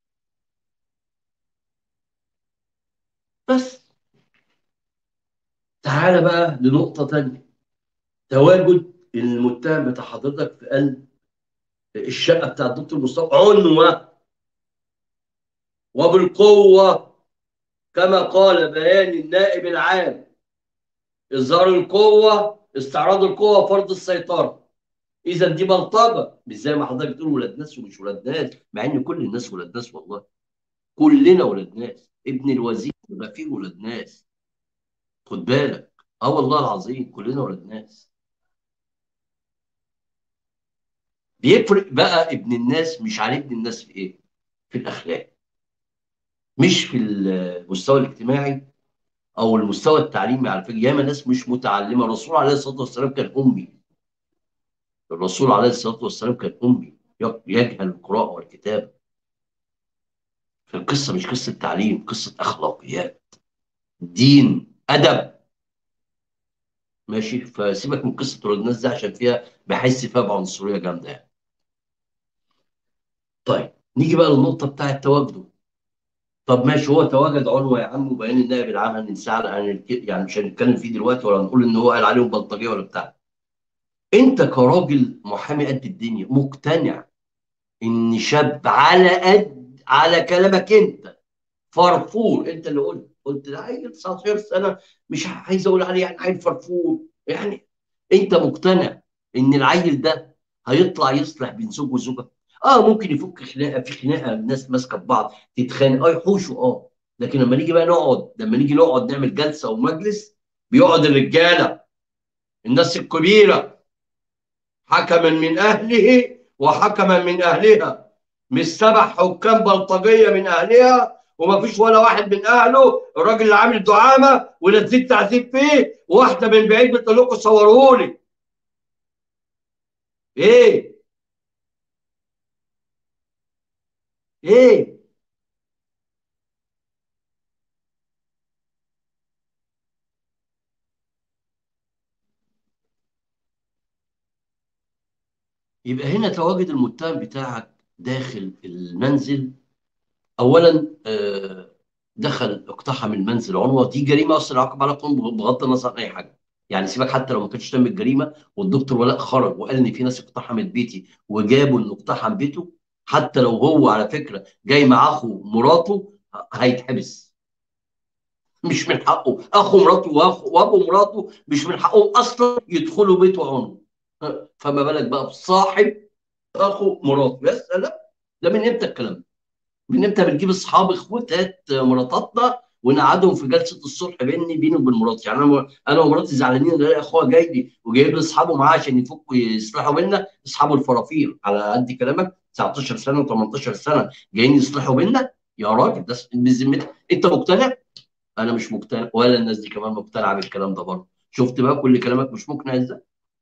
بس تعالى بقى لنقطه ثانيه. تواجد المتهم بتاع حضرتك في قلب الشقه بتاع الدكتور مصطفى عنوه وبالقوه، كما قال بيان النائب العام: اظهار القوه، استعراض القوه، فرض السيطره. اذا دي بلطجه، مش زي ما حضرتك بتقول ولاد ناس ومش ولاد ناس، مع ان كل الناس ولاد ناس والله. كلنا ولاد ناس. ابن الوزير غفير ولاد ناس، خد بالك. اه والله العظيم كلنا ولاد ناس. بيفرق بقى ابن الناس مش عن ابن الناس في ايه؟ في الاخلاق، مش في المستوى الاجتماعي او المستوى التعليمي. على فكره ياما ناس مش متعلمه. الرسول عليه الصلاه والسلام كان امي. الرسول عليه الصلاه والسلام كان امي، يجهل القراءه والكتابه. فالقصه مش قصه تعليم، قصه اخلاقيات، دين، ادب. ماشي، فسيبك من قصه ولاد الناس ده عشان فيها بحس فيها بعنصريه جامده يعني. طيب نيجي بقى للنقطه بتاعه تواجده. طب ماشي، هو تواجد عنوه يا عم، وبيان النائب العام هننساه عن الك- يعني مش هنتكلم فيه دلوقتي، ولا نقول ان هو قال عليهم بلطجيه ولا بتاع. انت كراجل محامي قد الدنيا مقتنع ان شاب على قد على كلامك انت فرفور؟ انت اللي قلت قلت ده عيل تسعتاشر سنه، مش عايز اقول عليه يعني عيل فرفور يعني. انت مقتنع ان العيل ده هيطلع يصلح بين زوج وزوجه؟ اه ممكن يفك خناقه، في خناقه الناس ماسكه في بعض تتخانق، اه يحوشوا، اه. لكن لما نيجي بقى نقعد لما نيجي نقعد نعمل جلسه ومجلس، بيقعد الرجاله، الناس الكبيره، حكما من اهله وحكما من اهلها، مش سبع حكام بلطجيه من اهلها وما فيش ولا واحد من اهله. الراجل اللي عامل دعامه ولا تزيد تعذيب فيه، واحده من بعيد بتقول لكم صوروه لي. ايه؟ ايه؟ يبقى هنا تواجد المتهم بتاعك داخل المنزل. اولا آه، دخل اقتحم المنزل عنوة، دي جريمه اصلا يعاقب عليها قانون بغض النظر عن اي حاجه. يعني سيبك حتى لو ما كانتش تم الجريمه والدكتور ولاء خرج وقال ان في ناس اقتحمت بيتي وجابوا انه اقتحم بيته، حتى لو هو على فكره جاي مع اخو مراته هيتحبس. مش من حقه اخو مراته واخو وابو مراته مش من حقهم اصلا يدخلوا بيته عنوة. فما بالك بقى بصاحب اخو مراته؟ يا سلام. ده من امتى الكلام ده؟ من امتى بنجيب اصحاب اخواتات مراتاتنا ونقعدهم في جلسه الصلح بيني بيني وبين مراتي؟ يعني انا انا ومراتي زعلانين ان الاقي اخوها جاي لي وجايب لي اصحابه معاه عشان يفكوا يصلحوا بينا، اصحابه الفرافير على قد كلامك تسعتاشر سنه و18 سنه جايين يصلحوا بينا؟ يا راجل ده بذمتك انت مقتنع؟ انا مش مقتنع ولا الناس دي كمان مقتنعه بالكلام ده برضه. شفت بقى كل كلامك مش مقنع ازاي؟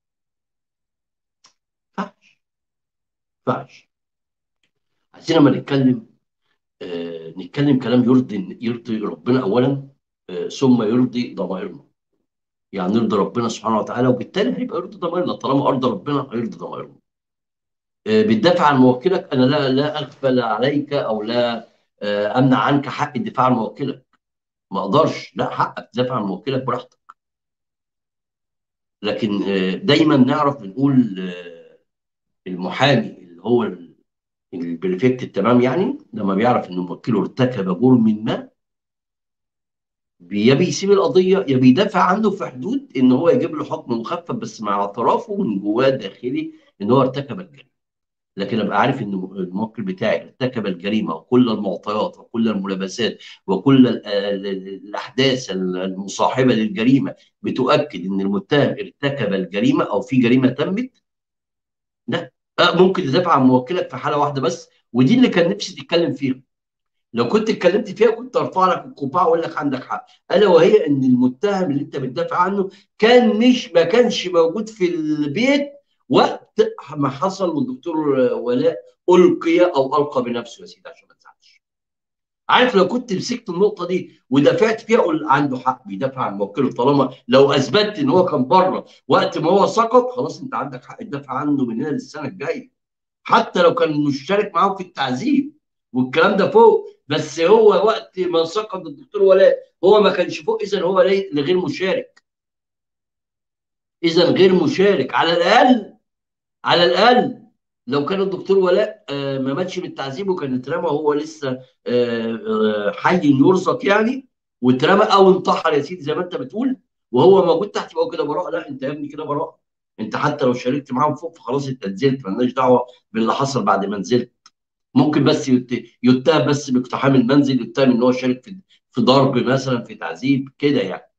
ما ينفعش. عايزين لما نتكلم آه، نتكلم كلام يرضي يرضي ربنا اولا، آه، ثم يرضي ضمائرنا. يعني نرضي ربنا سبحانه وتعالى وبالتالي هيبقى يرضي ضمائرنا. طالما ارضى ربنا هيرضي ضمائرنا. آه، بتدافع عن موكلك، انا لا لا اغفل عليك او لا آه، امنع عنك حق الدفاع عن موكلك. ما اقدرش، لا، حقك تدافع عن موكلك براحتك. لكن آه، دايما نعرف بنقول آه، المحامي اللي هو البريفكت التمام، يعني لما بيعرف ان موكله ارتكب جرم ما، يا بيسيب القضيه يا بيدافع عنه في حدود ان هو يجيب له حكم مخفف بس مع اعترافه من جواه داخلي ان هو ارتكب الجريمه. لكن ابقى عارف ان الموكل بتاعي ارتكب الجريمه وكل المعطيات وكل الملابسات وكل ال- ال- ال- الاحداث المصاحبه للجريمه بتؤكد ان المتهم ارتكب الجريمه او في جريمه تمت. لا، آه، ممكن تدافع عن موكلك في حاله واحده بس، ودي اللي كان نفسي تتكلم فيها. لو كنت اتكلمت فيها كنت ارفع لك القبعه واقول لك عندك حق، الا وهي ان المتهم اللي انت بتدافع عنه كان مش ما كانش موجود في البيت وقت ما حصل والدكتور ولاء القي او القى بنفسه. يا سيدي عشان ما تزعلش، عارف لو كنت مسكت النقطه دي ودافعت فيها اقول عنده حق بيدافع عن موكله. طالما لو اثبتت ان هو كان بره وقت ما هو سقط، خلاص انت عندك حق تدافع عنه من هنا للسنه الجايه، حتى لو كان مشترك معاهم في التعذيب والكلام ده فوق. بس هو وقت ما سقط الدكتور ولاء هو ما كانش فوق، اذا هو غير مشارك. اذا غير مشارك على الاقل. على الاقل لو كان الدكتور ولاء آه، ما ماتش بالتعذيب وكان اترمى وهو لسه آه، آه، حي يرزق يعني، واترمى او انتحر يا سيدي زي ما انت بتقول وهو موجود تحت، يبقى كده براء. لا، انت يا ابني كده براء. انت حتى لو شاركت معاهم فوق فخلاص انت نزلت، مالناش دعوه باللي حصل بعد ما نزلت. ممكن بس يت- يتهم بس باقتحام المنزل، يتهم ان هو شارك في في ضرب مثلا، في تعذيب كده يعني.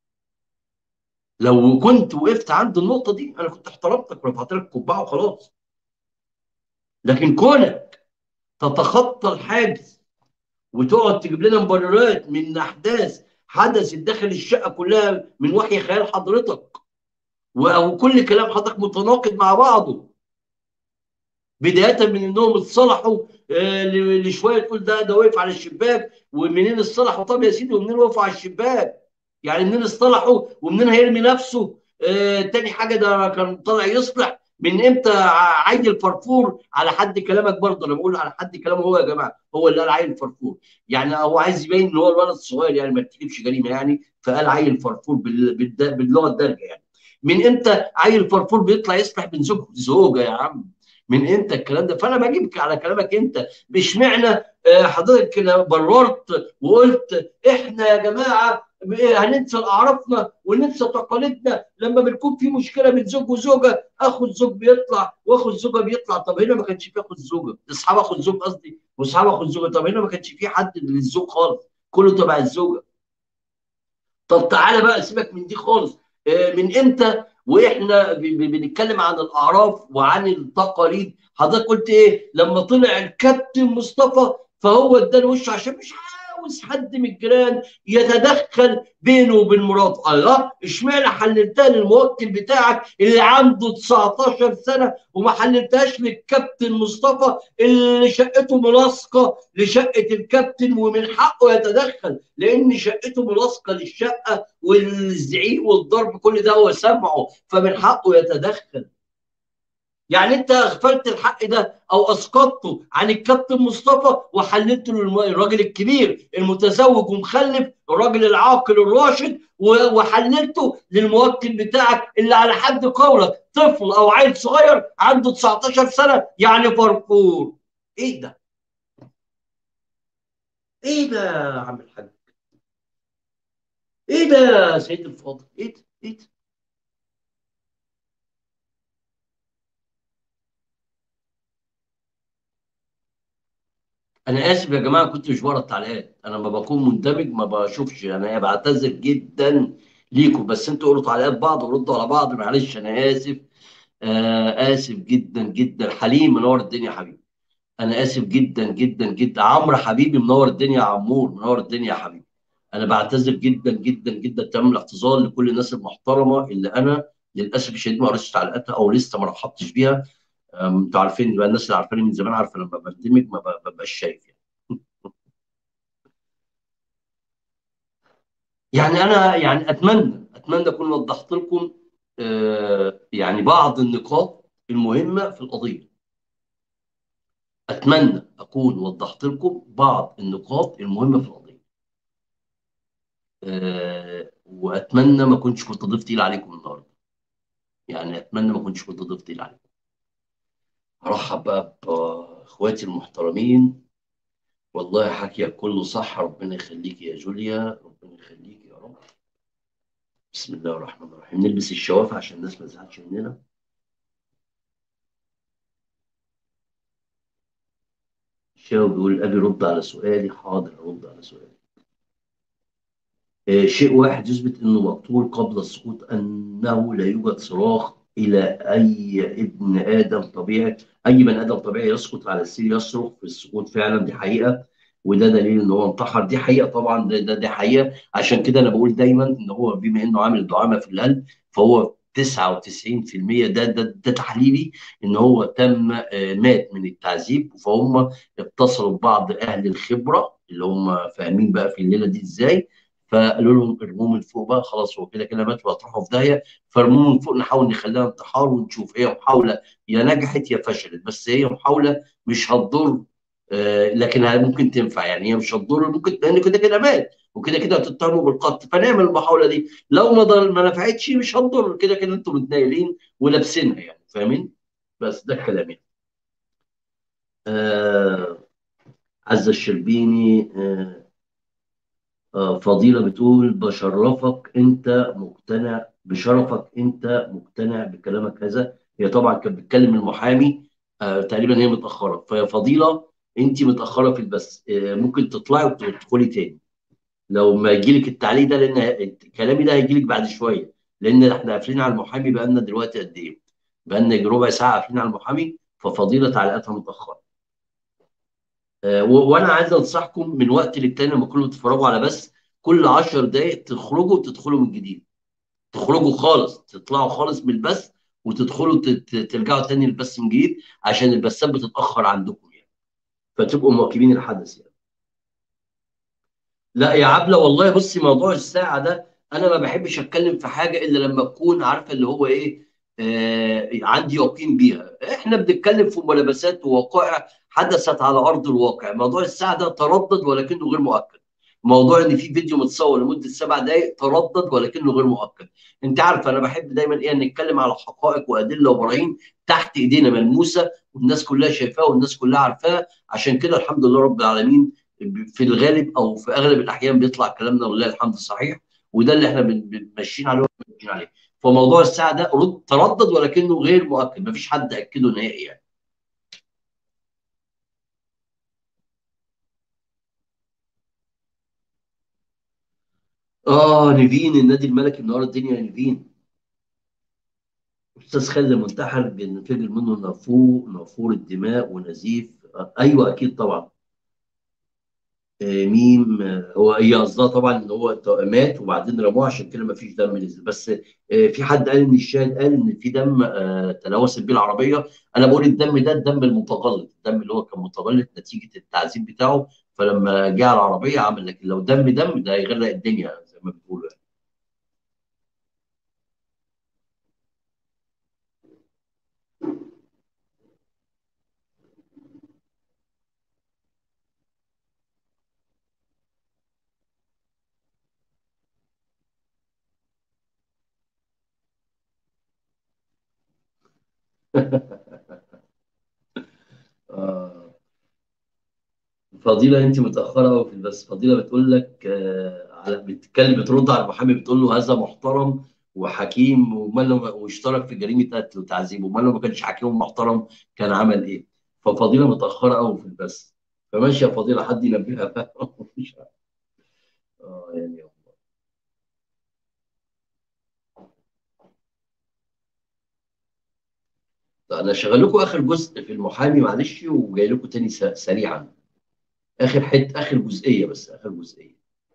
لو كنت وقفت عند النقطه دي انا كنت احترمتك ورفعت لك قبعه وخلاص. لكن كونك تتخطى الحاجز وتقعد تجيب لنا مبررات من احداث حدثت داخل الشقه كلها من وحي خيال حضرتك، وكل كلام حضرتك متناقض مع بعضه، بدايه من انهم اتصالحوا آه، لشويه تقول ده ده وقف على الشباك، ومنين اصطلحوا؟ طب يا سيدي ومنين وقفوا على الشباك؟ يعني منين اصطلحوا ومنين هيرمي نفسه؟ آه تاني حاجه ده كان طالع يصلح من امتى؟ ع- عيل الفرفور على حد كلامك برضه، انا بقول على حد كلامه هو يا جماعه، هو اللي قال عيل الفرفور. يعني هو عايز يبين ان هو الولد الصغير يعني ما ارتكبش جريمه يعني، فقال عيل فرفور بال- بالد- باللغه الدارجه يعني. من امتى عيل فرفور بيطلع يصلح من زوج زوجه يا عم؟ من امتى الكلام ده؟ فانا بجيبك على كلامك انت. اشمعنى آه، حضرتك كده بررت وقلت احنا يا جماعه هننسى اعرافنا وننسى تقاليدنا لما بنكون في مشكله بين زوج وزوجه، اخو الزوج بيطلع واخو الزوجه بيطلع. طب هنا ما كانش في اخو الزوجه، اصحاب اخو الزوج قصدي، واصحاب اخو الزوجه. طب هنا ما كانش في حد للزوج خالص، كله تبع الزوجه. طب تعالى بقى سيبك من دي خالص. آه، من امتى واحنا ب- ب- بنتكلم عن الاعراف وعن التقاليد حضرتك قلت ايه لما طلع الكابتن مصطفى فهو اداله وشه عشان مش عاوز حد من الجيران يتدخل بينه وبين مراته؟ الله، اشمعنى حللتها للموكل بتاعك اللي عنده تسعتاشر سنه وما حللتهاش للكابتن مصطفى اللي شقته ملاصقه لشقه الكابتن ومن حقه يتدخل لان شقته ملاصقه للشقه والزعيق والضرب كل ده هو سمعه فمن حقه يتدخل؟ يعني انت اغفلت الحق ده او اسقطته عن الكابتن مصطفى وحللته للراجل الكبير المتزوج ومخلف، الراجل العاقل الراشد، وحللته للموكل بتاعك اللي على حد قولك طفل او عيل صغير عنده تسعتاشر سنه يعني فرفور. ايه ده؟ ايه ده يا عم الحاج؟ ايه ده يا سيد الفاضل؟ ايه ده؟ ايه ده؟ انا اسف يا جماعه، كنت مش بقرا التعليقات، انا لما بكون مندمج ما بشوفش، انا بعتذر جدا ليكم، بس انتوا قولوا تعليقات بعض وردوا على بعض، معلش انا اسف. آه اسف جدا جدا. حليم منور الدنيا يا حبيبي، انا اسف جدا جدا جدا. عمرو حبيبي منور الدنيا، يا عمور منور الدنيا يا حبيبي. انا بعتذر جدا جدا جدا تمام الاعتذار لكل الناس المحترمه اللي انا للاسف الشديد ما قريتش تعليقاتها او لسه ما رحبتش بيها. آم، انتوا عارفين بقى، الناس اللي عارفاني من زمان عارفه لما بندمج ما ب- ببقاش شايف يعني. يعني انا يعني اتمنى اتمنى اكون وضحت لكم آه، يعني بعض النقاط المهمه في القضيه. اتمنى اكون وضحت لكم بعض النقاط المهمه في القضيه. آه، واتمنى ما كنتش كنت ضيف تقيل عليكم النهارده. يعني اتمنى ما كنتش كنت ضيف تقيل عليكم. ارحب بقى باخواتي المحترمين. والله حكيك كله صح، ربنا يخليك يا جوليا، ربنا يخليك يا رب. بسم الله الرحمن الرحيم. نلبس الشوافع عشان الناس ما تزعلش مننا. شاو بيقول ابي رد على سؤالي. حاضر ارد على سؤالي. آه، شيء واحد يثبت انه مقتول قبل السقوط، انه لا يوجد صراخ الى اي ابن ادم طبيعي. اي بني ادم طبيعي يسقط على السرير يصرخ في السقوط، فعلا دي حقيقه. وده دليل ان هو انتحر، دي حقيقه طبعا، ده ده دي حقيقه. عشان كده انا بقول دايما ان هو بما انه عامل دعامه في القلب فهو تسعة وتسعين في المية ده ده ده تحليلي ان هو تم آه، مات من التعذيب. فهم اتصلوا ببعض اهل الخبره اللي هم فاهمين بقى في الليله دي ازاي، فقالوا لهم ارموه من فوق بقى، خلاص هو كده كده مات وهتروحوا في داهيه، فارموه من فوق نحاول نخليها انتحار ونشوف. هي محاوله يا نجحت يا فشلت، بس هي محاوله مش هتضر. آه لكن ممكن تنفع، يعني هي مش هتضر ممكن، لان كده كده مات وكده كده هتتهموا بالقتل، فنعمل المحاوله دي. لو ما ضل ما نفعتش مش هتضر، كده كده انتم متنايلين ولابسينها يعني، فاهمين؟ بس ده الكلام يعني. آه عزة الشربيني. آه آه، فضيلة بتقول بشرفك انت مقتنع بشرفك انت مقتنع بكلامك هذا. هي طبعا كانت بتكلم المحامي. آه تقريبا هي متأخرة، فيا فضيلة انت متأخرة في البث، آه ممكن تطلعي وتدخلي تاني لو ما يجيلك التعليق ده، لان كلامي ده هيجيلك بعد شوية، لان احنا قافلين على المحامي بقالنا دلوقتي قد ايه؟ بقالنا ربع ساعة قافلين على المحامي، ففضيلة تعليقاتها متأخرة. آه، و- وانا عايز انصحكم من وقت للتاني لما كنتوا بتتفرجوا على بس، كل عشر دقائق تخرجوا وتدخلوا من جديد. تخرجوا خالص، تطلعوا خالص من البث وتدخلوا ت- ت- ترجعوا تاني البث من جديد، عشان البثات بتتاخر عندكم يعني، فتبقوا مواكبين الحدث يعني. لا يا عبله والله، بصي موضوع الساعه ده انا ما بحبش اتكلم في حاجه الا لما اكون عارفه اللي هو ايه. آه عندي يقين بيها. احنا بنتكلم في ملابسات ووقائع حدثت على ارض الواقع. موضوع الساعه ده تردد ولكنه غير مؤكد. موضوع ان في فيديو متصور لمده سبع دقائق تردد ولكنه غير مؤكد. انت عارف انا بحب دايما ايه، نتكلم على حقائق وادله وبراهين تحت ايدينا ملموسه، والناس كلها شايفاها والناس كلها عارفاها. عشان كده الحمد لله رب العالمين في الغالب او في اغلب الاحيان بيطلع كلامنا ولله الحمد صحيح، وده اللي احنا بن- بن- ماشيين عليه وماشيين عليه. فموضوع الساعه ده رد تردد ولكنه غير مؤكد، مفيش حد اكده نهائي يعني. اه نيفين النادي الملكي منور الدنيا يا نيفين. استاذ خالد منتحر بينفجر منه نافور نافور الدماء ونزيف. آه ايوه اكيد طبعا. آه، ميم. آه، هو هي قصدها طبعا ان هو ت- مات وبعدين رموه عشان كده ما فيش دم نزل، بس آه، في حد قال ان الشاهد قال ان في دم آه، تلوثت بيه العربيه. انا بقول الدم ده الدم المتغلط، الدم اللي هو كان متغلط نتيجه التعذيب بتاعه، فلما جه على العربيه عمل. لكن لو دم دم ده هيغرق الدنيا زي ما بيقولوا يعني. آه. فضيلة أنت متأخرة أوي في البث. فضيلة بتقول لك آه، على بتتكلم، بترد على المحامي بتقول له هذا محترم وحكيم، ومال لو واشترك في جريمة قتل وتعذيب، ومال لو ما كانش حكيم ومحترم كان عمل إيه؟ ففضيلة متأخرة أوي في البث. فماشي يا فضيلة، حد ينبهها بقى. مش عارف. اه يعني. طيب انا شغال لكم اخر جزء في المحامي معلش، وجاي لكم تاني س- سريعا. اخر حته، اخر جزئيه، بس اخر جزئيه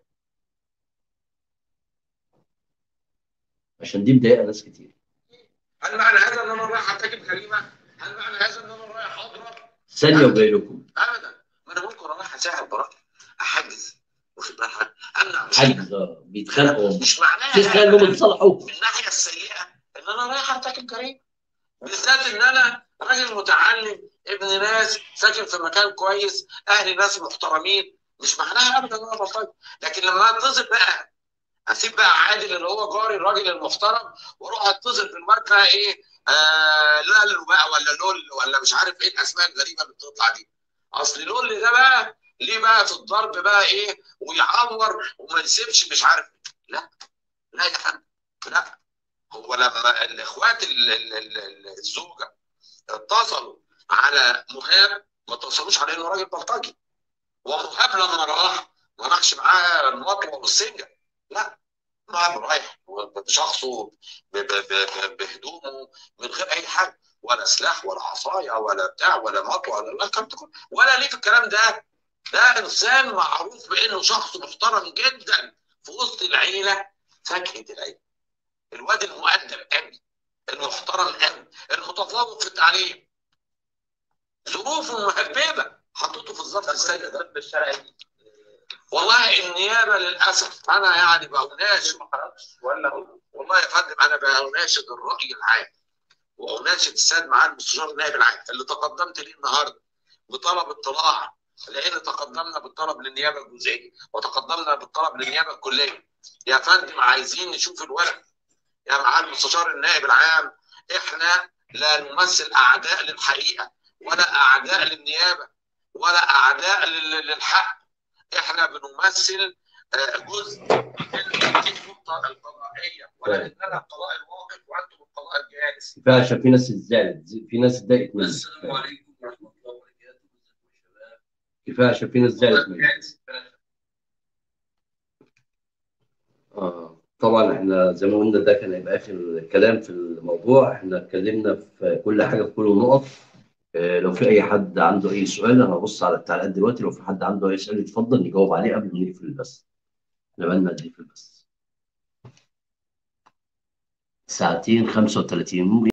عشان دي مضايقه ناس كتير. هل معنى هذا ان انا رايح ارتكب جريمه؟ هل معنى هذا ان انا رايح اضرب؟ ثانيه ابدا وجاي لكم. ابدا. ما انا ممكن اروح اساعد براءتي، احجز، واخد بالك، امنع مشكله. حجز آه، بيتخانقوا. مش معناها تسال انهم ابدا يتصالحوا. من الناحيه السيئه ان انا رايح ارتكب جريمه، بالذات ان انا راجل متعلم ابن ناس ساكن في مكان كويس، اهلي ناس محترمين. مش معناها ابدا ان انا بلطجي. لكن لما اتصل بقى، اسيب بقى عادل اللي هو جاري الراجل المحترم، واروح اتصل بالماركه ايه، آه لالو بقى ولا لول ولا مش عارف ايه الاسماء الغريبه اللي بتطلع دي. اصل لول ده بقى ليه بقى في الضرب بقى ايه، ويعور وما يسيبش مش عارف. لا لا يا حبيبي، لا. هو لما الاخوات ال- ال- ال- الزوجه اتصلوا على مهاب، ما اتصلوش على انه راجل بلطجي. ومهاب لما راح ما راحش معاه المطوه والسنجه، لا. مهاب رايح بشخصه، ب- ب- ب- بهدومه، من غير اي حاجه، ولا سلاح ولا عصايه ولا بتاع ولا مطوه ولا لا الكلام ده كله، ولا ليه في الكلام ده. ده انسان معروف بانه شخص محترم جدا في وسط العيله، فاكهه العيله، الواد المؤدب قوي، المحترم قوي، المتفوق في التعليم، ظروفه مهببه حطيته في الظرف السيء ده. بالشرعي والله النيابه للاسف انا يعني بأناشد، ما خرجش ولا والله يا فندم انا بأناشد الراي العام، وأناشد السيد معالي المستشار النائب العام اللي تقدمت ليه النهارده بطلب اطلاع، لان تقدمنا بالطلب للنيابه الجزئيه وتقدمنا بالطلب للنيابه الكليه. يا فندم عايزين نشوف الورق. يا معالي المستشار النائب العام، احنا لا نمثل اعداء للحقيقه ولا اعداء للنيابه ولا اعداء لل- للحق. احنا بنمثل آه، جزء من السلطه القضائيه، ولكننا القضاء الواقف وانتم القضاء الجالس. كفايه عشان في ناس زعلت، في ناس اتضايقت منك. السلام عليكم ورحمه الله وبركاته. كفايه عشان في ناس زعلت منك. آه. طبعا احنا زي ما قلنا ده كان هيبقى اخر كلام في الموضوع. احنا اتكلمنا في كل حاجه، في كل النقط. آه، لو في اي حد عنده اي سؤال، انا هبص على التعليقات دلوقتي، لو في حد عنده اي سؤال يتفضل نجاوب عليه قبل ما نقفل البث. احنا بقالنا قد ايه في البث؟ ساعتين خمسة وثلاثين.